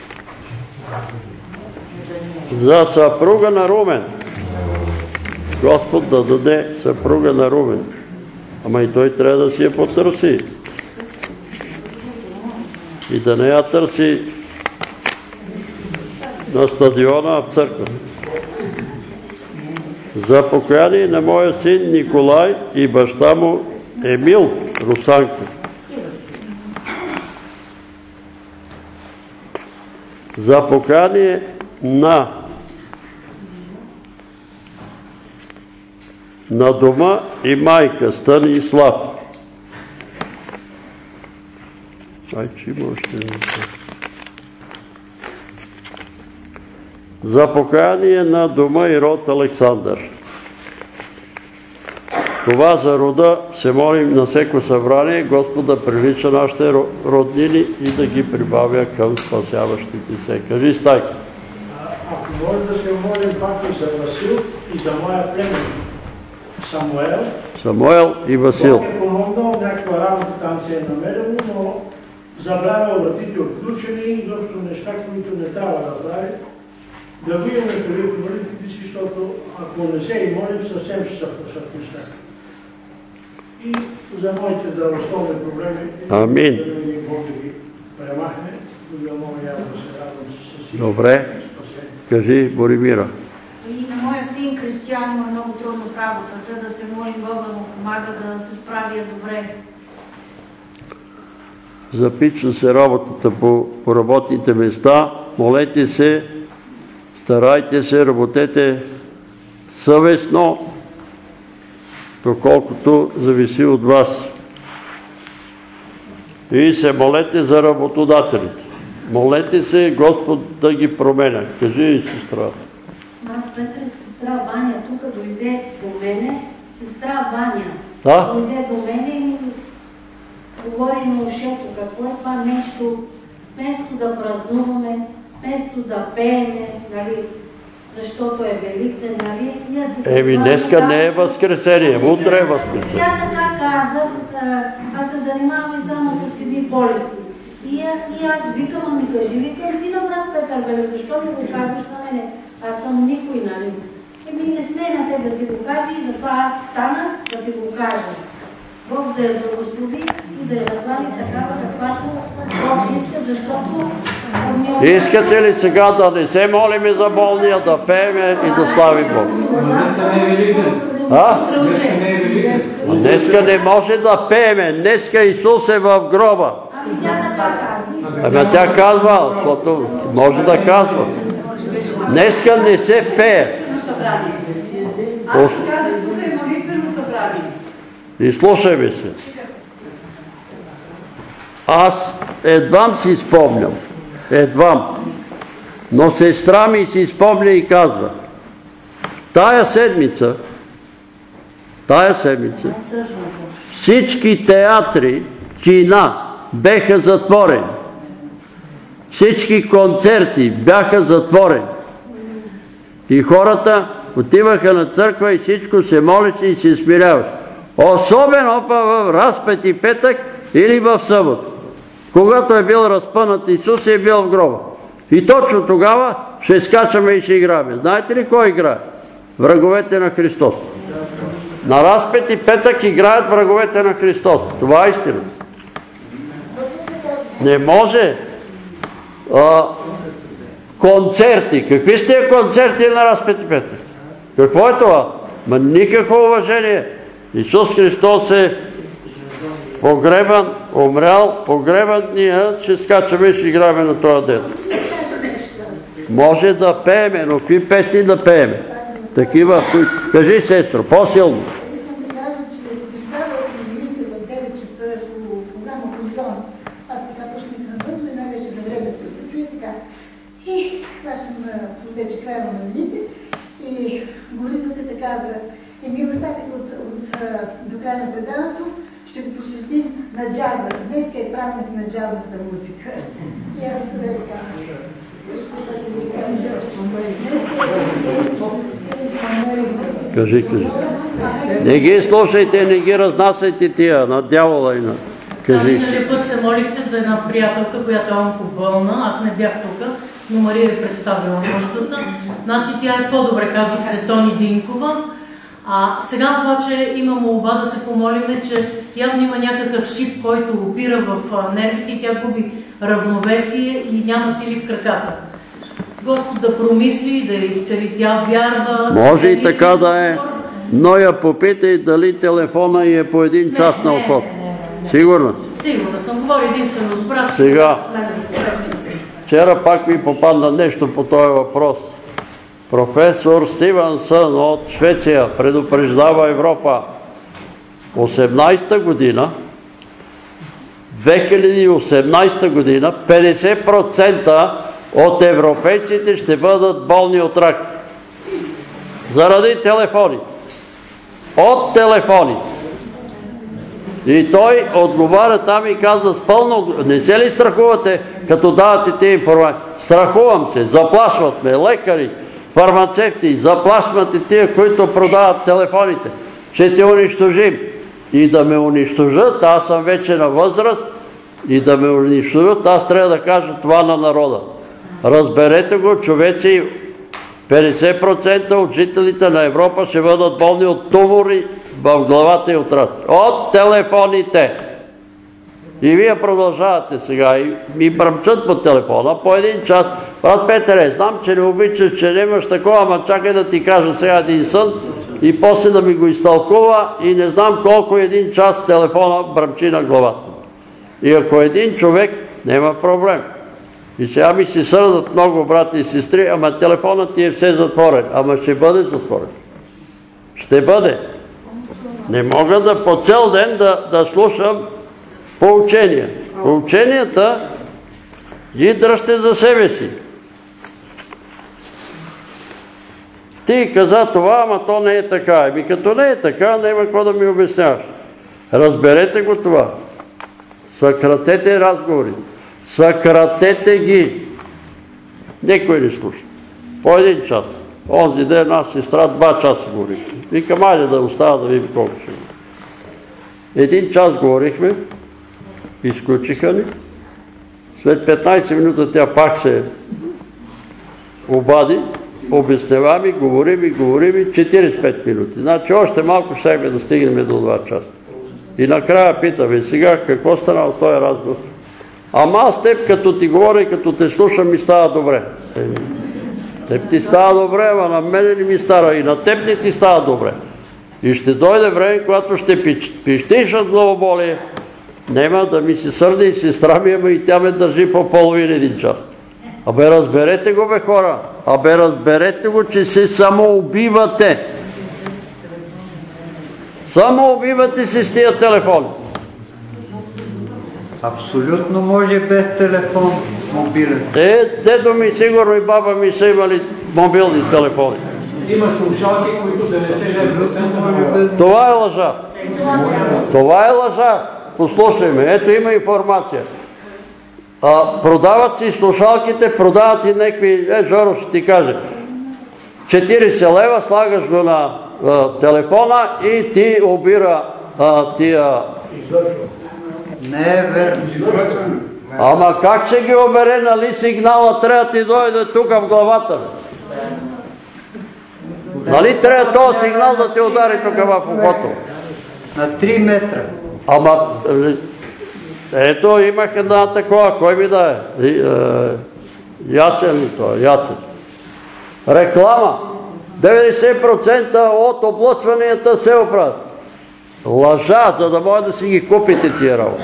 Speaker 1: За съпруга на Румен. Господ да даде съпруга на Румен. Ама и той трябва да си я потърси. И да не я търси на стадиона, в църква. За покаяние на моя син Николай и баща му Емил Русанко. За покаяние на дома и майка Станислав. За покаяние на дома и род Александър. Това за рода се молим на всеко събрание, Господ да привлича нашите роднини и да ги прибавя към спасяващите се. Кажи, Стайка.
Speaker 13: Ако може да се молим пак и за Васил и за моя племен
Speaker 1: Самуел и Васил.
Speaker 13: Бог е помогнал, някаква работа там се е намерило, но забравя вратите отключени, изобщо неща, които не трябва да прави. Да видим дали в молитвите си, защото ако не се и молим, съвсем ще се прошат неща. И за моите здравословни проблеми,
Speaker 1: Амин.
Speaker 13: да Бог да ги премахне, да мога я да се радвам с всички.
Speaker 1: Добре. Кажи, Боримира.
Speaker 11: И на моя син Кристиян има много трудно в работата, да се молим Бога да му помага да се справя добре.
Speaker 1: Запича се работата по работните места. Молете се, старайте се, работете съвестно, доколкото зависи от вас. И се молете за работодателите. Молете се Господ да ги променя. Кажи, сестра.
Speaker 14: Брат Петър и сестра Ваня тук дойде до мене. Сестра Ваня дойде до мене и ми говори на ушето какво е това нещо. Вместо да празнуваме, вместо да пееме, нали, защото е Великден, нали?
Speaker 1: Днеска не е Възкресение, утре е Възкресение.
Speaker 14: Аз така казах, аз се занимавам и само с едни болести. И аз викам, ами кажи, викам ти на брат Петър, бе, защо ми го казваш на мене? Аз съм никой, нали? Не сме на те да ти го кажа и затова аз станах да ти го кажа. Бог да я благослови и да я направи такава, каквато Бог иска, защото...
Speaker 1: Искате ли сега да не се молиме за болния, да пееме и да славим Бог? Днеска не може да пееме. Днеска Исус е в гроба. Тя казва, защото може да казва. Днеска не се пее. И слушай се. Аз едвам си спомням. Но сестра ми си спомня и казва, тая седмица всички театри, кина беха затворени. Всички концерти бяха затворени. И хората отиваха на църква и всичко се молеше и се смиряваше. Особено в Разпет и петък или в събота. Когато е бил разпънат Исус и е бил в гроба. И точно тогава ще скачаме и ще играем. Знаете ли кой играе? Враговете на Христос. На Разпет и петък играят враговете на Христос. Това е истина. Не може концерти. Какви сте концерти на Разпет и петък? Какво е това? Никакво уважение. Исус Христос е погребан, умрял, погребан, ние ще скачаме и ще играем на този ден. Може да пееме, но какви песни да пееме? Такива, които... Кажи, сестро, по-силно.
Speaker 15: Искам да кажа, че представят новините в 9 часа по програма Хоризонт. Аз така пуснах набързо и най-вече за времето да чуя така. И хващам вече края на новините и говорителката каза, Емил, остатък до края на предаването ще ви посветим на джаза. Днеска е празник на джазовата музика. И аз казах.
Speaker 1: Кажи. Не ги слушайте, не ги разнасяйте тия на дявола и на... Кажи.
Speaker 16: Миналия път се молихте за една приятелка, която е онкоболна. Аз не бях тук, но Мария е представила нуждата. Значи тя е по-добре, казва се Тони Динкова. Сега обаче има молба да се помолиме, че явно има някакъв шип, който опира в нервите и тя губи равновесие и няма сили в краката. Господ да промисли, да я изцели, тя вярва...
Speaker 1: Може и така да е, но я попитай дали телефона й е по един час на уход. Сигурно?
Speaker 16: Сигурно съм, говори единствено с брат.
Speaker 1: Сега, вчера пак ми попадна нещо по този въпрос. Професор Стивенсън от Швеция предупреждава Европа. 2018 година 50% от европейците ще бъдат болни от рак. Заради телефоните. От телефоните. И той отговаря там и казва с пълно... Не се ли страхувате, като давате тези информации? Страхувам се, заплашват ме лекари, фармацевти, заплашвате тия, които продават телефоните. Ще те унищожим. И да ме унищожат, аз съм вече на възраст, и да ме унищожат, аз трябва да кажа това на народа. Разберете го, човеци, 50% от жителите на Европа ще бъдат болни от тумори в главата и от ръцете. От телефоните. И вие продължавате сега и ми бръмчат по телефона по един час. Брат Петре, знам, че не обичаш, че нямаш такова, ама чакай да ти кажа сега един сън и после да ми го изтълкува и не знам колко един час телефона бръмчи на главата. И ако един човек, няма проблем. И сега ми се сърдат много брати и сестри, ама телефонът ти е все затворен. Ама ще бъде затворен. Ще бъде. Не мога да по цял ден да слушам поучения. Поученията ги дръжте за себе си. Ти каза това, ама то не е така. Еми като не е така, няма какво да ми обясняваш. Разберете го това. Съкратете разговори. Съкратете ги. Никой не слуша. По един час. Онзи ден аз сестра 2 часа говорих. Викам, айде да остава да видим колко ще го. 1 час говорихме. Изключиха ни. След 15 минути тя пак се обади. Обяснева ми, говори ми, 45 минути. Значи още малко щехме да стигнем до 2 часа. И накрая питаме, сега какво стана от този разговор? Ама аз теб, като ти говоря и като те слушам, ми става добре. Теб ти става добре, ама на мене не ми става. И на теб не ти става добре. И ще дойде време, когато ще пищиш от главоболие. Нема да ми се сърди и сестра ми, ама и тя ме държи по половин един час. Абе разберете го, бе хора. Абе разберете го, че се самоубивате. Самоубивате се с тия телефони.
Speaker 2: Абсолютно може без телефон мобилен.
Speaker 1: Дедо ми сигурно и баба ми са имали мобилни телефони.
Speaker 8: Има слушалки, които 99%
Speaker 1: Това е лъжа. Това е лъжа. Послушай ме, ето има информация. Продават си слушалките, продават и някакви, Жоро ще ти каже, 40 лева, слагаш го на телефона и ти обира тия...
Speaker 2: Не е верно.
Speaker 1: Ама как ще ги обере, нали сигнала трябва ти дойде тук в главата? Нали трябва този сигнал да ти удари тук в ухото?
Speaker 2: На 3 метра.
Speaker 1: Ама, ето имах една такова, кой ми да е? Ясен ли това? Ясен. Реклама. 90% от облъчванията се оправят. Лъжа, за да може да си ги купите тия работи.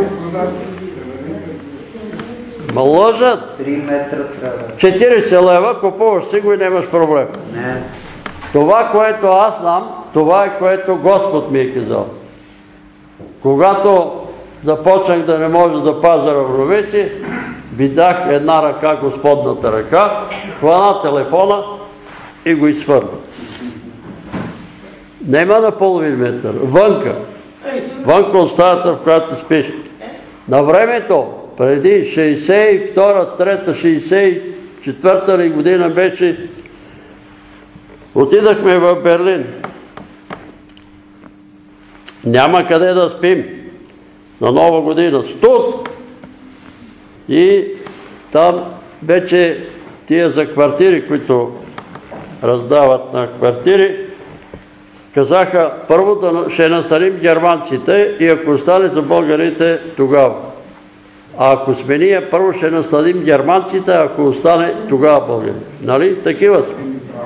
Speaker 1: Ма лъжат.
Speaker 2: 3 метра трябва.
Speaker 1: 40 лева, купуваш си го и нямаш проблем.
Speaker 2: Не.
Speaker 1: Това, което аз знам, това е което Господ ми е казал. Когато започнах да не може да пазя равновесие, видях една ръка, Господната ръка, хвана телефона и го изхвърля. Нема на половин метър. Вънка. Вънка от стаята, в която спиш. На времето, преди 62-та, 3-та, 64-та ли година беше, отидахме в Берлин. Няма къде да спим. На Нова година. Студ! И там вече тия за квартири, които раздават на квартири, казаха, първо ще настаним германците и ако остане за българите, тогава. А ако сме ние, първо ще настаним германците, а ако остане, тогава българите. Нали? Такива сме.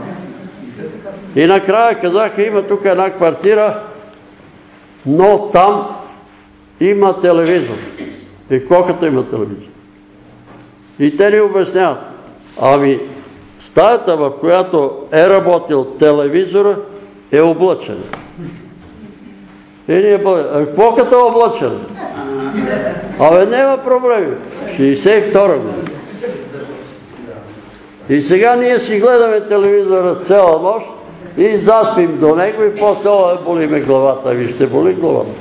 Speaker 1: И накрая казаха, има тук една квартира, но там има телевизор. И колкото има телевизор. И те ни обясняват. Ами, стаята, в която е работил телевизора, е облъчена. И ние бъдем. Какво като е облъчена? Абе, няма проблеми. 62 година. И сега ние си гледаме телевизора цяла нощ и заспим до него и после боли ме главата. Ви ще боли главата.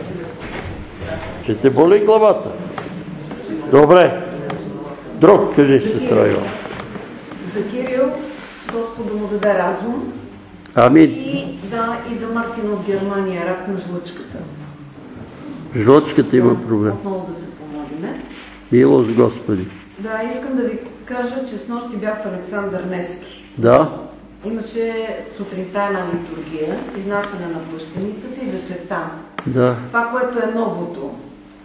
Speaker 1: Ще те боли главата. Добре. Друг, кажи, сестра Йова.
Speaker 4: За Кирил, Господу му даде разум.
Speaker 1: Амин.
Speaker 4: И да, и за Мартин от Германия, рак на жлъчката.
Speaker 1: Жлъчката има проблем.
Speaker 4: Отново да се помолиме.
Speaker 1: Милост Господи.
Speaker 4: Да, искам да ви кажа, че с нощи бях в Александър Невски.
Speaker 1: Да.
Speaker 4: Имаше сутринта една литургия, изнасяне на плащеницата и вечерта.
Speaker 1: Да.
Speaker 4: Това, което е новото.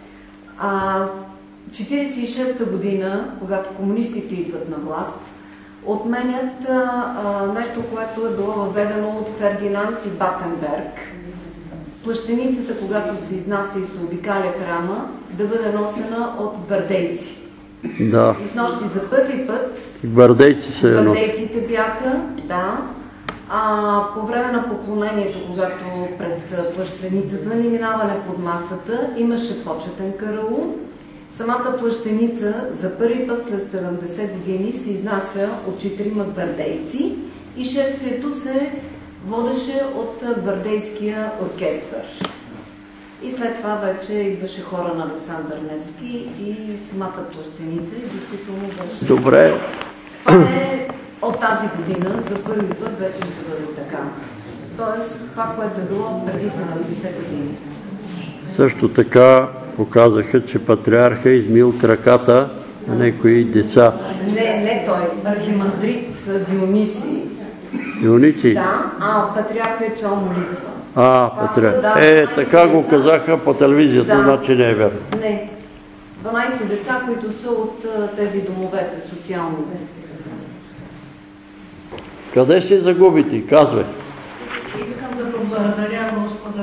Speaker 4: 46-та година, когато комунистите идват на власт, отменят нещо, което е било въведено от Фердинанд и Батенберг. Плащеницата, когато се изнася и се обикаля храма, да бъде носена от гвардейци.
Speaker 1: Да.
Speaker 4: И с нощи за първи път
Speaker 1: гвардейци са едно.
Speaker 4: Гвардейците бяха, да. По време на поклонението, когато пред плащеницата, на минаване под масата, имаше почетен караул. Самата плащеница за първи път след 70 години се изнася от 4 гвардейци и шествието се водеше от гвардейския оркестър. И след това вече идваше хора на Александър Невски и самата плащеница и действително беше...
Speaker 1: Добре.
Speaker 4: Това е от тази година, за първи път вече ще бъде така. Тоест, това, което е било преди 70 години.
Speaker 1: Също така показаха, че патриарха измил краката на някои деца.
Speaker 4: Не той, архимандрит Дионисий.
Speaker 1: Дионисий?
Speaker 4: Да, патриарха е чел молитва.
Speaker 1: Патриарх. Така го казаха по телевизията, значи не е верно.
Speaker 4: Не. 12 деца, които са от тези домовете, социалните.
Speaker 1: Къде се загубите? Казвай.
Speaker 11: Искам да благодаря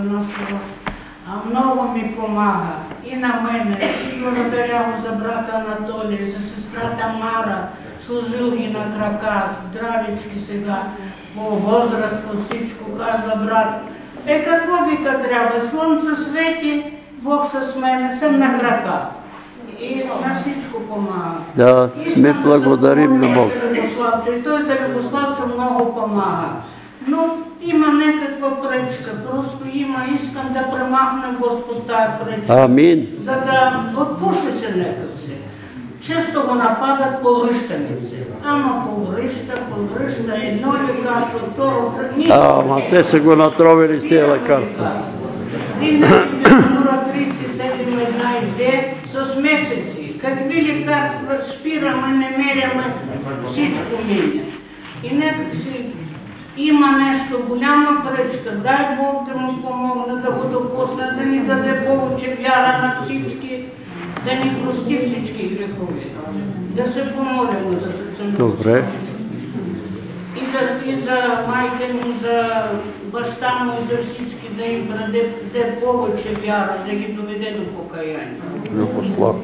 Speaker 10: Янушева. Много ми помага. И на мене. И благодаря му за брата Анатолий, за сестрата Мара. Служил ги на крака, здравички сега, по възраст, по всичко, казва брат. Какво вика трябва? Слънце свети, Бог с мене, съм на крака. И на всичко помага.
Speaker 1: Да, сме благодарим на Бог.
Speaker 10: И той за Любославчо много помага. Но има някаква пречка, просто искам да премахна Господ тая пречка.
Speaker 1: Амин.
Speaker 10: За да отпуши се някак се. Често го нападат повръщаници. Ама повръща, едно лекарство, второ...
Speaker 1: Ама те са го натровили с тия лекарства.
Speaker 10: Дина температура 37,1 с месеци. Какви лекарства спираме, не меряме, всичко мине. И някак си има нещо, голяма пречка. Дай Бог да му помогне, да го докосне, да ни даде повече вяра на всички, да ни прости всички грехове. Да се помолим за сърцем.
Speaker 1: Добре.
Speaker 10: И за майка му, за баща му, и за всички, да им даде повече вяра, да ги доведе до покаяние.
Speaker 1: Любослав.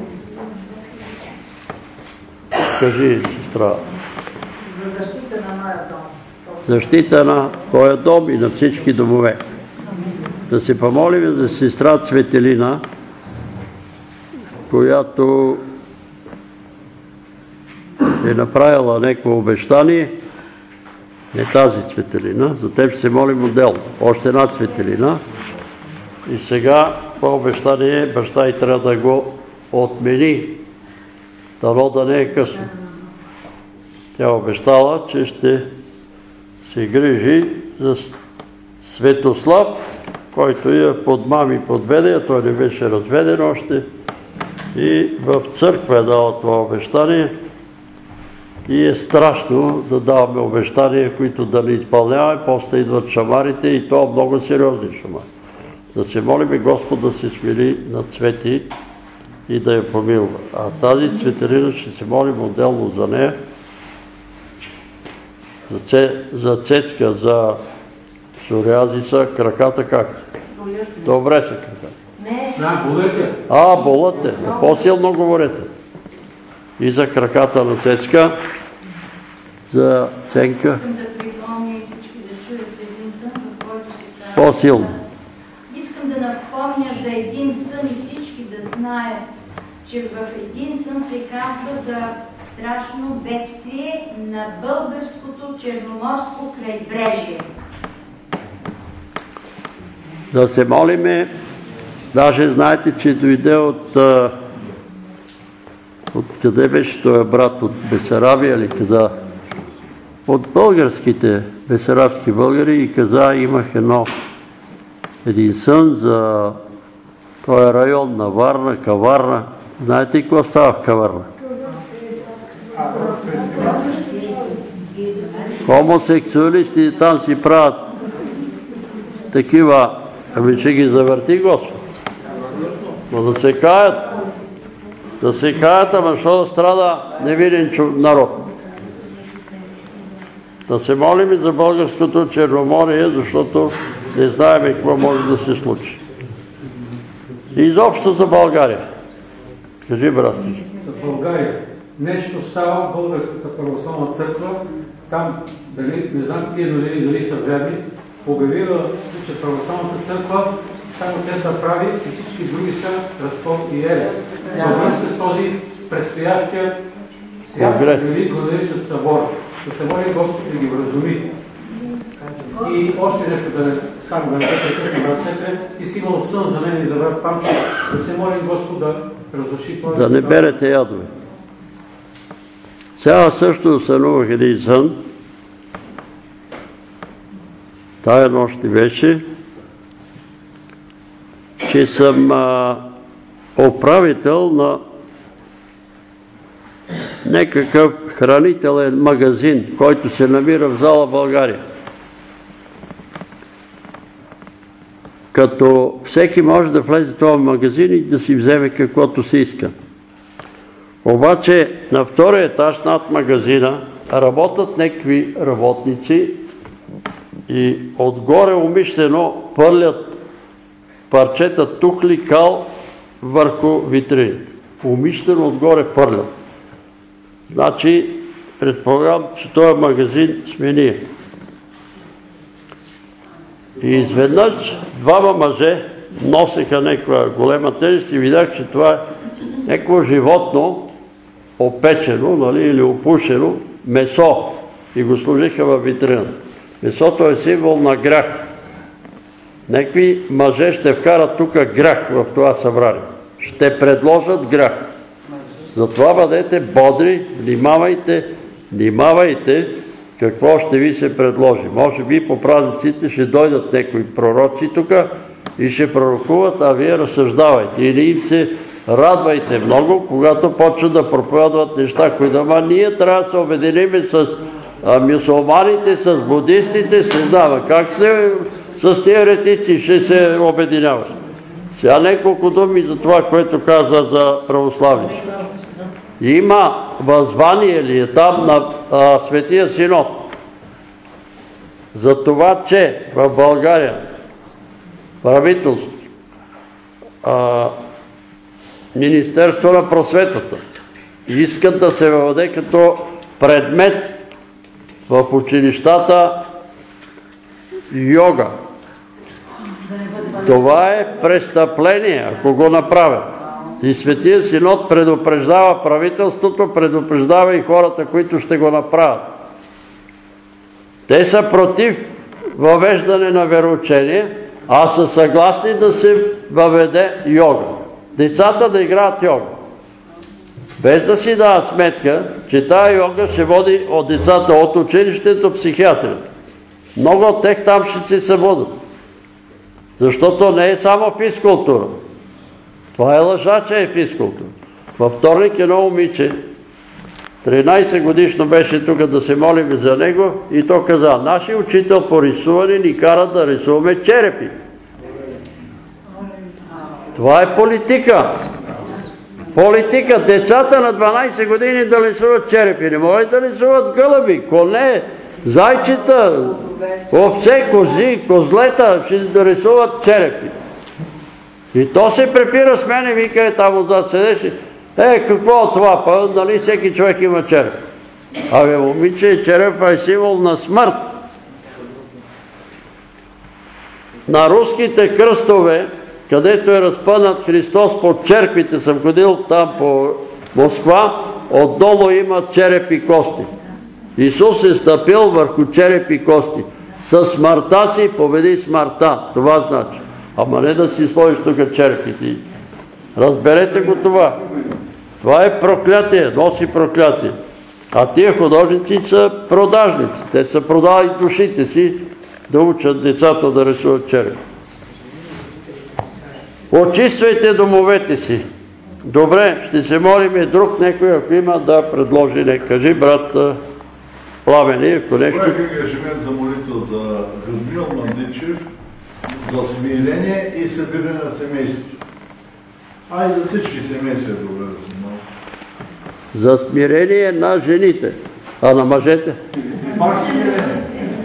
Speaker 1: Кажи, сестра.
Speaker 17: За защита на моя дом.
Speaker 1: Защита на твоя дом и на всички домове. Да се помолим за сестра Цветелина, която е направила някакво обещание, не тази Цветелина, за теб ще се молим отделно. Още една Цветелина. И сега това обещание баща и трябва да го отмени. Дано да не е късно. Тя обещала, че ще се грижи за Светослав, който я под мами подведе, а той не беше разведен още. И в църква е дала това обещание. И е страшно да даваме обещания, които да не изпълняваме, после идват шамарите и то много сериозни шамари. Да се молим Господ да се смили на Цвети и да я помилва. А тази Цветелина ще се молим отделно за нея, за Цецка, за псориазиса, краката как? Добре са краката.
Speaker 8: Болете.
Speaker 1: Болете. По-силно говорете. И за краката на Цецка, за Ценка.
Speaker 18: Искам да припомня и всички да чуят за един сън, в който се става.
Speaker 1: По-силно.
Speaker 18: Искам да напомня за един сън и всички да знаят, че в един сън се казва за страшно бедствие на българското черноморско крайбрежие.
Speaker 1: Да се молиме, даже знаете, че дойде от къде беше този брат, от Бесарабия или каза, от българските, бесарабски българи и каза, имах един сън за този район на Варна, Каварна. Знаете ли какво става в Каварна? Хомосексуалисти там си правят такива, ами ще ги завърти Господ. Но да се каят. Да се каят, ама що да страда невинен народ. Да се молим и за българското Черноморие, защото не знаем какво може да се случи. И изобщо за България. Кажи, брат.
Speaker 8: За България. Нещо става в Българската православна църква. Там, не знам тия новини дали са верни, обявила се, че православната църква само те са прави и всички други са разход и ерес. Във връзка с този предстоящия свят, велик го наричат събор. Да се моли Господ да ги вразуми. И още нещо само да не прекъсна, брат Петре, ти си имал сън за мен и за брат Памчо, да се молим Господ да разруши това.
Speaker 1: Да не берете ядове. Сега също сънувах един сън. Тая нощ беше, че съм управител на някакъв хранителен магазин, който се намира в зала България. Като всеки може да влезе в този магазин и да си вземе каквото си иска. Обаче на втория етаж над магазина работят някакви работници и отгоре умишлено пърлят парчета тухли кал върху витрините. Умишлено отгоре пърлят. Значи, предполагам, че този магазин сме ние. И изведнъж двама мъже носеха някаква голема тежест и видях, че това е някакво животно, опечено, или опушено, месо. И го сложиха във витрината. Месото е символ на грях. Някакви мъже ще вкарат тук грях в това събрание. Ще предложат грях. Затова бъдете бодри, внимавайте какво ще ви се предложи. Може би по празниците ще дойдат някои пророци тук и ще пророкуват, а вие разсъждавайте. Или им се радвайте много, когато почват да проповядват неща, които ама ние трябва да се обединим с мюсулманите, с будистите, се знава как се с тези еретици ще се обединяват. Сега няколко думи за това, което каза за православие. Има възвание ли е там на Светия Синод за това, че в България правителство, Министерство на просветата искат да се въведе като предмет в училищата йога. Това е престъпление, ако го направят. И Светия Синод предупреждава правителството, предупреждава и хората, които ще го направят. Те са против въвеждане на вероучение, а са съгласни да се въведе йога. Децата да играят йога. Без да си дават сметка, че тая йога ще води от децата от училище до психиатрията. Много от тях там ще се събудат. Защото не е само физкултура. Това е лъжа, че е физкултура. Във вторник едно момиче, 13 годишно беше тук да се молим за него и то каза, нашия учител по рисуване ни кара да рисуваме черепи. Това е политика. Политика. Децата на 12 години да рисуват черепи. Не могат да рисуват гълъби, коне, зайчета, овце, кози, козлета, ще да рисуват черепи. И то се препира с мене, вика, там отзад седеше. Какво от това? Па, нали всеки човек има череп? Абе, момиче, черепа е символ на смърт. На руските кръстове, където е разпънат Христос под черпите, съм ходил там по Москва, отдолу има череп и кости. Исус е стъпил върху череп и кости. Със смъртта си победи смъртта. Това значи. Ама не да си сложиш тук черепите. Разберете го това. Това е проклятие, носи проклятие. А тия художници са продажници. Те са продали душите си да учат децата да рисуват череп. Очиствайте домовете си. Добре, ще се молим друг някой, ако има да предложи. Не кажи, брат Пламени, ако нещо...
Speaker 19: Проект ангажимент за молитва за Людмил Мандичев, за смирение и събиране на семейство. А и за всички семейства е добре да се моли.
Speaker 1: За смирение на жените, а на мъжете?
Speaker 19: Пак смирение.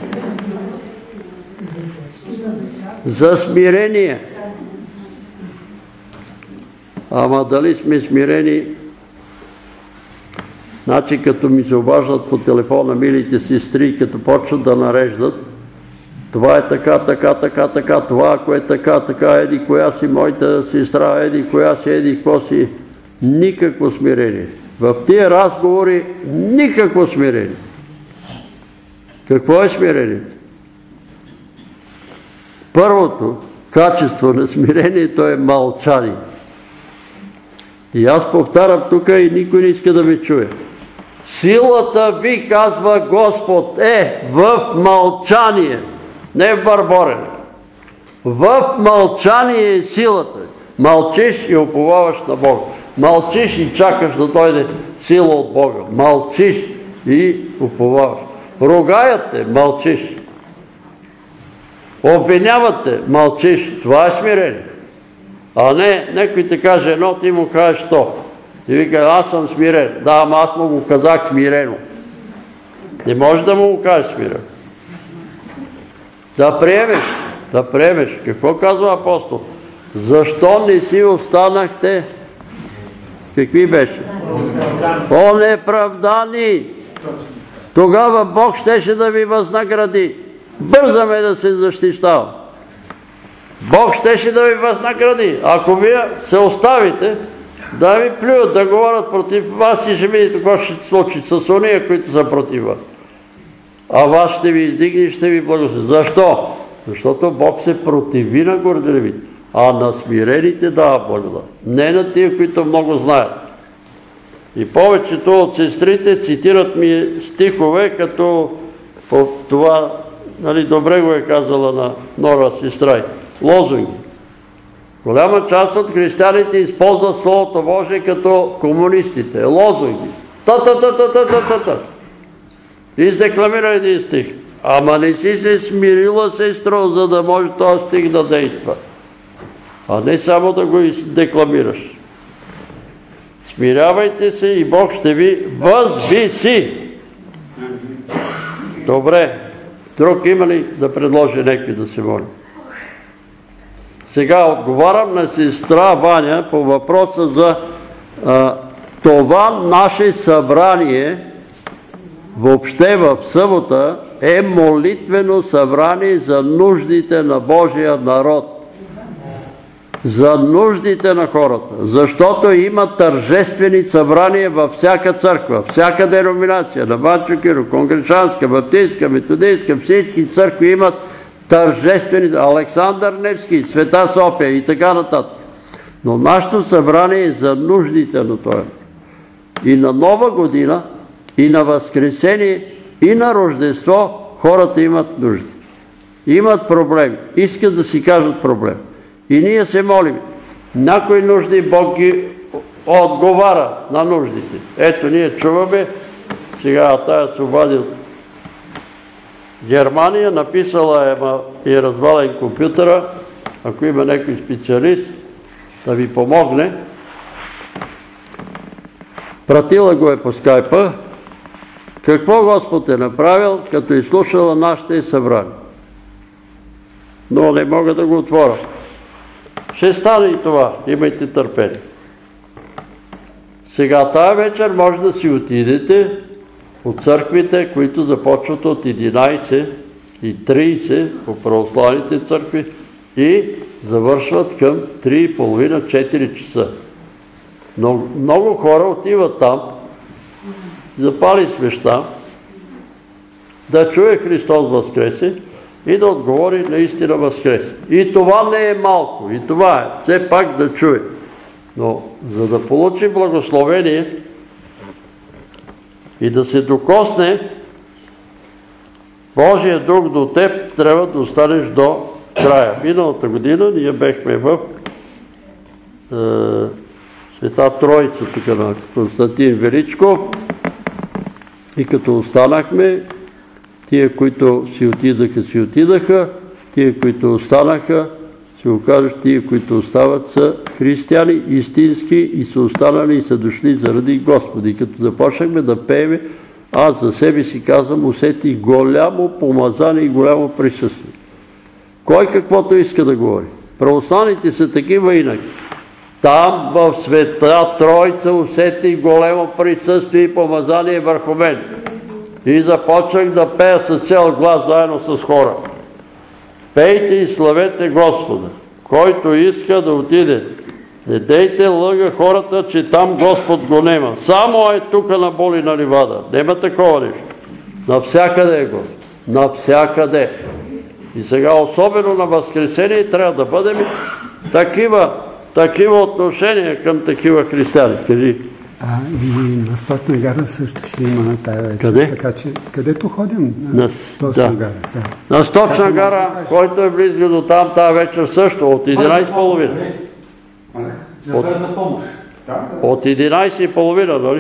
Speaker 1: За смирение. Ама дали сме смирени? Значи като ми се обаждат по телефона милите сестри, като почват да нареждат, това е така, това ако е така, еди коя си моята сестра, еди коя си, еди какво си, никакво смирение. В тия разговори никакво смирение. Какво е смирението? Първото качество на смирението е мълчание. И аз повтарям тук и никой не иска да ме чуе. Силата ви, казва Господ, е в мълчание, не в бърборене. В мълчание е силата. Мълчиш и уповаваш на Бога. Мълчиш и чакаш да дойде сила от Бога. Мълчиш и уповаваш. Ругаят те, мълчиш. Обвиняват те, мълчиш. Това е смирение. А не, някой те каже едно, ти му кажеш 100. И вика, аз съм смирен. Да, ама аз му го казах смирено. Не може да му го кажеш смирено. Да приемеш. Какво казва апостол? Защо не си останахте? Какви беше? Онеправдани! Тогава Бог щеше да ви възнагради. Бързаме да се защищава. Бог щеше да ви възнагради. Ако вие се оставите, да ви плюят, да говорят против вас и ще видите какво ще се случи с ония, които са против вас. А вас ще ви издигне и ще ви благослови. Защо? Защото Бог се противи на горделивите, а на смирените дава благодат. Не на тия, които много знаят. И повечето от сестрите цитират ми стихове, като по това, добре го е казала на Нора сестра, лозунги. Голяма част от християните използват Словото Божие като комунистите. Лозунги. Та-та-та-та-та-та-та. Издекламира един стих. Ама не си се смирила, сестро, за да може този стих да действа. А не само да го декламираш. Смирявайте се и Бог ще ви възвиси. Добре. Друг има ли да предложи някой да се моли? Сега отговарям на сестра Ваня по въпроса за това наше събрание, въобще в събота, е молитвено събрание за нуждите на Божия народ. За нуждите на хората. Защото има тържествени събрания във всяка църква, всяка деноминация, на Банчо Киро, конгрешанска, баптистска, методистска, всички църкви имат тържествени, Александър Невски, Света София и така нататък. Но нашето събрание е за нуждите на това. И на Нова година, и на Възкресение, и на Рождество хората имат нужди. Имат проблеми. Искат да си кажат проблем. И ние се молим. Някои нужди Бог ги отговаря на нуждите. Ето ние чуваме, сега тая се обади от Германия, написала е развален компютъра, ако има някой специалист да ви помогне. Пратила го е по скайпа. Какво Господ е направил, като изслушала нашите събрания? Но не мога да го отворя. Ще стане и това. Имайте търпение. Сега тая вечер може да си отидете от църквите, които започват от 11:30 по православните църкви и завършват към 3:30-4 часа. Но много хора отиват там, запали свеща, да чуе Христос възкресе и да отговори наистина възкресе. И това не е малко, и това е все пак да чуе. Но за да получи благословение и да се докосне Божия дух до теб, трябва да останеш до края. Миналата година ние бехме в Света Троица, тук на Константин Величков, и като останахме, тия, които си отидаха, тия, които останаха, се окажа, тия, които остават, са християни, истински и са останали и са дошли заради Господи. Като започнахме да пееме, аз за себе си казвам, усетих голямо помазание и голямо присъствие. Кой каквото иска да говори. Православните са такива инаки. Там в Света Троица усетих голямо присъствие и помазание върху мен. И започнах да пея с цял глас заедно с хора. Пейте и славете Господа. Който иска да отиде. Не дейте лъга хората, че там Господ го нема. Само е тук на Боли на ливада. Нема такова нещо. Навсякъде е Господ. Навсякъде. И сега особено на Възкресение трябва да бъдем такива отношения към такива християни. Кажи.
Speaker 20: И на Сточна гара също ще има на тая вечер.
Speaker 1: Къде?
Speaker 20: Така че, където ходим? На Сточна гара. Да.
Speaker 1: На Сточна гара, който е близо до там, тая вечер също, от 11:30.
Speaker 5: За бърза помощ.
Speaker 1: От 11:30, нали?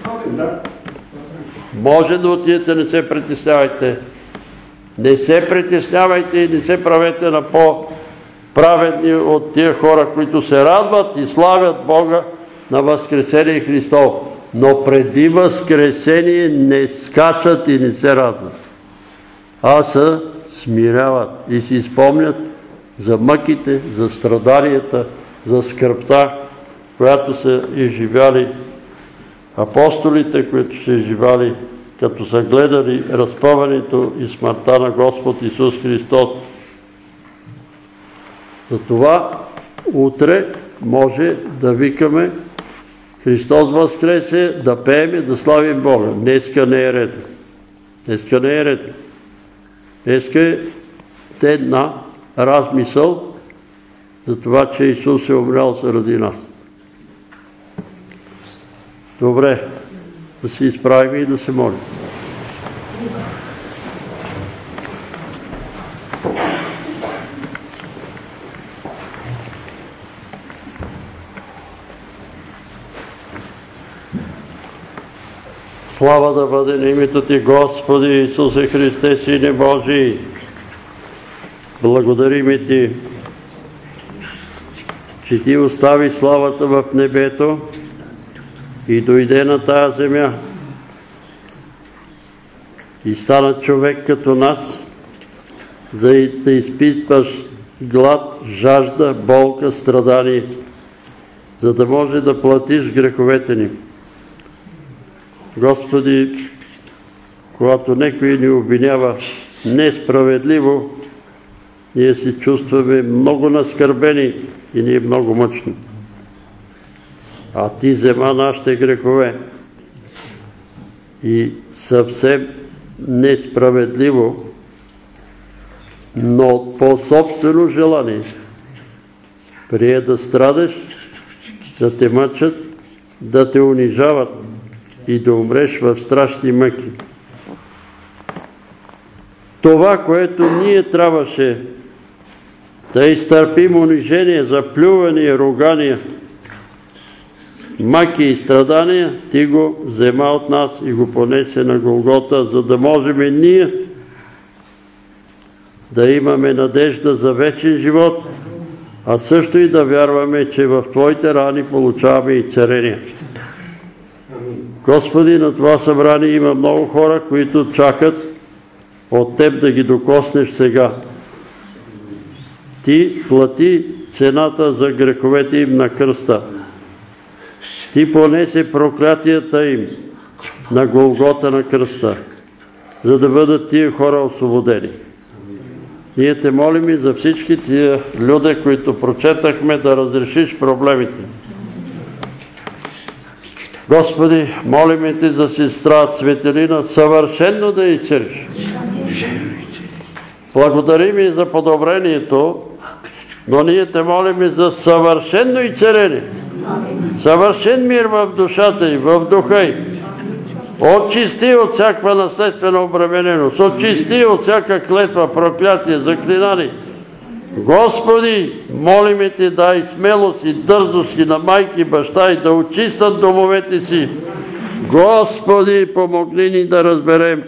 Speaker 1: Може да отидете, не се притеснявайте. Не се притеснявайте и не се правете на по-праведни от тия хора, които се радват и славят Бога на Възкресение Христово. Но преди Възкресение не скачат и не се радват. А се смиряват и си спомнят за мъките, за страданията, за скръбта, която са изживяли апостолите, които са изживяли, като са гледали разпъването и смъртта на Господ Исус Христос. Затова утре може да викаме Христос възкресе, да пеем и да славим Бога. Днеска не е редно. Днеска не е редно. Днеска е ден на размисъл за това, че Исус е умрял заради нас. Добре, да се изправим и да се молим. Слава да бъде на името Ти, Господи Исусе Христе, Сине Божий. Благодарим Ти, че Ти остави славата в небето и дойде на тая земя и стана човек като нас, за да изпитваш глад, жажда, болка, страдание, за да може да платиш греховете ни. Господи, когато някой ни обвинява несправедливо, ние се чувстваме много наскърбени и ни е много мъчно. А Ти взема нашите грехове и съвсем несправедливо, но по собствено желание прие да страдаш, да те мъчат, да те унижават и да умреш в страшни мъки. Това, което ние трябваше да изтърпим унижение, заплювания, ругания, мъки и страдания, Ти го взема от нас и го понесе на Голгота, за да можем ние да имаме надежда за вечен живот, а също и да вярваме, че в Твоите рани получаваме и царение. Господи, на това събрание има много хора, които чакат от Теб да ги докоснеш сега. Ти плати цената за греховете им на кръста. Ти понесе проклятията им на Голгота на кръста, за да бъдат тия хора освободени. Ние Те молим и за всички тия люди, които прочетахме, да разрешиш проблемите. Господи, молим Те за сестра Цветелина, съвършено да изцелиш. Благодарим и за подобрението, но ние Те молим за съвършено изцеление. Съвършен мир в душата й, в духа й. Очисти от всякаква наследствена обремененост, очисти от всяка клетва, проклятие, заклинание. Господи, молиме Те, дай смелост и дързост и на майки и баща и да очистят домовете си. Господи, помогни ни да разберем,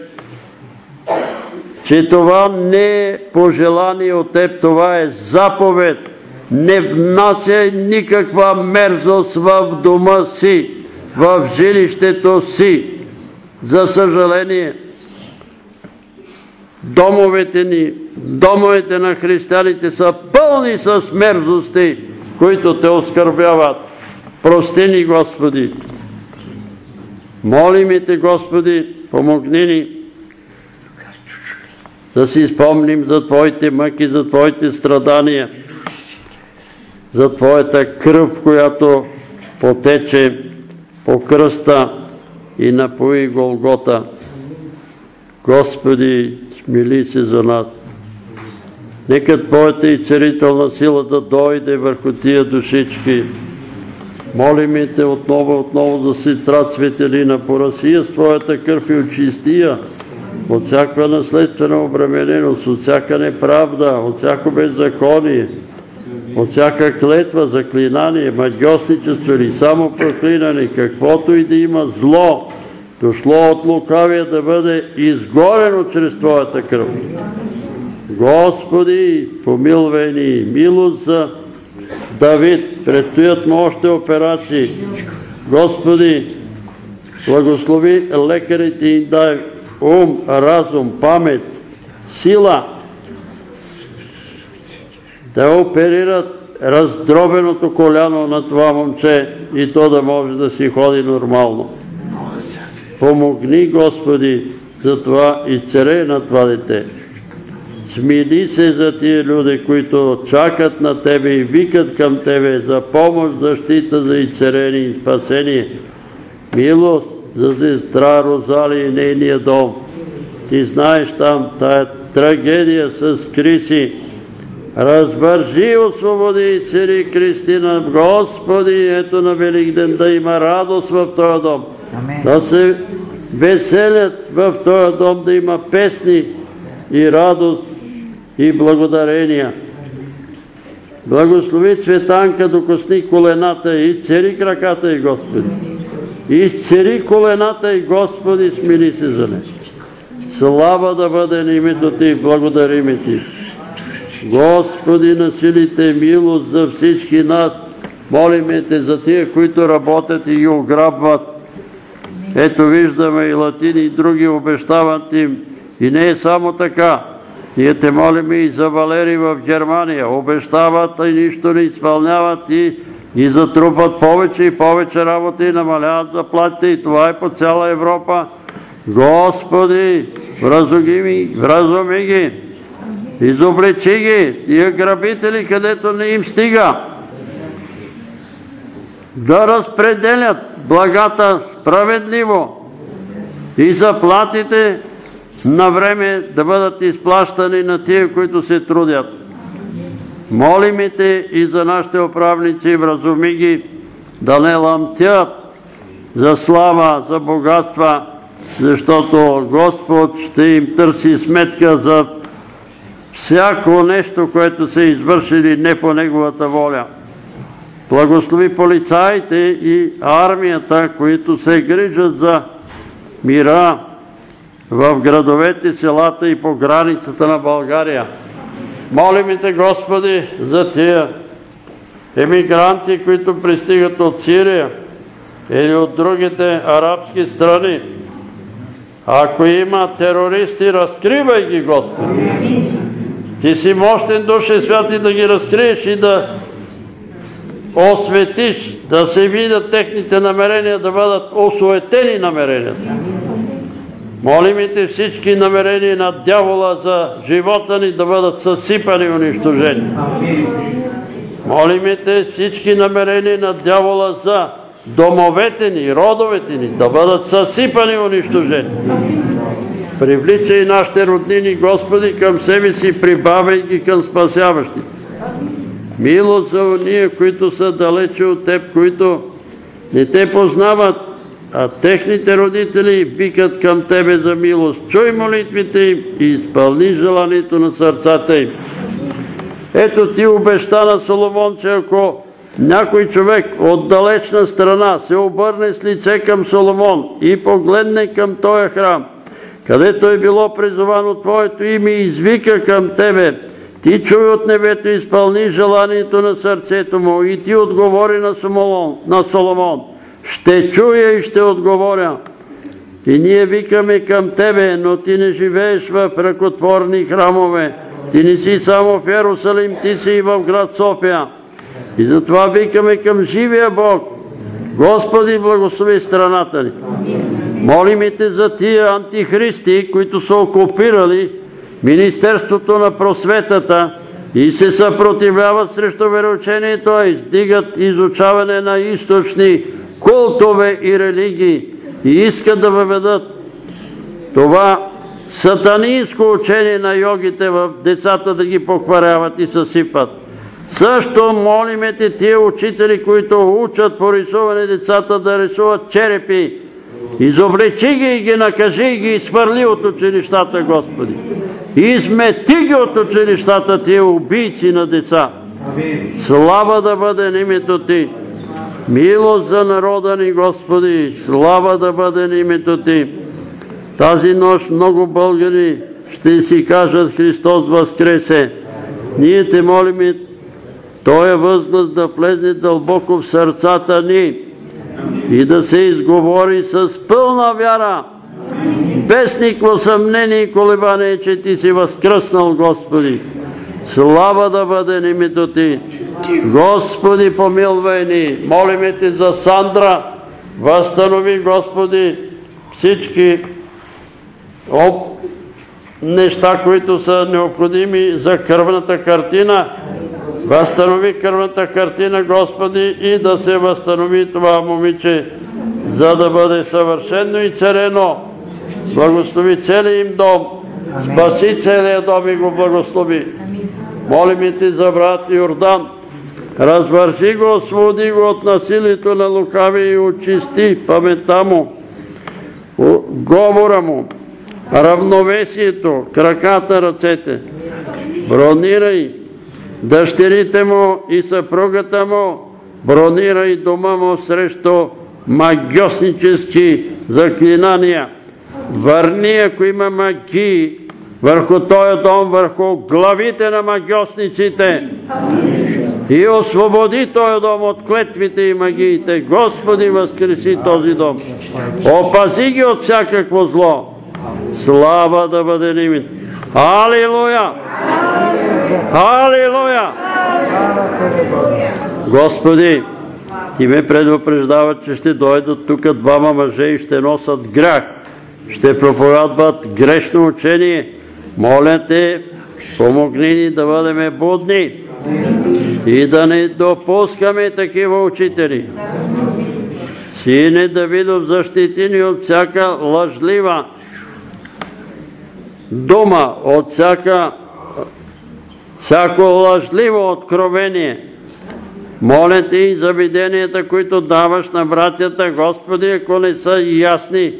Speaker 1: че това не е пожелание от Теб, това е заповед. Не внася никаква мерзост в дома си, в жилището си. За съжаление, домовете ни, домовете на християните са пълни с мерзости, които Те оскърбяват. Прости ни, Господи. Молим Те, Господи, помогни ни да си спомним за Твоите мъки, за Твоите страдания, за Твоята кръв, която потече по кръста и напои Голгота. Господи, смили се за нас. Нека Твоята изцелителна сила да дойде върху тия душички. Молим Те отново за сестра Цветелина, поръсия с Твоята кръв и очистия от всяка наследствена обремененост, от всяка неправда, от всяко беззаконие, от всяка клетва, заклинание, магьосничество или само проклинане, каквото и да има зло, дошло от лукавия, да бъде изгорено чрез Твоята кръв. Господи, помилвай ни, милост за Давид, предстоят му още операции. Господи, благослови лекарите и дай ум, разум, памет, сила да оперират раздробеното коляно на това момче и то да може да си ходи нормално. Помогни, Господи, за това изцели на това дете. Смили се за тия люди, които чакат на Тебе и викат към Тебе за помощ, защита, за изцеление и спасение. Милост за сестра Розалия и нейния дом. Ти знаеш там тая трагедия с Криси. Развържи, освободи и цели Кристина. Господи, ето на Великден да има радост в този дом. Да се веселят в този дом, да има песни и радост и благодарения. Благослови Цветанка, докосни колената и цели краката и Господи. Изцели колената и Господи, смили се за нея. Слава да бъде на името Ти, благодарим Ти. Господи, на силите милост за всички нас. Молиме Те за тия, които работят и ги ограбват. Ето виждаме и латини и други обещават им. И не е само така. Ние Те молиме и за Валери в Германия. Обещават и нищо не изпълняват и затрупат повече и повече работа и намаляват заплатите. И това е по цяла Европа. Господи, вразуми ги. Изобличи ги, тия грабители, където не им стига. Да разпределят благата справедливо и заплатите на време да бъдат изплащани на тия, които се трудят. Молим Те и за нашите управници, вразуми ги да не ламтят за слава, за богатства, защото Господ ще им търси сметка за всяко нещо, което са извършили не по Неговата воля. Благослови полицаите и армията, които се грижат за мира в градовете, селата и по границата на България. Молим Те, Господи, за тия емигранти, които пристигат от Сирия или от другите арабски страни. Ако има терористи, разкривай ги, Господи. Ти си мощен, Душе Святи, да ги разкриеш и да осветиш, да се видят техните намерения, да бъдат осуетени намеренията. Молим Те всички намерения на дявола за живота ни да бъдат съсипани и унищожени. Молим Те всички намерения на дявола за домовете ни, родовете ни да бъдат съсипани и унищожени. Привличай нашите роднини, Господи, към себе си, прибавяй ги към спасяващите. Милост за уния, които са далече от Теб, които не Те познават, а техните родители викат към Тебе за милост. Чуй молитвите им и изпълни желанието на сърцата им. Ето Ти обеща на Соломон, че ако някой човек от далечна страна се обърне с лице към Соломон и погледне към този храм, където е било призовано Твоето име и извика към Тебе, Ти чуй от небето и изпълни желанието на сърцето му и Ти отговори на Соломон. Ще чуя и ще отговоря. И ние викаме към Тебе, но Ти не живееш в ръкотворни храмове. Ти не си само в Йерусалим, Ти си и в град София. И затова викаме към живия Бог. Господи, благослови страната ни. Молим Те за тия антихристи, които са окупирали Министерството на просветата и се съпротивляват срещу вероучението, а издигат изучаване на източни култове и религии и искат да въведат това сатанинско учение на йогите в децата, да ги покваряват и съсипат. Също молиме Те тия учители, които учат по рисуване децата да рисуват черепи. Изобличи ги и ги накажи и ги изхвърли от училищата, Господи. Измети ги от училищата, тия убийци на деца. Слава да бъде на името Ти. Милост за народа ни, Господи. Слава да бъде на името Ти. Тази нощ много българи ще си кажат: Христос възкресе. Ние Те молим Тоя възглас да влезне дълбоко в сърцата ни и да се изговори с пълна вяра, без никакво съмнение и колебание, че Ти си възкръснал, Господи. Слава да бъде името Ти. Господи, помилвай ни. Молиме Те за Сандра. Възстанови, Господи, всички неща, които са необходими за кръвната картина. Възстанови кръвната картина, Господи, и да се възстанови това момиче, за да бъде съвършено и царено. Благослови целия им дом. Спаси целия дом и го благослови. Молим Те за брат Йордан. Развърши го, освободи го от насилието на лукави и очисти паметта му, говора му, равновесието, краката, ръцете. Бронирай дъщерите му и съпругата му, бронирай дома му срещу магиоснически заклинания. Върни, ако има магии, върху този дом, върху главите на магиосниците. И освободи този дом от клетвите и магиите. Господи, възкреси този дом. Опази ги от всякакво зло. Слава да бъде името. Алилуя! Алилуя! Господи, Ти ме предупреждава, че ще дойдат тук двама мъже и ще носят грях. Ще проповядват грешно учение. Моля Те, помогни ни да бъдем будни и да не допускаме такива учители. Сине Давидов, защити ни от всяка лъжлива дума, от всяко лъжливо откровение. Моля Те и за виденията, които даваш на братята, Господи, ако не са ясни,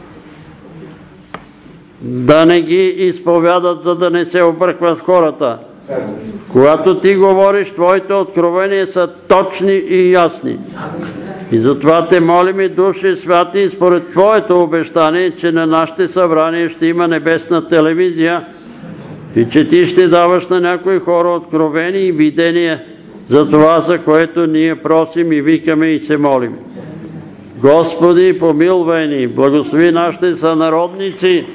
Speaker 1: да не ги изповядат, за да не се объркват хората. Когато Ти говориш, Твоите откровения са точни и ясни. И затова Те молим и Души Святи, според Твоето обещание, че на нашите събрания ще има небесна телевизия и че Ти ще даваш на някои хора откровения и видения за това, за което ние просим и викаме и се молим. Господи, помилвай ни, благослови нашите сънародници.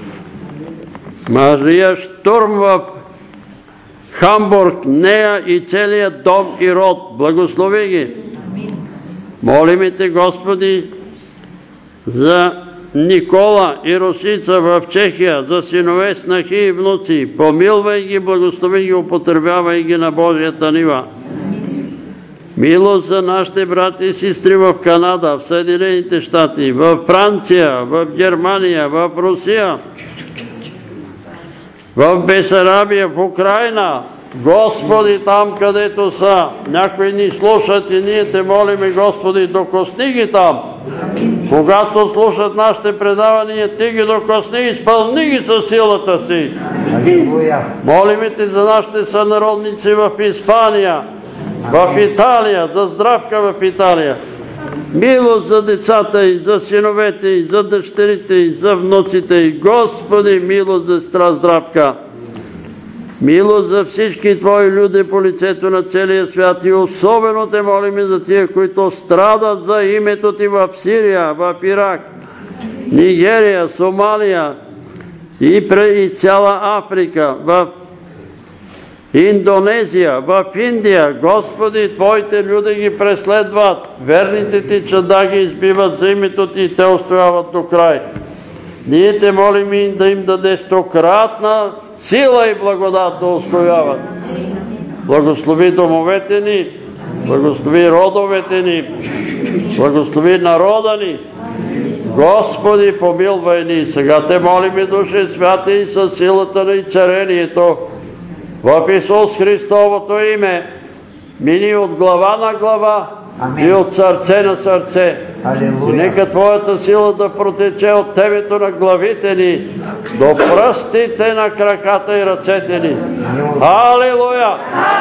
Speaker 1: Мария Штурм в Хамбург, нея и целият дом и род. Благослови ги. Молиме Те, Господи, за Никола и Русица в Чехия, за синове, снахи и внуци. Помилвай ги, благослови ги, употребявай ги на Божията нива. Милост за нашите брати и сестри в Канада, в Съединените щати, в Франция, в Германия, в Русия, в Бесарабия, в Украина. Господи, там където са, някои ни слушат и ние Те молиме, Господи, докосни ги там. Когато слушат нашите предавания, Ти ги докосни, изпълни ги със силата Си. Молиме Те за нашите сънародници в Испания, в Италия, за здравка в Италия. Милост за децата и за синовете и за дъщерите и за внуците и Господи, милост за сестра Здравка. Милост за всички Твои люди по лицето на целия свят и особено Те молим за тия, които страдат за името Ти в Сирия, в Ирак, Нигерия, Сомалия и цяла Африка, в Индонезия, в Индия. Господи, Твоите люди ги преследват. Верните Ти чада ги избиват за името Ти и Те устояват до край. Ние Те молим да им даде стократна сила и благодат да устояват. Благослови домовете ни, благослови родовете ни, благослови народа ни. Господи, помилвай ни. Сега Те молим и Душе Святи и със силата на и царението в Исус Христовото име. Мини от глава на глава и от сърце на сърце. И нека Твоята сила да протече от темето на главите ни до пръстите на краката и ръцете ни. Алилуя!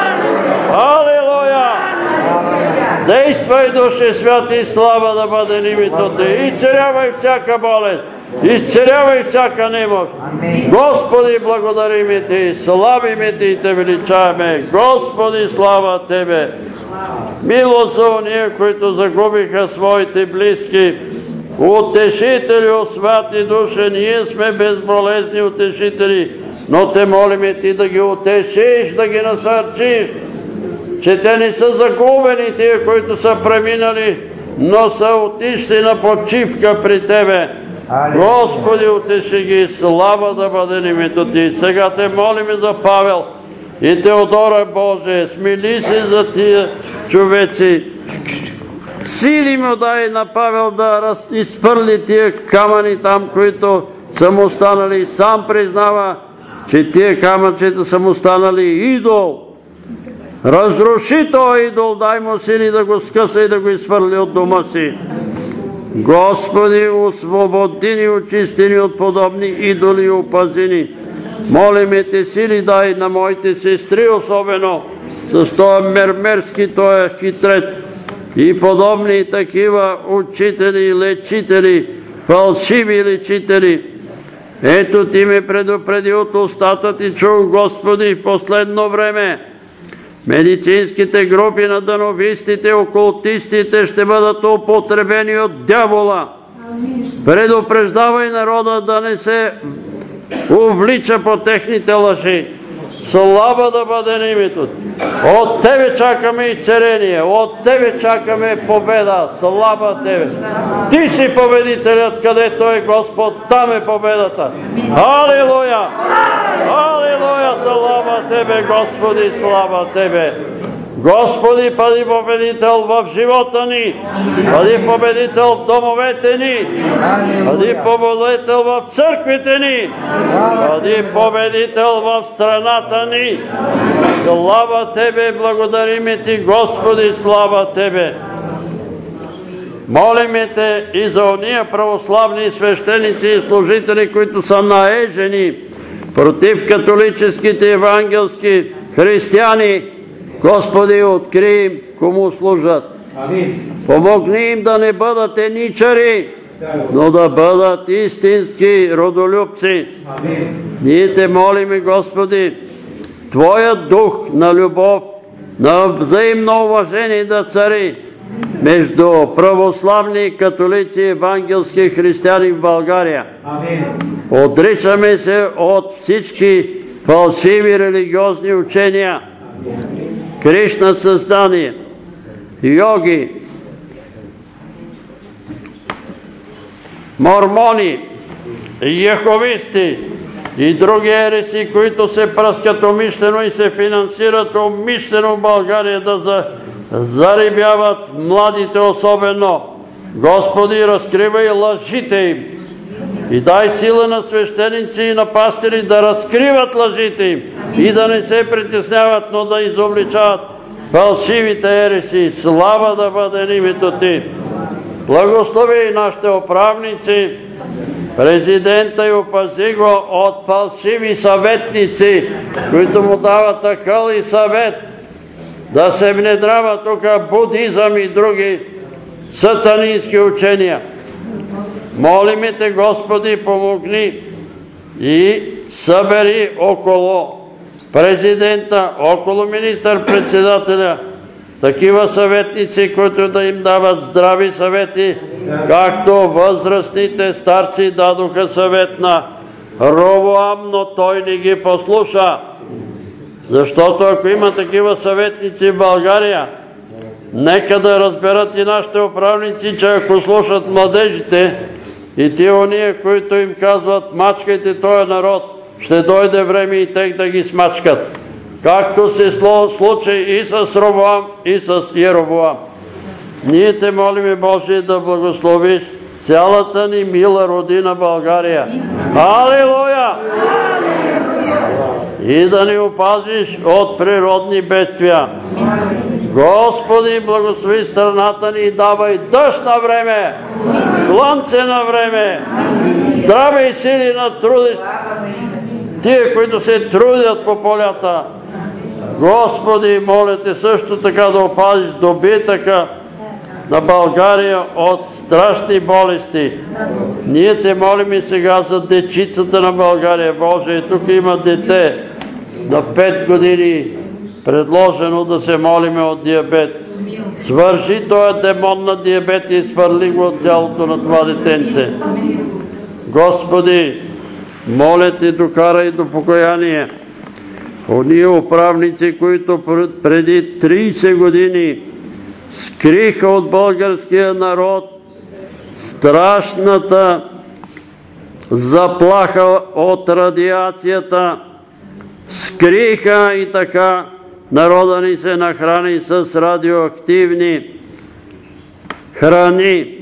Speaker 1: Алилуя! Действай, Душе Святи, слава да бъде името Ти. Изцелявай всяка болест. Изцелявай всяка немощ. Господи, благодарим Ти, славим Ти и Те величаваме. Господи, слава Тебе. Милост за уния, които загубиха своите близки. Утешители, о святи душе, ние сме безболезни утешители. но те молиме Ти да ги утешиш, да ги насърчиш, че те не са загубени тия, които са преминали, но са отишли на почивка при Тебе. Господи, утеши ги, слава да бъде името Ти. Сега Те молиме за Павел и Теодора, Боже, смили се за тия човеци. Сили му дай на Павел да изхвърли тия камъни там, които са му станали. Сам признава, че тия камъчета са му станали идол. Разруши този идол, дай му сили да го скъса и да го изхвърли от дома си. Господи, освободи ни, очисти ни от подобни идоли и опази ни. Молиме Те, сили дай на моите сестри, особено с този мермерски, този хитрет и подобни такива учители, лечители, фалшиви лечители. Ето Ти ме предупреди от устата Ти, чух, Господи, в последно време. Медицинските групи на дановистите, окултистите ще бъдат употребени от дявола. Предупреждавай народа да не се увлича по техните лъжи. Слава да бъде името. От Тебе чакаме и царение, от Тебе чакаме победа. Слава Тебе. Ти си победителят, където е Господ, там е победата. Алилуя! Алилуя! Слава Тебе, Господи, слава Тебе. Господи, бъди победител в живота ни, бъди победител в домовете ни, бъди победител в църквите ни, бъди победител в страната ни. Слава Тебе, благодариме Ти, Господи, слава Тебе. Молиме Те и за ония православни свещеници и служители, които са наежени против католическите евангелски християни. Господи, открий им кому служат. Помогни им да не бъдат еничари, но да бъдат истински родолюбци. Ние Те молиме, Господи, Твоят дух на любов, на взаимно уважение да цари между православни, католици и евангелски християни в България. Отричаме се от всички фалшиви религиозни учения, Кришна съзнание, йоги, мормони, яховисти и други ереси, които се пръскат умишлено и се финансират умишлено в България да зарибяват младите особено. Господи, разкривай лъжите им и дай сила на свещеници и на пастири да разкриват лъжите им и да не се притесняват, но да изобличават фалшивите ереси. Слава да бъде името Ти. Благослови нашите управници, президента, и опази го от фалшиви съветници, които му дават акъл и съвет да се внедрява тук будизъм и други сатанински учения. Молиме Те, Господи, помогни и събери около президента, около министър-председателя такива съветници, които да им дават здрави съвети, както възрастните старци дадоха съвет на Ровоам, но той не ги послуша. Защото ако има такива съветници в България, нека да разберат и нашите управници, че ако слушат младежите и тия ония, които им казват мачкайте този народ, ще дойде време и тех да ги смачкат. Както се случи и с Ровоам, и с Еровоам. Ние Те молиме, Боже, да благословиш цялата ни мила родина България. Алилуя! И да ни опазиш от природни бедствия. Господи, благослови страната ни и давай дъжд на време, слънце на време, здраве и сили на трудещ тия, които се трудят по полята. Господи, моля Те също така да опазиш добитъка на България от страшни болести. Ние Те молим и сега за дечицата на България. Боже, тук има дете на 5 години, предложено да се молиме от диабет. Свърши този демон на диабет и свърли го от тялото на това детенце. Господи, моля те, докарай до покаяние ония управници, които преди 30 години скриха от българския народ страшната заплаха от радиацията, скриха и така народа ни се нахрани с радиоактивни храни,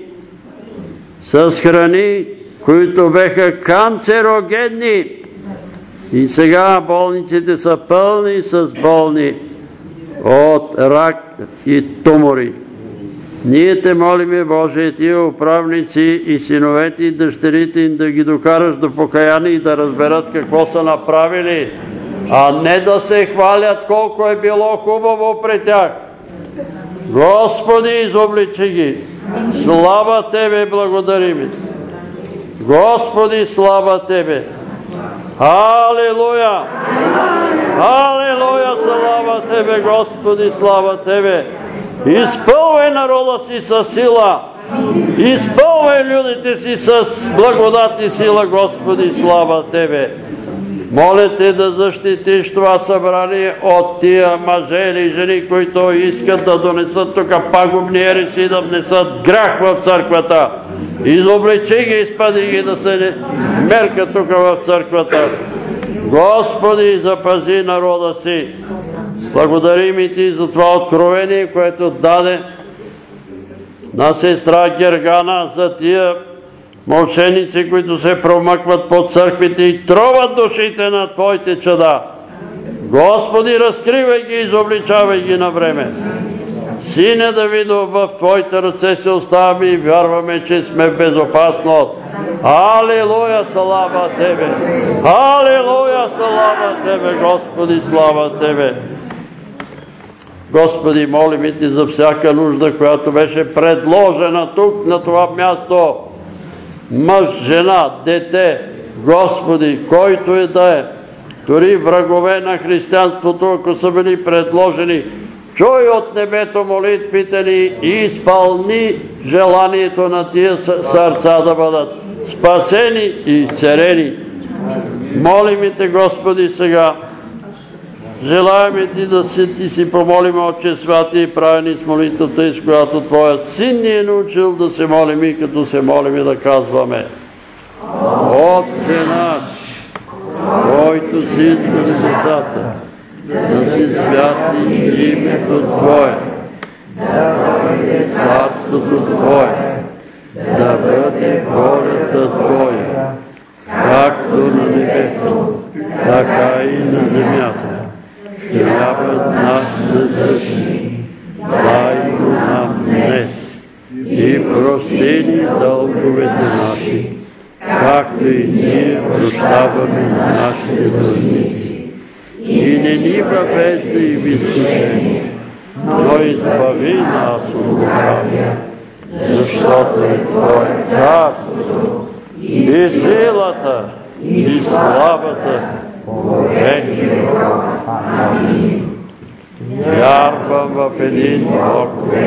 Speaker 1: с храни, които беха канцерогенни. И сега болниците са пълни с болни от рак и тумори. Ние те молиме, Боже, тия управници и синовете и дъщерите им да ги докараш до покаяние и да разберат какво са направили, а не да се хвалят колко е било хубаво при тях. Господи, изобличи ги. Слава Тебе, благодарим. Господи, слава Тебе. Алилуя! Алилуя! Слава Тебе, Господи, слава Тебе! Изпълвай народа си със сила! Изпълвай людите си с благодат и сила, Господи, слава Тебе! Моля Те да защитиш това събрание от тия мъже или жени, които искат да донесат тук пагубни ереси, да внесат грях в църквата. Изобличи ги, изпади ги да се меркат тук в църквата. Господи, запази народа си. Благодарим и Ти за това откровение, което даде на сестра Гергана за тия мошеници, които се промъкват по църквите и троват душите на Твоите чада. Господи, разкривай ги, изобличавай ги на време. Сине Давидов, в Твоите ръце се оставяме и вярваме, че сме в безопасност. Алилуя, слава Тебе! Алилуя, слава Тебе, Господи, слава Тебе! Господи, молим Ти за всяка нужда, която беше предложена тук, на това място. Мъж, жена, дете, Господи, който е да е, дори врагове на християнството, ако са били предложени, чуй от небето молитвите ни и изпълни желанието на тия сърца да бъдат спасени и изцелени. Молим Те, Господи, сега. Желаем Ти да Ти си помолим, Отче святи, и правени с молитвата, с която Твоят Син ни е научил да се молим и като се молим и да казваме: Отче наш, който си в небесата, да се святи името Твое, да дойде царството Твое, да бъде волята Твоя, както на небето, така и на земята. Хлябът наш насъщни, дай го нам днес и прости ни дълговете наши, както и ние прощаваме на нашите длъжници. И не ни въвеждай в изкушение, но избави нас от лукавия, защото е Твое царството и силата и славата веки. Амин. Вярвам в един Бог,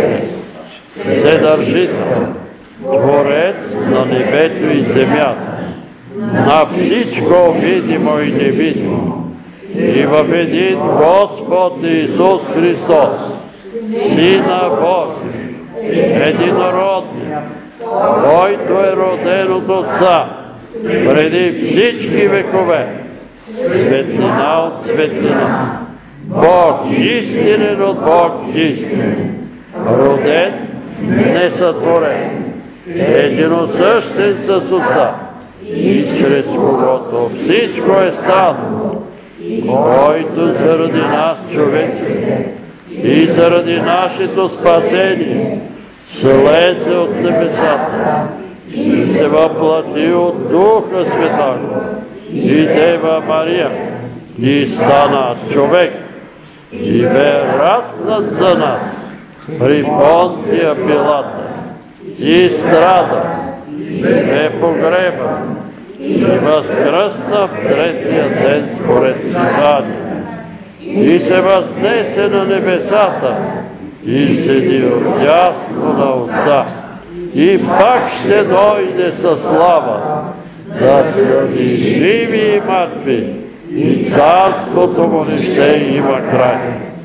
Speaker 1: Вседържител, Творец на небето и земята, на всичко видимо и невидимо, и в един Господ Исус Христос, Сина Божий, единородния, който е роден от Отца преди всички векове, светлина от светлина, Бог истинен от Бог истинен, роден, несътворен, единосъщен с Отца, и чрез когото всичко е станало, който заради нас човеците и заради нашето спасение слезе от небесата и се въплати от Духа Святаго и Дева Мария и стана човек и бе разнат за нас при Понтия Пилата и страда и бе погребан и възкръсна в третия ден според Писание и се възнесе на небесата и седи отдясно на Отца и пак ще дойде със слава да съди живи и мъртви, и царството му не ще има край.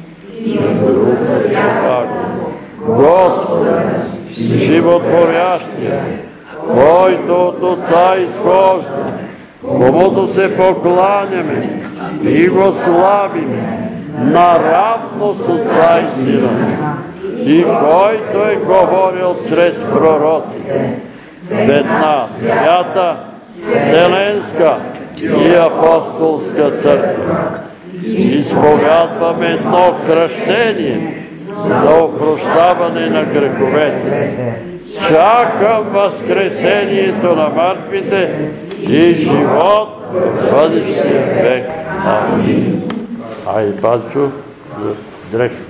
Speaker 1: Господ, животворящия, който от Отца изхожда, комуто се покланяме и го славиме, наравно с Отца и Сина, и който е говорил чрез пророците в една свята, вселенска и апостолска църква. Изповядваме едно кръщение за опрощаване на греховете. Чакам възкресението на мъртвите и живот в бъдещия век. Амин. Ай, Панчо, за дрехите.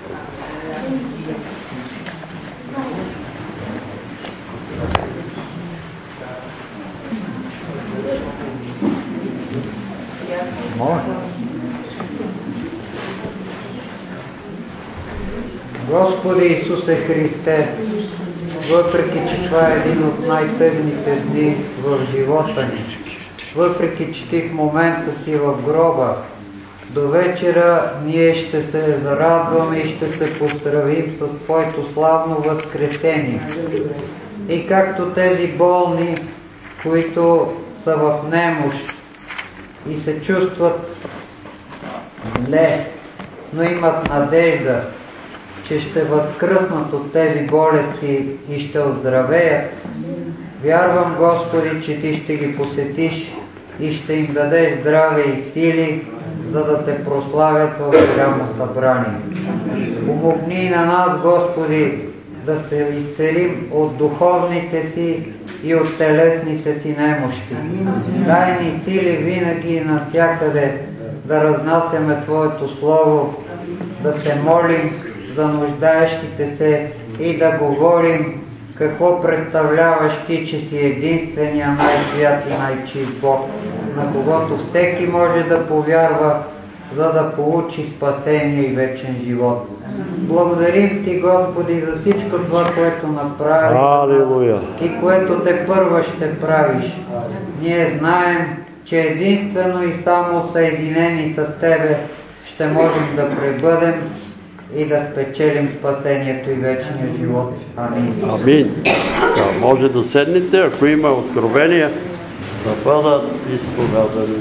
Speaker 2: Господи Исусе Христе, въпреки че това е един от най-тъжните дни в живота ни, въпреки че ти в момента си в гроба, до вечера ние ще се зарадваме и ще се поздравим с Твоето славно възкресение. И както тези болни, които са в немощ и се чувстват зле, но имат надежда, че ще възкръснат от тези болести и ще оздравеят. Вярвам, Господи, че Ти ще ги посетиш и ще им дадеш здраве и сили, за да Те прославят в голямо събрание. Помогни на нас, Господи, да се изцелим от духовните си и от телесните си немощи. Дай ни сили винаги и навсякъде да разнасяме Твоето Слово, да се молим за нуждаещите се и да говорим какво представляваш Ти, че си единствения най-свят и най-чист Бог, на когото всеки може да повярва, за да получи спасение и вечен живот. Благодарим Ти, Господи, за всичко това, което направиш и което Те първа ще правиш. Ние знаем, че единствено и само съединени с Тебе ще можем да пребъдем и да спечелим спасението и вечния живот. Амин.
Speaker 1: Амин. Да, може да седнете, ако има откровения, да бъдат изповядани.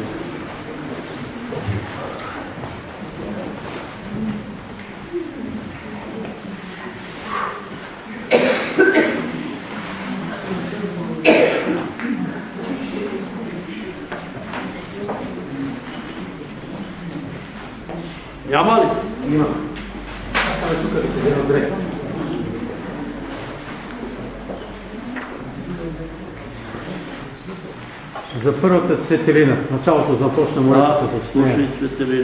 Speaker 1: Няма ли?
Speaker 8: Има. Тук да седи на дрек. За първата цветелина. Началото започна молитвата с нея.
Speaker 1: Слушай цветелина.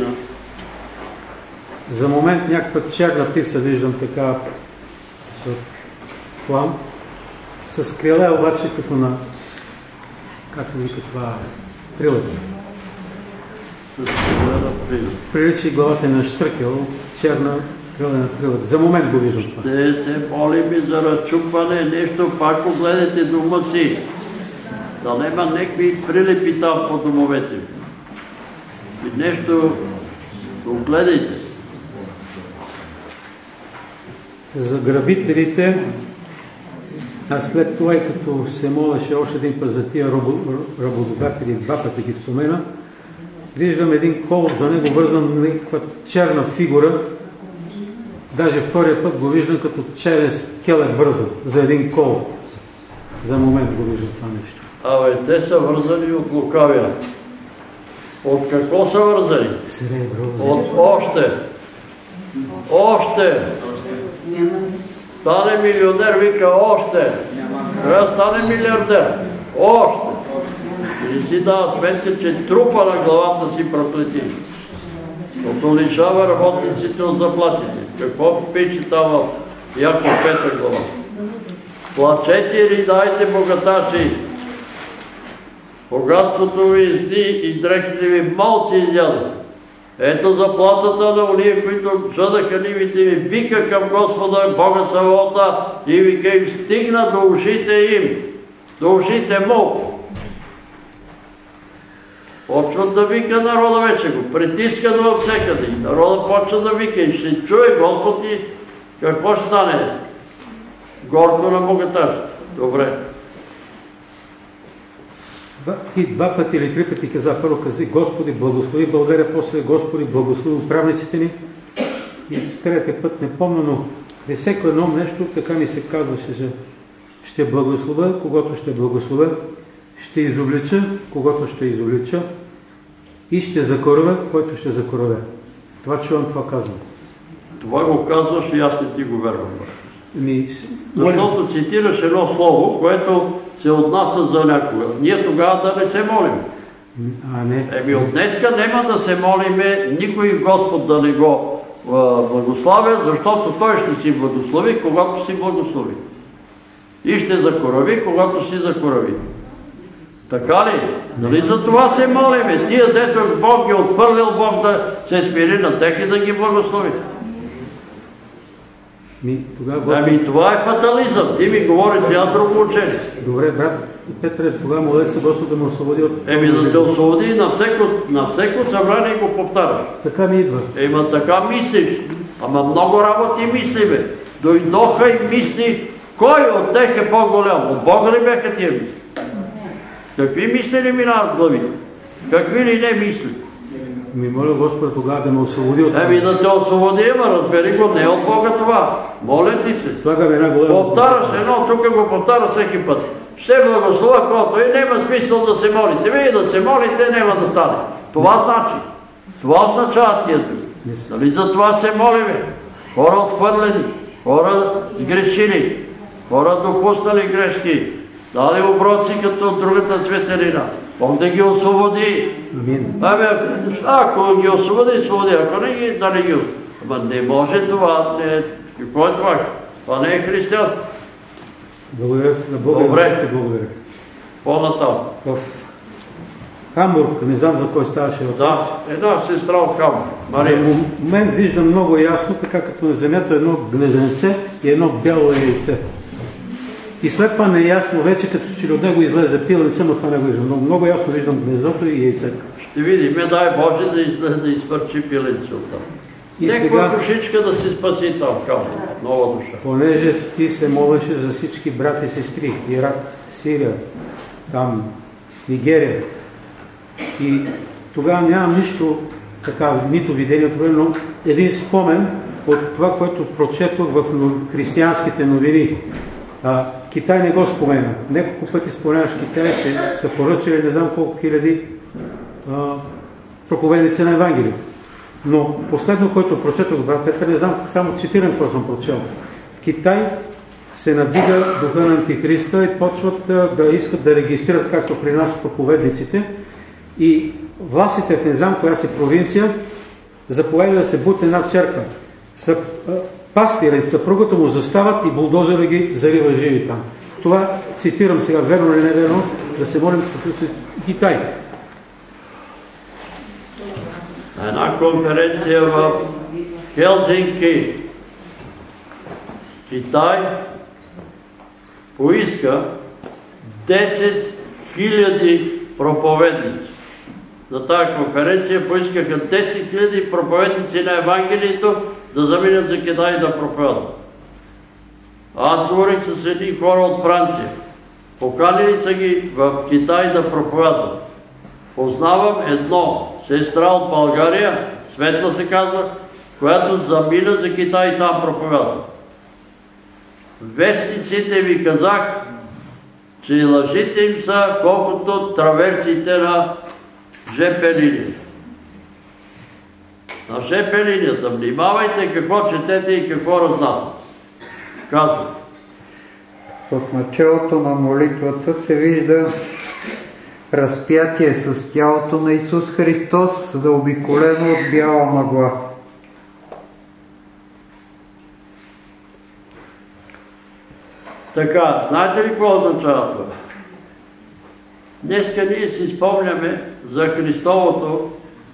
Speaker 8: За момент някаква черна птица виждам така в план. С криле обаче като на... Как се вика това? Прилък. Приличи главата на штръкел, черна крилена прилък. За момент го виждам това.
Speaker 1: Те се молим и за разчупване, нещо пак огледайте дома си. Да нема някакви прилепи там по домовете. И нещо огледайте.
Speaker 8: За грабителите, а след това, и като се молеше още един път за тия работодатели, два пъти ги спомена, виждам един кол, за него вързан някаква черна фигура. Даже втория път го виждам като черен скелет вързан за един кол. За момент го виждам това нещо.
Speaker 1: Те са вързани от лукавия. От какво са вързани?
Speaker 8: Сребро.
Speaker 1: От още. Още. Стане милионер, вика още. Трябва да стане милиардер. Още. И си дава сметка, че трупа на главата си проклети. Като лишава работниците от заплатите. Какво пише там в Яков 5 глава? Плачете и ридайте, богаташи. Богатството ви изди и дрехите ви малци изядат. Ето заплатата на уния, които съдаха нивите ви, вика към Господа, Бога Саваота, и вика им стигна до ушите им, до ушите му. Почват да вика народа вече го, притискано във всекъде. Народа почва да вика и ще чуе Господ и какво ще стане? Горко на богаташ. Добре.
Speaker 8: Ти 2 пъти или 3 пъти каза, първо кази Господи, благослови България, после Господи, благослови управниците ни. И третия път не помня, но всеко едно нещо, така ми се казваше, че ще благословя, когато ще благословя, ще изоблича, когато ще изоблича и ще закоравя, който ще закоравя. Това чувам, това казвам.
Speaker 1: Това го казваш и аз не ти го вервам. Защото цитираш едно слово, което се отнася за някога. Ние тогава да не се молим. От днеска няма да се молиме никой Господ да не го благославя, защото Той ще си благослови, когато си благослови. И ще закорави, когато си закорави. Така ли? Нали за това се молиме? Тия, дето Бог ги отхвърлил, Бог да се смири на тях и да ги благослови. Това е фатализъм. Ти ми говориш за друго учение.
Speaker 8: Добре, брат Петре, тогава молете се Господ да ме освободи от...
Speaker 1: Да те освободи на всеко събрание го повтаряш.
Speaker 8: Така ми идва.
Speaker 1: Така мислиш. Ама много работи мислиме. Дойдоха и мисли, кой от тях е по-голям? От Бога ли бяха тия мисли? Какви мисли ли минават глави? Какви ли не мисли?
Speaker 8: Ми моля Господа тогава да ме освободи от...
Speaker 1: Да те освободи, ама разбери го, не е от Бога това. Моля ти се.
Speaker 8: Слагам една голема...
Speaker 1: Повтаряш едно, тук го повтаря всеки път. Ще благослова който и няма смисъл да се молите. Вие да се молите, няма да стане. Това значи. Това означава тия думи. Нали за това се молиме? Хора отхвърлени, хора сгрешили, хора допуснали грешки, дали оброци като от другата светелина. Бог да ги освободи. Ако ги освободи, освободи. Ако не ги, да не ги. Ама не може това. Какво е това? Това не е християн.
Speaker 8: Благодаря на Бога.
Speaker 1: Добре.
Speaker 8: Благодаря.
Speaker 1: По-натам.
Speaker 8: В Хамбург, не знам за кой ставаше въпрос.
Speaker 1: Да, една сестра от Хамбург.
Speaker 8: За момент виждам много ясно, така като на земята едно гнезденце и едно бяло яйце. И след това неясно вече, като че от него излезе пилница, но това не го виждам. Но много ясно виждам гнездото и яйцето.
Speaker 1: Ще видим, дай Боже да изпърчи пилница от там. Неква душичка да се спаси там, нова душа.
Speaker 8: Понеже ти се молеше за всички брати и сестри, Ирак, Сирия, там, Нигерия. И тогава нямам нищо така, нито видение, но един спомен от това, което прочетох в християнските новини. Китай не го спомена. Неколко пъти споменаш Китай, че са поръчали не знам колко хиляди проповедници на Евангелието. Но последно, което прочетох, брат Петър, не знам, само цитирам, какво съм прочел. В Китай се надига духа на Антихриста и почват да искат да регистрират, както при нас проповедниците. И властите в не знам коя си провинция заповеда да се бутне една черква. Пастирът и съпругата му застават и булдозера ги зарива живи там. Това цитирам сега, верно или не верно, да се молим с Китай.
Speaker 1: Една конференция в Хелзинки, Китай, поиска 10 000 проповедници. На тази конференция поискаха 10 000 проповедници на Евангелието да заминат за Китай и да проповядват. Аз говорих с едни хора от Франция. Поканили са ги в Китай да проповядват. Познавам едно сестра от България, Светла се казва, която замина за Китай и там проповядва. Вестниците ви казах, че лъжите им са колкото траверсите на ЖП линията. На ЖП линията. Внимавайте какво четете и какво разнасят. Казвам.
Speaker 2: В началото на молитвата се вижда разпятие с тялото на Исус Христос, заобиколено от бяла мъгла.
Speaker 1: Така, знаете ли какво означава това? Днеска ние си спомняме за Христовото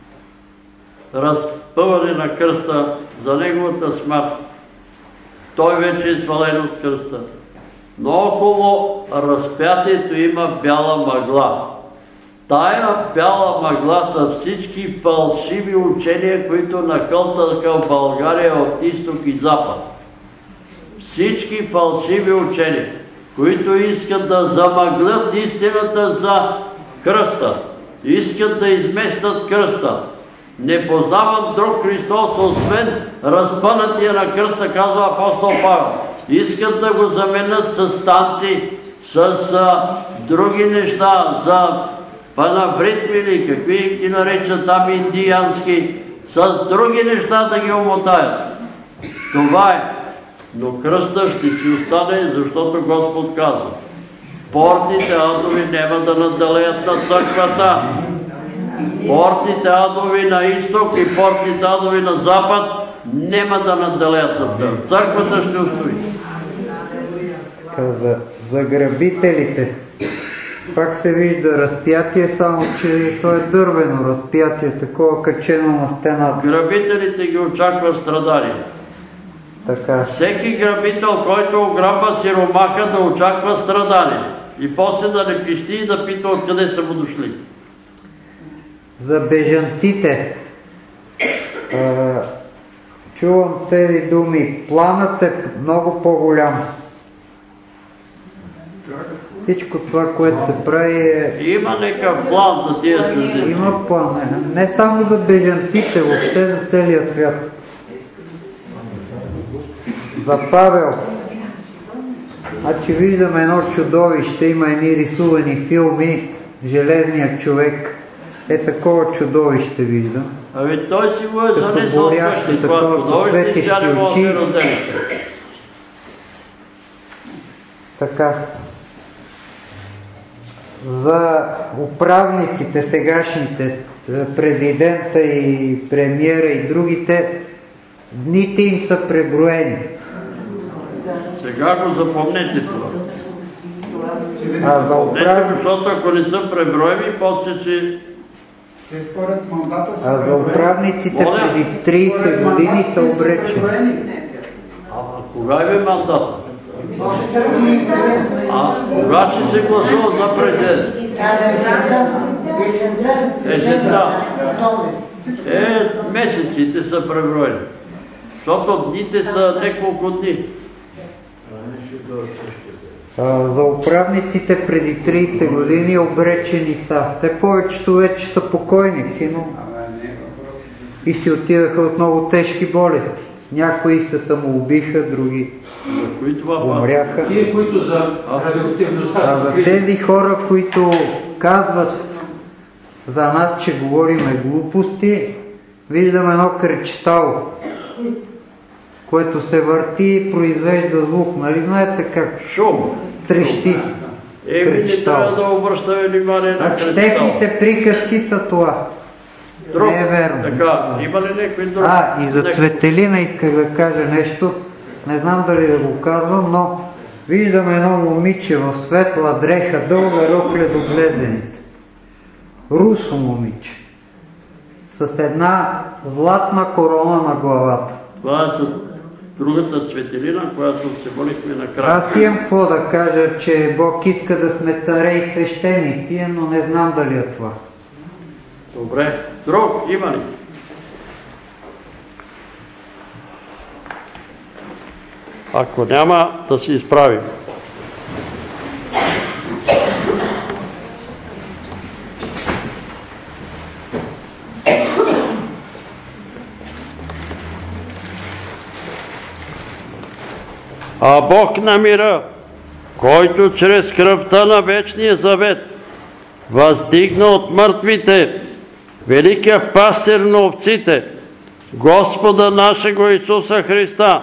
Speaker 1: разпъване на кръста, за Неговата смърт. Той вече е свален от кръста. Но около разпятието има бяла мъгла. Тая бяла мъгла са всички фалшиви учения, които нахълтаха в България от изток и запад. Всички фалшиви учения, които искат да замъглят истината за кръста, искат да изместят кръста. Не познавам друг Христос, освен разпънатия на кръста, казва апостол Павел. Искат да го заменят с танци, с други неща, за панавритми или какви ги наричат там индиански, с други неща да ги омотаят. Това е. Но кръста ще си остане, защото Господ казва: портите адови няма да надделеят на църквата. Портите адови на изток и портите адови на запад няма да надделеят на църквата. Църквата ще устои.
Speaker 2: За грабителите. Пак се вижда разпятие, само че то е дървено разпятие, такова качено на стената.
Speaker 1: Грабителите ги очаква страдания.
Speaker 2: Така.
Speaker 1: Всеки грабител, който ограбва сиромаха, да очаква страдания. И после да не пищи и да пита откъде са му дошли.
Speaker 2: За бежанците. Чувам тези думи. Планът е много по-голям. Всичко това, което се прави е...
Speaker 1: Има някакъв план за тия чуждици.
Speaker 2: Има план. Не само за бежанците, въобще за целия свят. За Павел. Значи виждаме едно чудовище, има едни рисувани филми, Железният човек. Е такова чудовище виждам.
Speaker 1: Ами той си го е занесъл къщи, това чудовище и тя не може да разделите.
Speaker 2: Така. За управниците сегашните, президента и премиера и другите, дните им са преброени.
Speaker 1: Сега го запомнете това. Защото ако не са преброени, после че...
Speaker 2: За управниците преди 30 години са обречени.
Speaker 1: Кога е мандата? Кога ще се гласува за президент? Есента. Месеците са преброени. Защото дните са няколко дни.
Speaker 2: За управниците преди 30 години обречени са. Те повечето вече са покойници, но и си отидаха от много тежки болести. Някои се самоубиха, други умряха. А за тези хора, които казват за нас, че говориме глупости, виждам едно кречетало, което се върти и произвежда звук. Нали знаете как?
Speaker 1: Шум.
Speaker 2: Трещи.
Speaker 1: Не трябва да обръщаме внимание на кречетало.
Speaker 2: Техните приказки са това. Не е верно.
Speaker 1: Така, има ли някой друг?
Speaker 2: И за Цветелина исках да кажа нещо. Не знам дали да го казвам, но виждам едно момиче в светла дреха, дълга рокля до гледените. Русо момиче. С една златна корона на главата.
Speaker 1: Това е другата Цветелина, която се молихме накрая.
Speaker 2: Аз имам какво да кажа, че Бог иска да сме царе и свещеници, но не знам дали е това.
Speaker 1: Добре. Друг има ли? Ако няма, да се изправим. А Бог на мира, който чрез кръвта на вечния завет въздигна от мъртвите великия пастир на овците, Господа нашего Исуса Христа,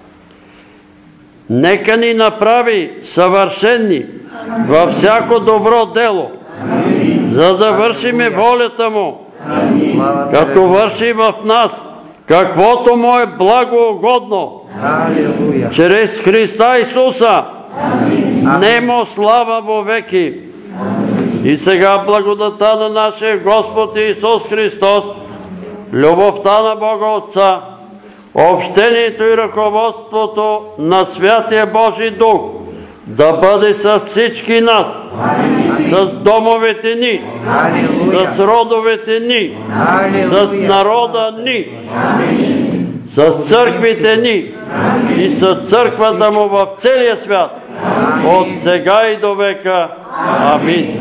Speaker 1: нека ни направи съвършени във всяко добро дело, за да вършиме волята Му, като върши в нас каквото Му е благоугодно, чрез Христа Исуса, нему слава вовеки. И сега благодата на нашия Господ Исус Христос, любовта на Бога Отца, общението и ръководството на Святия Божий Дух да бъде с всички нас, с домовете ни, с родовете ни, с народа ни, с църквите ни и с църквата му в целия свят, от сега и до века. Амин.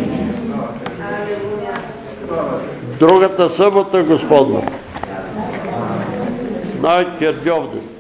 Speaker 1: Другата събота, Господна, най-кердьовдес.